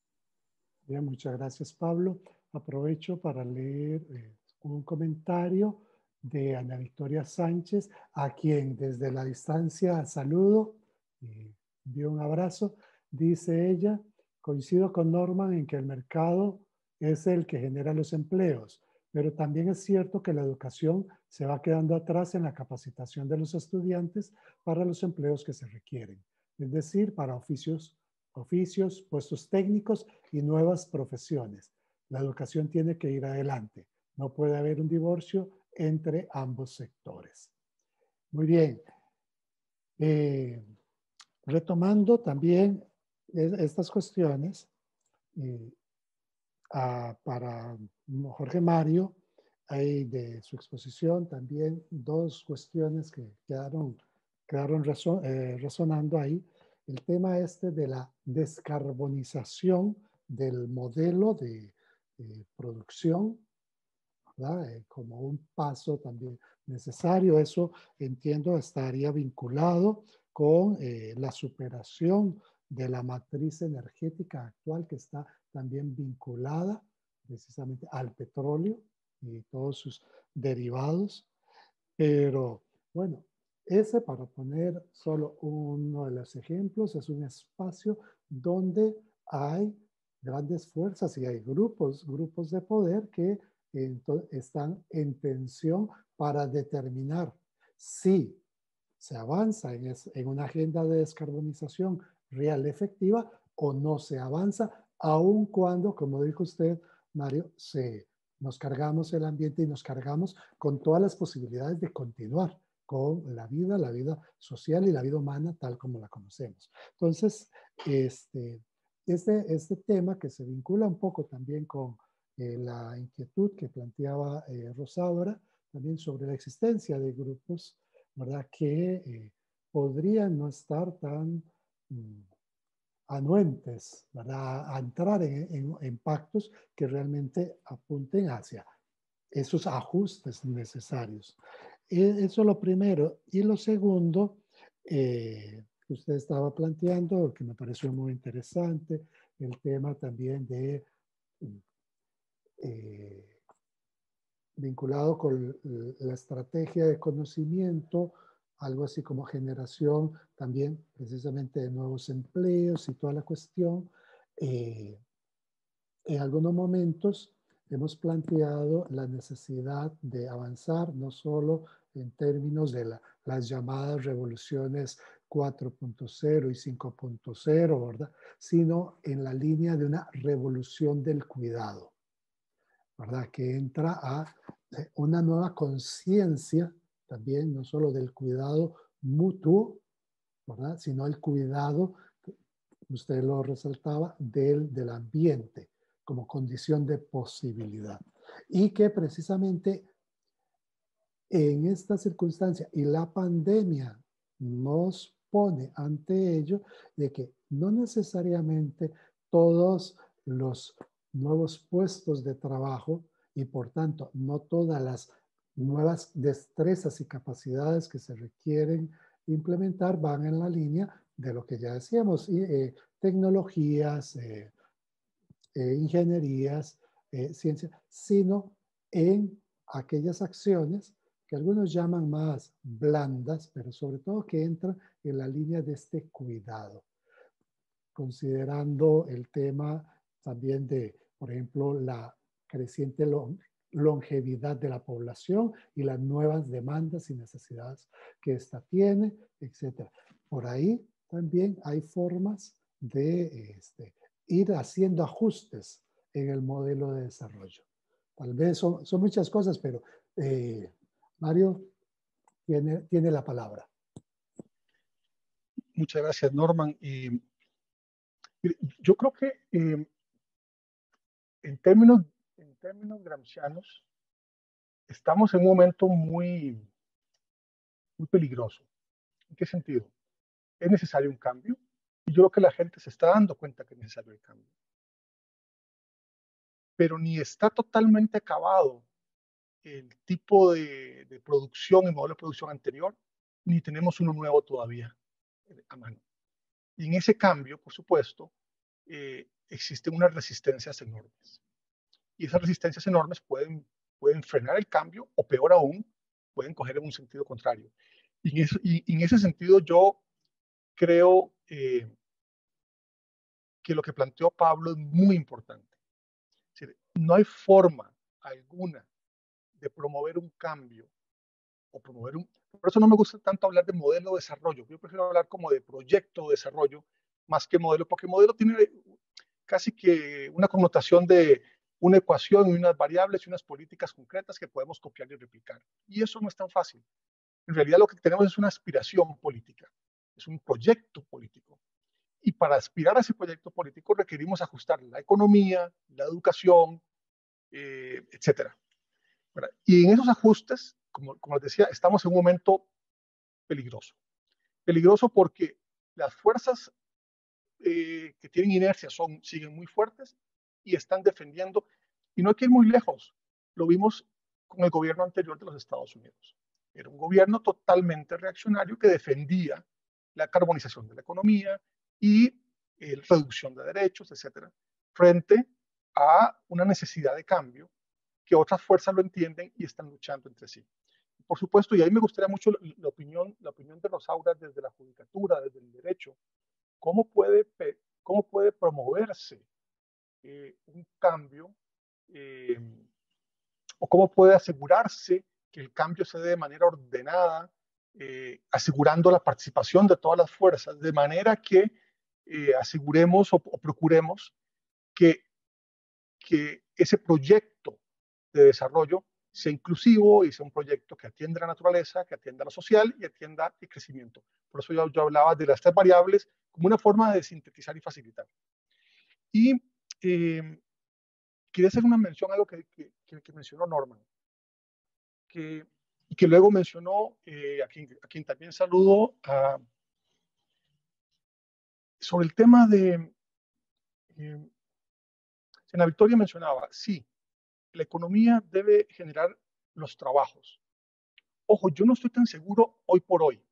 Bien, muchas gracias, Pablo. Aprovecho para leer un comentario de Ana Victoria Sánchez, a quien desde la distancia saludo y envío un abrazo. Dice ella: coincido con Norman en que el mercado es el que genera los empleos, pero también es cierto que la educación se va quedando atrás en la capacitación de los estudiantes para los empleos que se requieren, es decir, para oficios, puestos técnicos y nuevas profesiones. La educación tiene que ir adelante. No puede haber un divorcio entre ambos sectores. Muy bien. Retomando también estas cuestiones, para Jorge Mario, hay de su exposición también dos cuestiones que quedaron resonando ahí. El tema este de la descarbonización del modelo de producción, ¿verdad? Como un paso también necesario. Eso, entiendo, estaría vinculado con la superación de la matriz energética actual, que está también vinculada precisamente al petróleo y todos sus derivados. Pero bueno, ese, para poner solo uno de los ejemplos, es un espacio donde hay grandes fuerzas y hay grupos de poder que están en tensión para determinar si se avanza en una agenda de descarbonización real efectiva o no se avanza, aun cuando, como dijo usted, Mario, nos cargamos el ambiente y nos cargamos con todas las posibilidades de continuar con la vida social y la vida humana tal como la conocemos. Entonces, este tema, que se vincula un poco también con la inquietud que planteaba Rosaura, también sobre la existencia de grupos, ¿verdad?, que podrían no estar tan anuentes, ¿verdad?, a entrar en pactos que realmente apunten hacia esos ajustes necesarios. Eso es lo primero. Y lo segundo, que usted estaba planteando, que me pareció muy interesante, el tema también de vinculado con la estrategia de conocimiento, algo así como generación también precisamente de nuevos empleos y toda la cuestión. En algunos momentos hemos planteado la necesidad de avanzar no solo en términos de las llamadas revoluciones 4.0 y 5.0, ¿verdad? Sino en la línea de una revolución del cuidado, ¿verdad? Que entra a una nueva conciencia también, no solo del cuidado mutuo, ¿verdad? Sino el cuidado, usted lo resaltaba, del ambiente como condición de posibilidad. Y que precisamente en esta circunstancia y la pandemia nos pone ante ello de que no necesariamente todos los nuevos puestos de trabajo y por tanto no todas las nuevas destrezas y capacidades que se requieren implementar van en la línea de lo que ya decíamos, tecnologías, ingenierías, ciencias, sino en aquellas acciones que algunos llaman más blandas, pero sobre todo que entran en la línea de este cuidado, considerando el tema también de, por ejemplo, la creciente longevidad de la población y las nuevas demandas y necesidades que ésta tiene, etc. Por ahí también hay formas de ir haciendo ajustes en el modelo de desarrollo. Tal vez son muchas cosas, pero Mario tiene la palabra. Muchas gracias, Norman. Yo creo que en términos gramscianos, estamos en un momento muy peligroso. ¿En qué sentido? Es necesario un cambio y yo creo que la gente se está dando cuenta que es necesario el cambio. Pero ni está totalmente acabado el tipo de producción, el modelo de producción anterior, ni tenemos uno nuevo todavía a mano. Y en ese cambio, por supuesto, existen unas resistencias enormes. Y esas resistencias enormes pueden frenar el cambio o, peor aún, pueden coger en un sentido contrario. Y en ese sentido yo creo que lo que planteó Pablo es muy importante. Es decir, no hay forma alguna de promover un cambio o promover un... Por eso no me gusta tanto hablar de modelo de desarrollo. Yo prefiero hablar como de proyecto de desarrollo más que modelo, porque modelo tiene casi que una connotación de una ecuación y unas variables y unas políticas concretas que podemos copiar y replicar. Y eso no es tan fácil. En realidad lo que tenemos es una aspiración política, es un proyecto político. Y para aspirar a ese proyecto político requerimos ajustar la economía, la educación, etcétera. Y en esos ajustes, como les decía, estamos en un momento peligroso. Peligroso porque las fuerzas que tienen inercia siguen muy fuertes y están defendiendo, y no hay que ir muy lejos, lo vimos con el gobierno anterior de los Estados Unidos. Era un gobierno totalmente reaccionario que defendía la carbonización de la economía y la reducción de derechos, etcétera, frente a una necesidad de cambio que otras fuerzas lo entienden y están luchando entre sí. Por supuesto, y ahí me gustaría mucho la opinión de Rosaura desde la judicatura, desde el derecho, cómo puede promoverse un cambio o cómo puede asegurarse que el cambio se dé de manera ordenada, asegurando la participación de todas las fuerzas, de manera que aseguremos o procuremos que ese proyecto de desarrollo sea inclusivo y sea un proyecto que atienda a la naturaleza, que atienda a lo social y atienda el crecimiento. Por eso yo hablaba de las tres variables como una forma de sintetizar y facilitar. Y quería hacer una mención a algo que mencionó Norman, y que luego mencionó a quien también saludo, sobre el tema de... Ana Victoria mencionaba, sí, la economía debe generar los trabajos. Ojo, yo no estoy tan seguro hoy por hoy,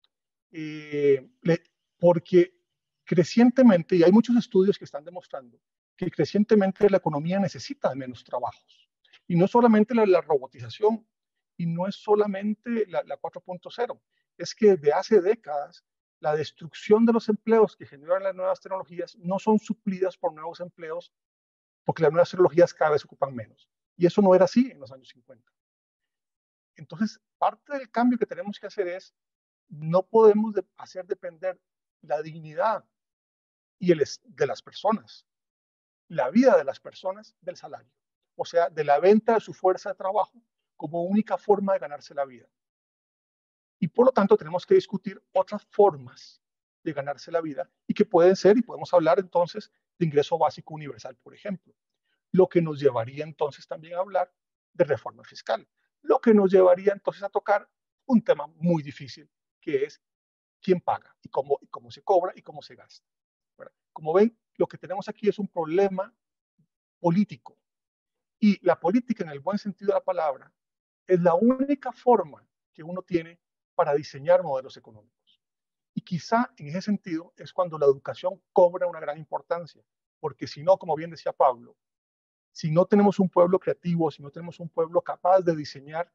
porque crecientemente, y hay muchos estudios que están demostrando que crecientemente la economía necesita menos trabajos. Y no solamente la robotización, y no es solamente la 4.0, es que desde hace décadas la destrucción de los empleos que generan las nuevas tecnologías no son suplidas por nuevos empleos, porque las nuevas tecnologías cada vez ocupan menos. Y eso no era así en los años 50. Entonces, parte del cambio que tenemos que hacer es, no podemos hacer depender la dignidad de las personas, la vida de las personas del salario. O sea, de la venta de su fuerza de trabajo como única forma de ganarse la vida. Y por lo tanto tenemos que discutir otras formas de ganarse la vida y que pueden ser, y podemos hablar entonces de ingreso básico universal, por ejemplo. Lo que nos llevaría entonces también a hablar de reforma fiscal. Lo que nos llevaría entonces a tocar un tema muy difícil, que es quién paga y cómo se cobra y cómo se gasta. ¿Verdad? Como ven, lo que tenemos aquí es un problema político. Y la política, en el buen sentido de la palabra, es la única forma que uno tiene para diseñar modelos económicos. Y quizá en ese sentido es cuando la educación cobra una gran importancia, porque si no, como bien decía Pablo, si no tenemos un pueblo creativo, si no tenemos un pueblo capaz de diseñar,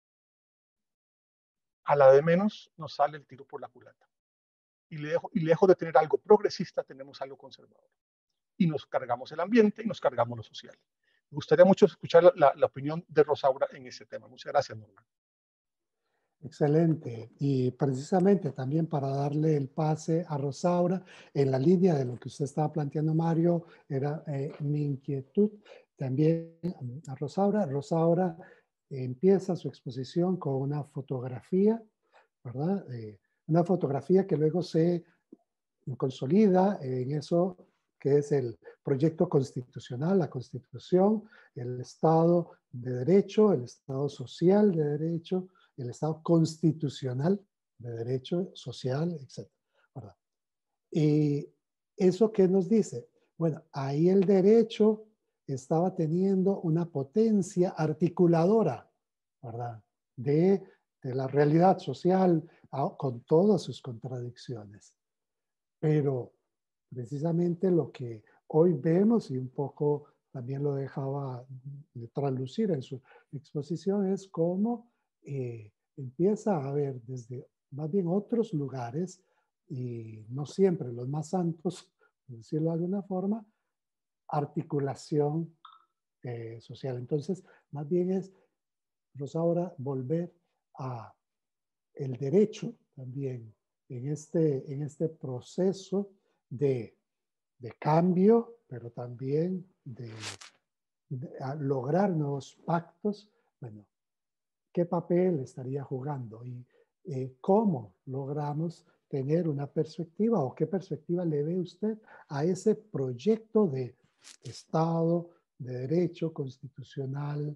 a la de menos nos sale el tiro por la culata. Y lejos de tener algo progresista, tenemos algo conservador. Y nos cargamos el ambiente y nos cargamos lo social. Me gustaría mucho escuchar la opinión de Rosaura en ese tema. Muchas gracias, Norma. Excelente. Y precisamente también para darle el pase a Rosaura, en la línea de lo que usted estaba planteando, Mario, era mi inquietud también a Rosaura. Rosaura empieza su exposición con una fotografía, ¿verdad? Una fotografía que luego se consolida en eso que es el proyecto constitucional, la Constitución, el Estado de Derecho, el Estado social de derecho, el Estado constitucional de derecho social, etc. ¿Verdad? Y eso qué nos dice, bueno, ahí el derecho estaba teniendo una potencia articuladora, ¿verdad? De la realidad social con todas sus contradicciones. Pero precisamente lo que hoy vemos y un poco también lo dejaba de traslucir en su exposición es cómo empieza a haber desde más bien otros lugares y no siempre los más santos, por decirlo de alguna forma, articulación social. Entonces, más bien es, Rosaura, volver a el derecho también en este proceso de cambio, pero también de lograr nuevos pactos. Bueno, ¿qué papel estaría jugando? Y cómo logramos tener una perspectiva o qué perspectiva le ve usted a ese proyecto de Estado, de derecho constitucional,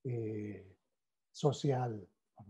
social.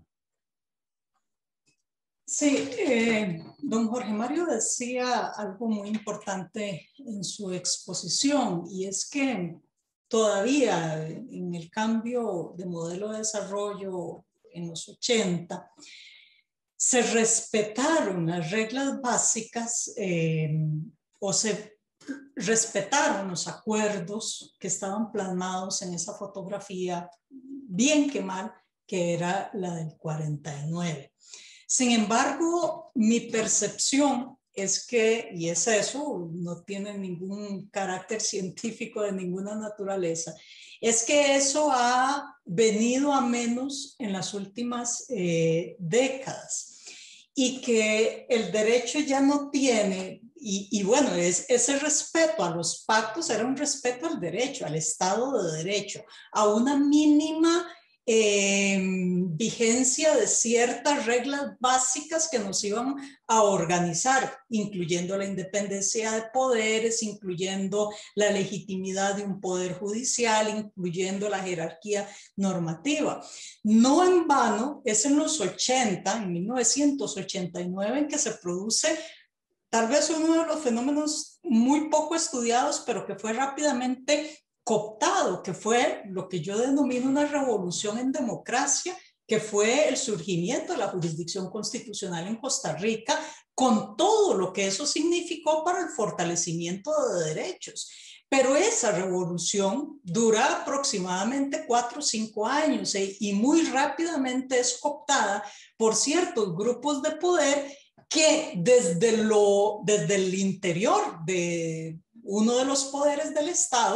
Sí, don Jorge Mario decía algo muy importante en su exposición y es que todavía en el cambio de modelo de desarrollo en los 80 se respetaron las reglas básicas o se respetaron los acuerdos que estaban plasmados en esa fotografía, bien que mal, que era la del 49. Sin embargo, mi percepción es que, y es eso, no tiene ningún carácter científico de ninguna naturaleza, es que eso ha venido a menos en las últimas décadas y que el derecho ya no tiene, y bueno, ese respeto a los pactos era un respeto al derecho, al Estado de Derecho, a una mínima vigencia de ciertas reglas básicas que nos iban a organizar, incluyendo la independencia de poderes, incluyendo la legitimidad de un poder judicial, incluyendo la jerarquía normativa. No en vano, es en los 80, en 1989, en que se produce tal vez uno de los fenómenos muy poco estudiados, pero que fue rápidamente cooptado, que fue lo que yo denomino una revolución en democracia, que fue el surgimiento de la jurisdicción constitucional en Costa Rica, con todo lo que eso significó para el fortalecimiento de derechos. Pero esa revolución dura aproximadamente 4 o 5 años y muy rápidamente es cooptada por ciertos grupos de poder que desde el interior de uno de los poderes del Estado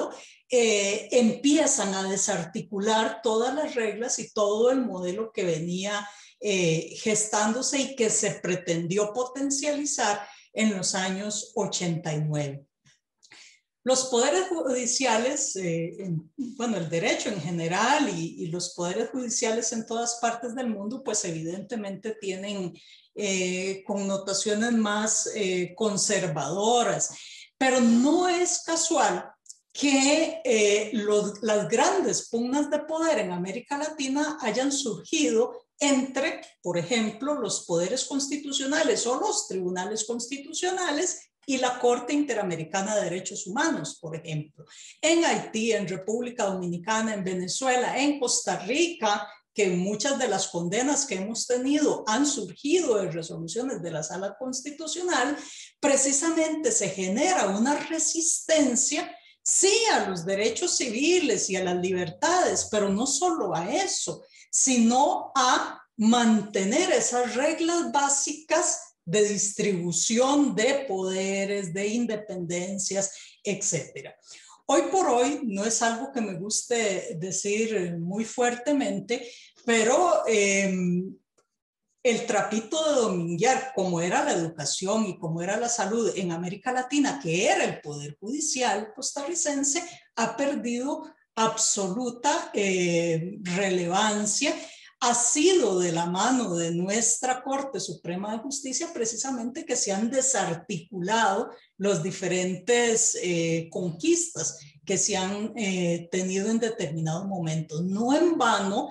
empiezan a desarticular todas las reglas y todo el modelo que venía gestándose y que se pretendió potencializar en los años 89. Los poderes judiciales, bueno, el derecho en general y los poderes judiciales en todas partes del mundo, pues evidentemente tienen connotaciones más conservadoras, pero no es casual que las grandes pugnas de poder en América Latina hayan surgido entre, por ejemplo, los poderes constitucionales o los tribunales constitucionales y la Corte Interamericana de Derechos Humanos, por ejemplo. En Haití, en República Dominicana, en Venezuela, en Costa Rica, que muchas de las condenas que hemos tenido han surgido de resoluciones de la Sala Constitucional, precisamente se genera una resistencia, sí, a los derechos civiles y a las libertades, pero no solo a eso, sino a mantener esas reglas básicas de distribución de poderes, de independencias, etc. Hoy por hoy no es algo que me guste decir muy fuertemente, pero el trapito de dominguear, como era la educación y como era la salud en América Latina, que era el poder judicial costarricense, ha perdido absoluta relevancia. Ha sido de la mano de nuestra Corte Suprema de Justicia precisamente que se han desarticulado los diferentes conquistas que se han tenido en determinados momentos. No en vano,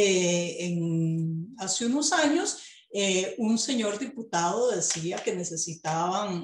hace unos años, un señor diputado decía que necesitaban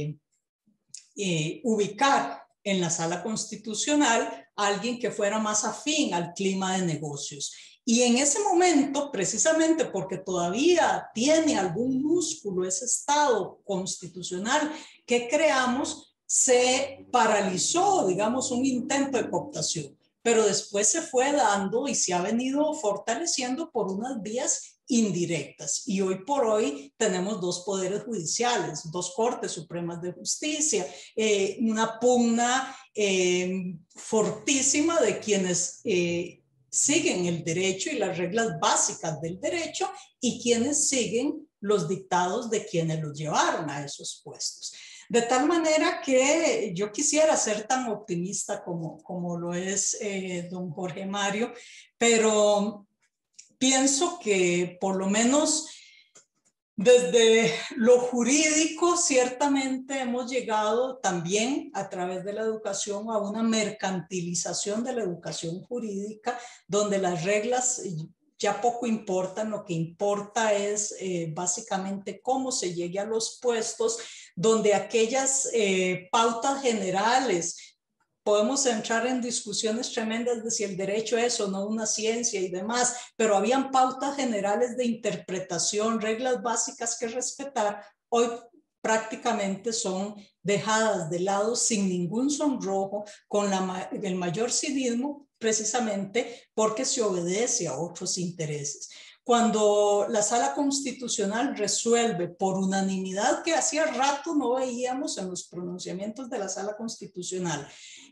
ubicar en la Sala Constitucional a alguien que fuera más afín al clima de negocios. Y en ese momento, precisamente porque todavía tiene algún músculo ese Estado constitucional que creamos, se paralizó, digamos, un intento de cooptación. Pero después se fue dando y se ha venido fortaleciendo por unas vías indirectas. Y hoy por hoy tenemos dos poderes judiciales, dos Cortes Supremas de Justicia, una pugna fortísima de quienes siguen el derecho y las reglas básicas del derecho y quienes siguen los dictados de quienes los llevaron a esos puestos. De tal manera que yo quisiera ser tan optimista como lo es don Jorge Mario, pero pienso que por lo menos desde lo jurídico, ciertamente hemos llegado también a través de la educación a una mercantilización de la educación jurídica, donde las reglas ya poco importan, lo que importa es básicamente cómo se llegue a los puestos, donde aquellas pautas generales, podemos entrar en discusiones tremendas de si el derecho es o no una ciencia y demás, pero habían pautas generales de interpretación, reglas básicas que respetar, hoy prácticamente son dejadas de lado sin ningún sonrojo, con el mayor cinismo, precisamente porque se obedece a otros intereses. Cuando la Sala Constitucional resuelve por unanimidad, que hacía rato no veíamos en los pronunciamientos de la Sala Constitucional,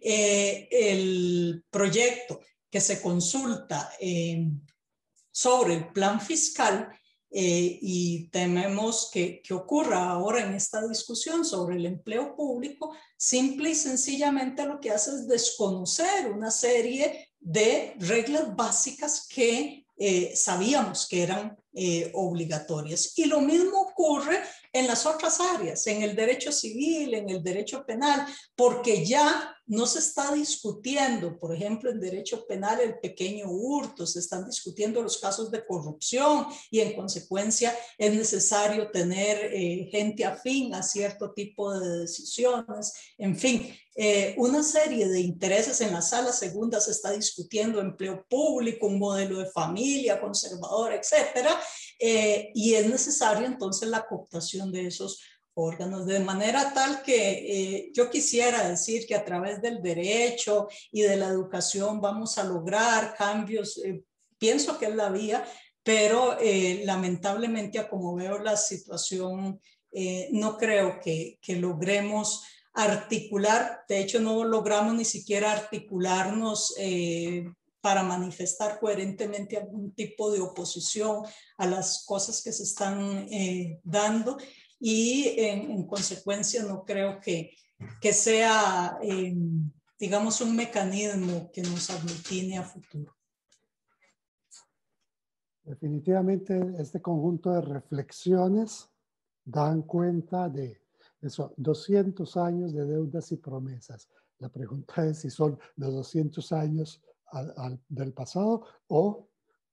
el proyecto que se consulta sobre el plan fiscal, y tememos que ocurra ahora en esta discusión sobre el empleo público, simple y sencillamente lo que hace es desconocer una serie de reglas básicas que sabíamos que eran obligatorias. Y lo mismo ocurre en las otras áreas, en el derecho civil, en el derecho penal, porque ya no se está discutiendo, por ejemplo, en derecho penal el pequeño hurto, se están discutiendo los casos de corrupción y en consecuencia es necesario tener gente afín a cierto tipo de decisiones, en fin. Una serie de intereses. En la Sala Segunda se está discutiendo empleo público, un modelo de familia conservador, etcétera, y es necesario entonces la cooptación de esos órganos, de manera tal que yo quisiera decir que a través del derecho y de la educación vamos a lograr cambios, pienso que es la vía, pero lamentablemente, a como veo la situación, no creo que logremos articular. De hecho, no logramos ni siquiera articularnos para manifestar coherentemente algún tipo de oposición a las cosas que se están dando, y en consecuencia no creo que sea, digamos, un mecanismo que nos aglutine a futuro. Definitivamente este conjunto de reflexiones dan cuenta de eso, 200 años de deudas y promesas. La pregunta es si son los 200 años del pasado o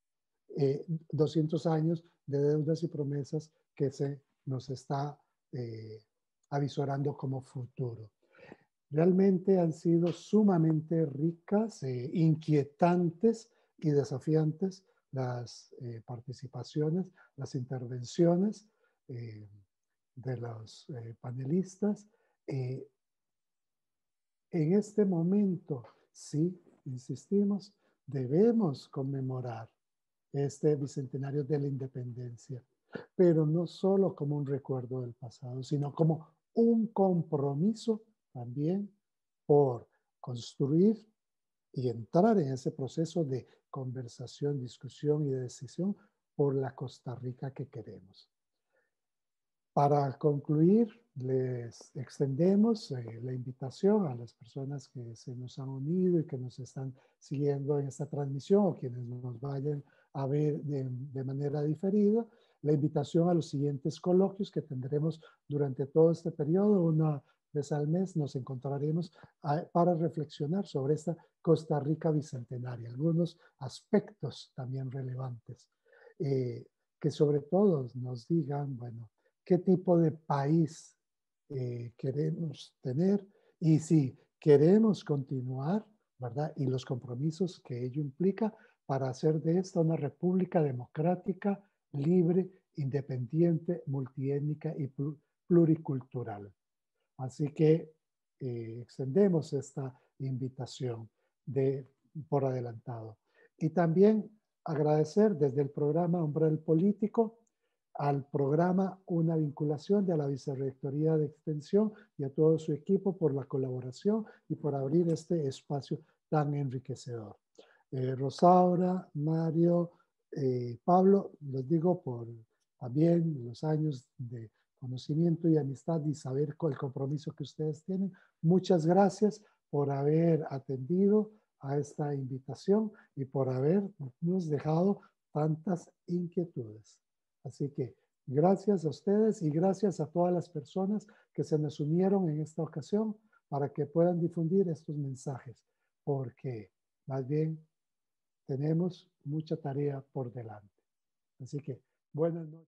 200 años de deudas y promesas que se nos está avisorando como futuro. Realmente han sido sumamente ricas, inquietantes y desafiantes las participaciones, las intervenciones de los panelistas. En este momento, sí, insistimos, debemos conmemorar este bicentenario de la independencia, pero no solo como un recuerdo del pasado, sino como un compromiso también por construir y entrar en ese proceso de conversación, discusión y de decisión por la Costa Rica que queremos. Para concluir, les extendemos la invitación a las personas que se nos han unido y que nos están siguiendo en esta transmisión, o quienes nos vayan a ver de manera diferida, la invitación a los siguientes coloquios que tendremos durante todo este periodo. Una vez al mes nos encontraremos para reflexionar sobre esta Costa Rica bicentenaria, algunos aspectos también relevantes, que sobre todo nos digan, bueno, qué tipo de país queremos tener y si queremos continuar, ¿verdad? Y los compromisos que ello implica para hacer de esta una república democrática, libre, independiente, multiétnica y pluricultural. Así que extendemos esta invitación por adelantado. Y también agradecer desde el programa Umbral Político al programa Una Vinculación de la Vicerrectoría de Extensión y a todo su equipo por la colaboración y por abrir este espacio tan enriquecedor. Rosaura, Mario, Pablo, les digo por también los años de conocimiento y amistad y saber con el compromiso que ustedes tienen. Muchas gracias por haber atendido a esta invitación y por habernos dejado tantas inquietudes. Así que gracias a ustedes y gracias a todas las personas que se nos unieron en esta ocasión para que puedan difundir estos mensajes, porque más bien tenemos mucha tarea por delante. Así que buenas noches.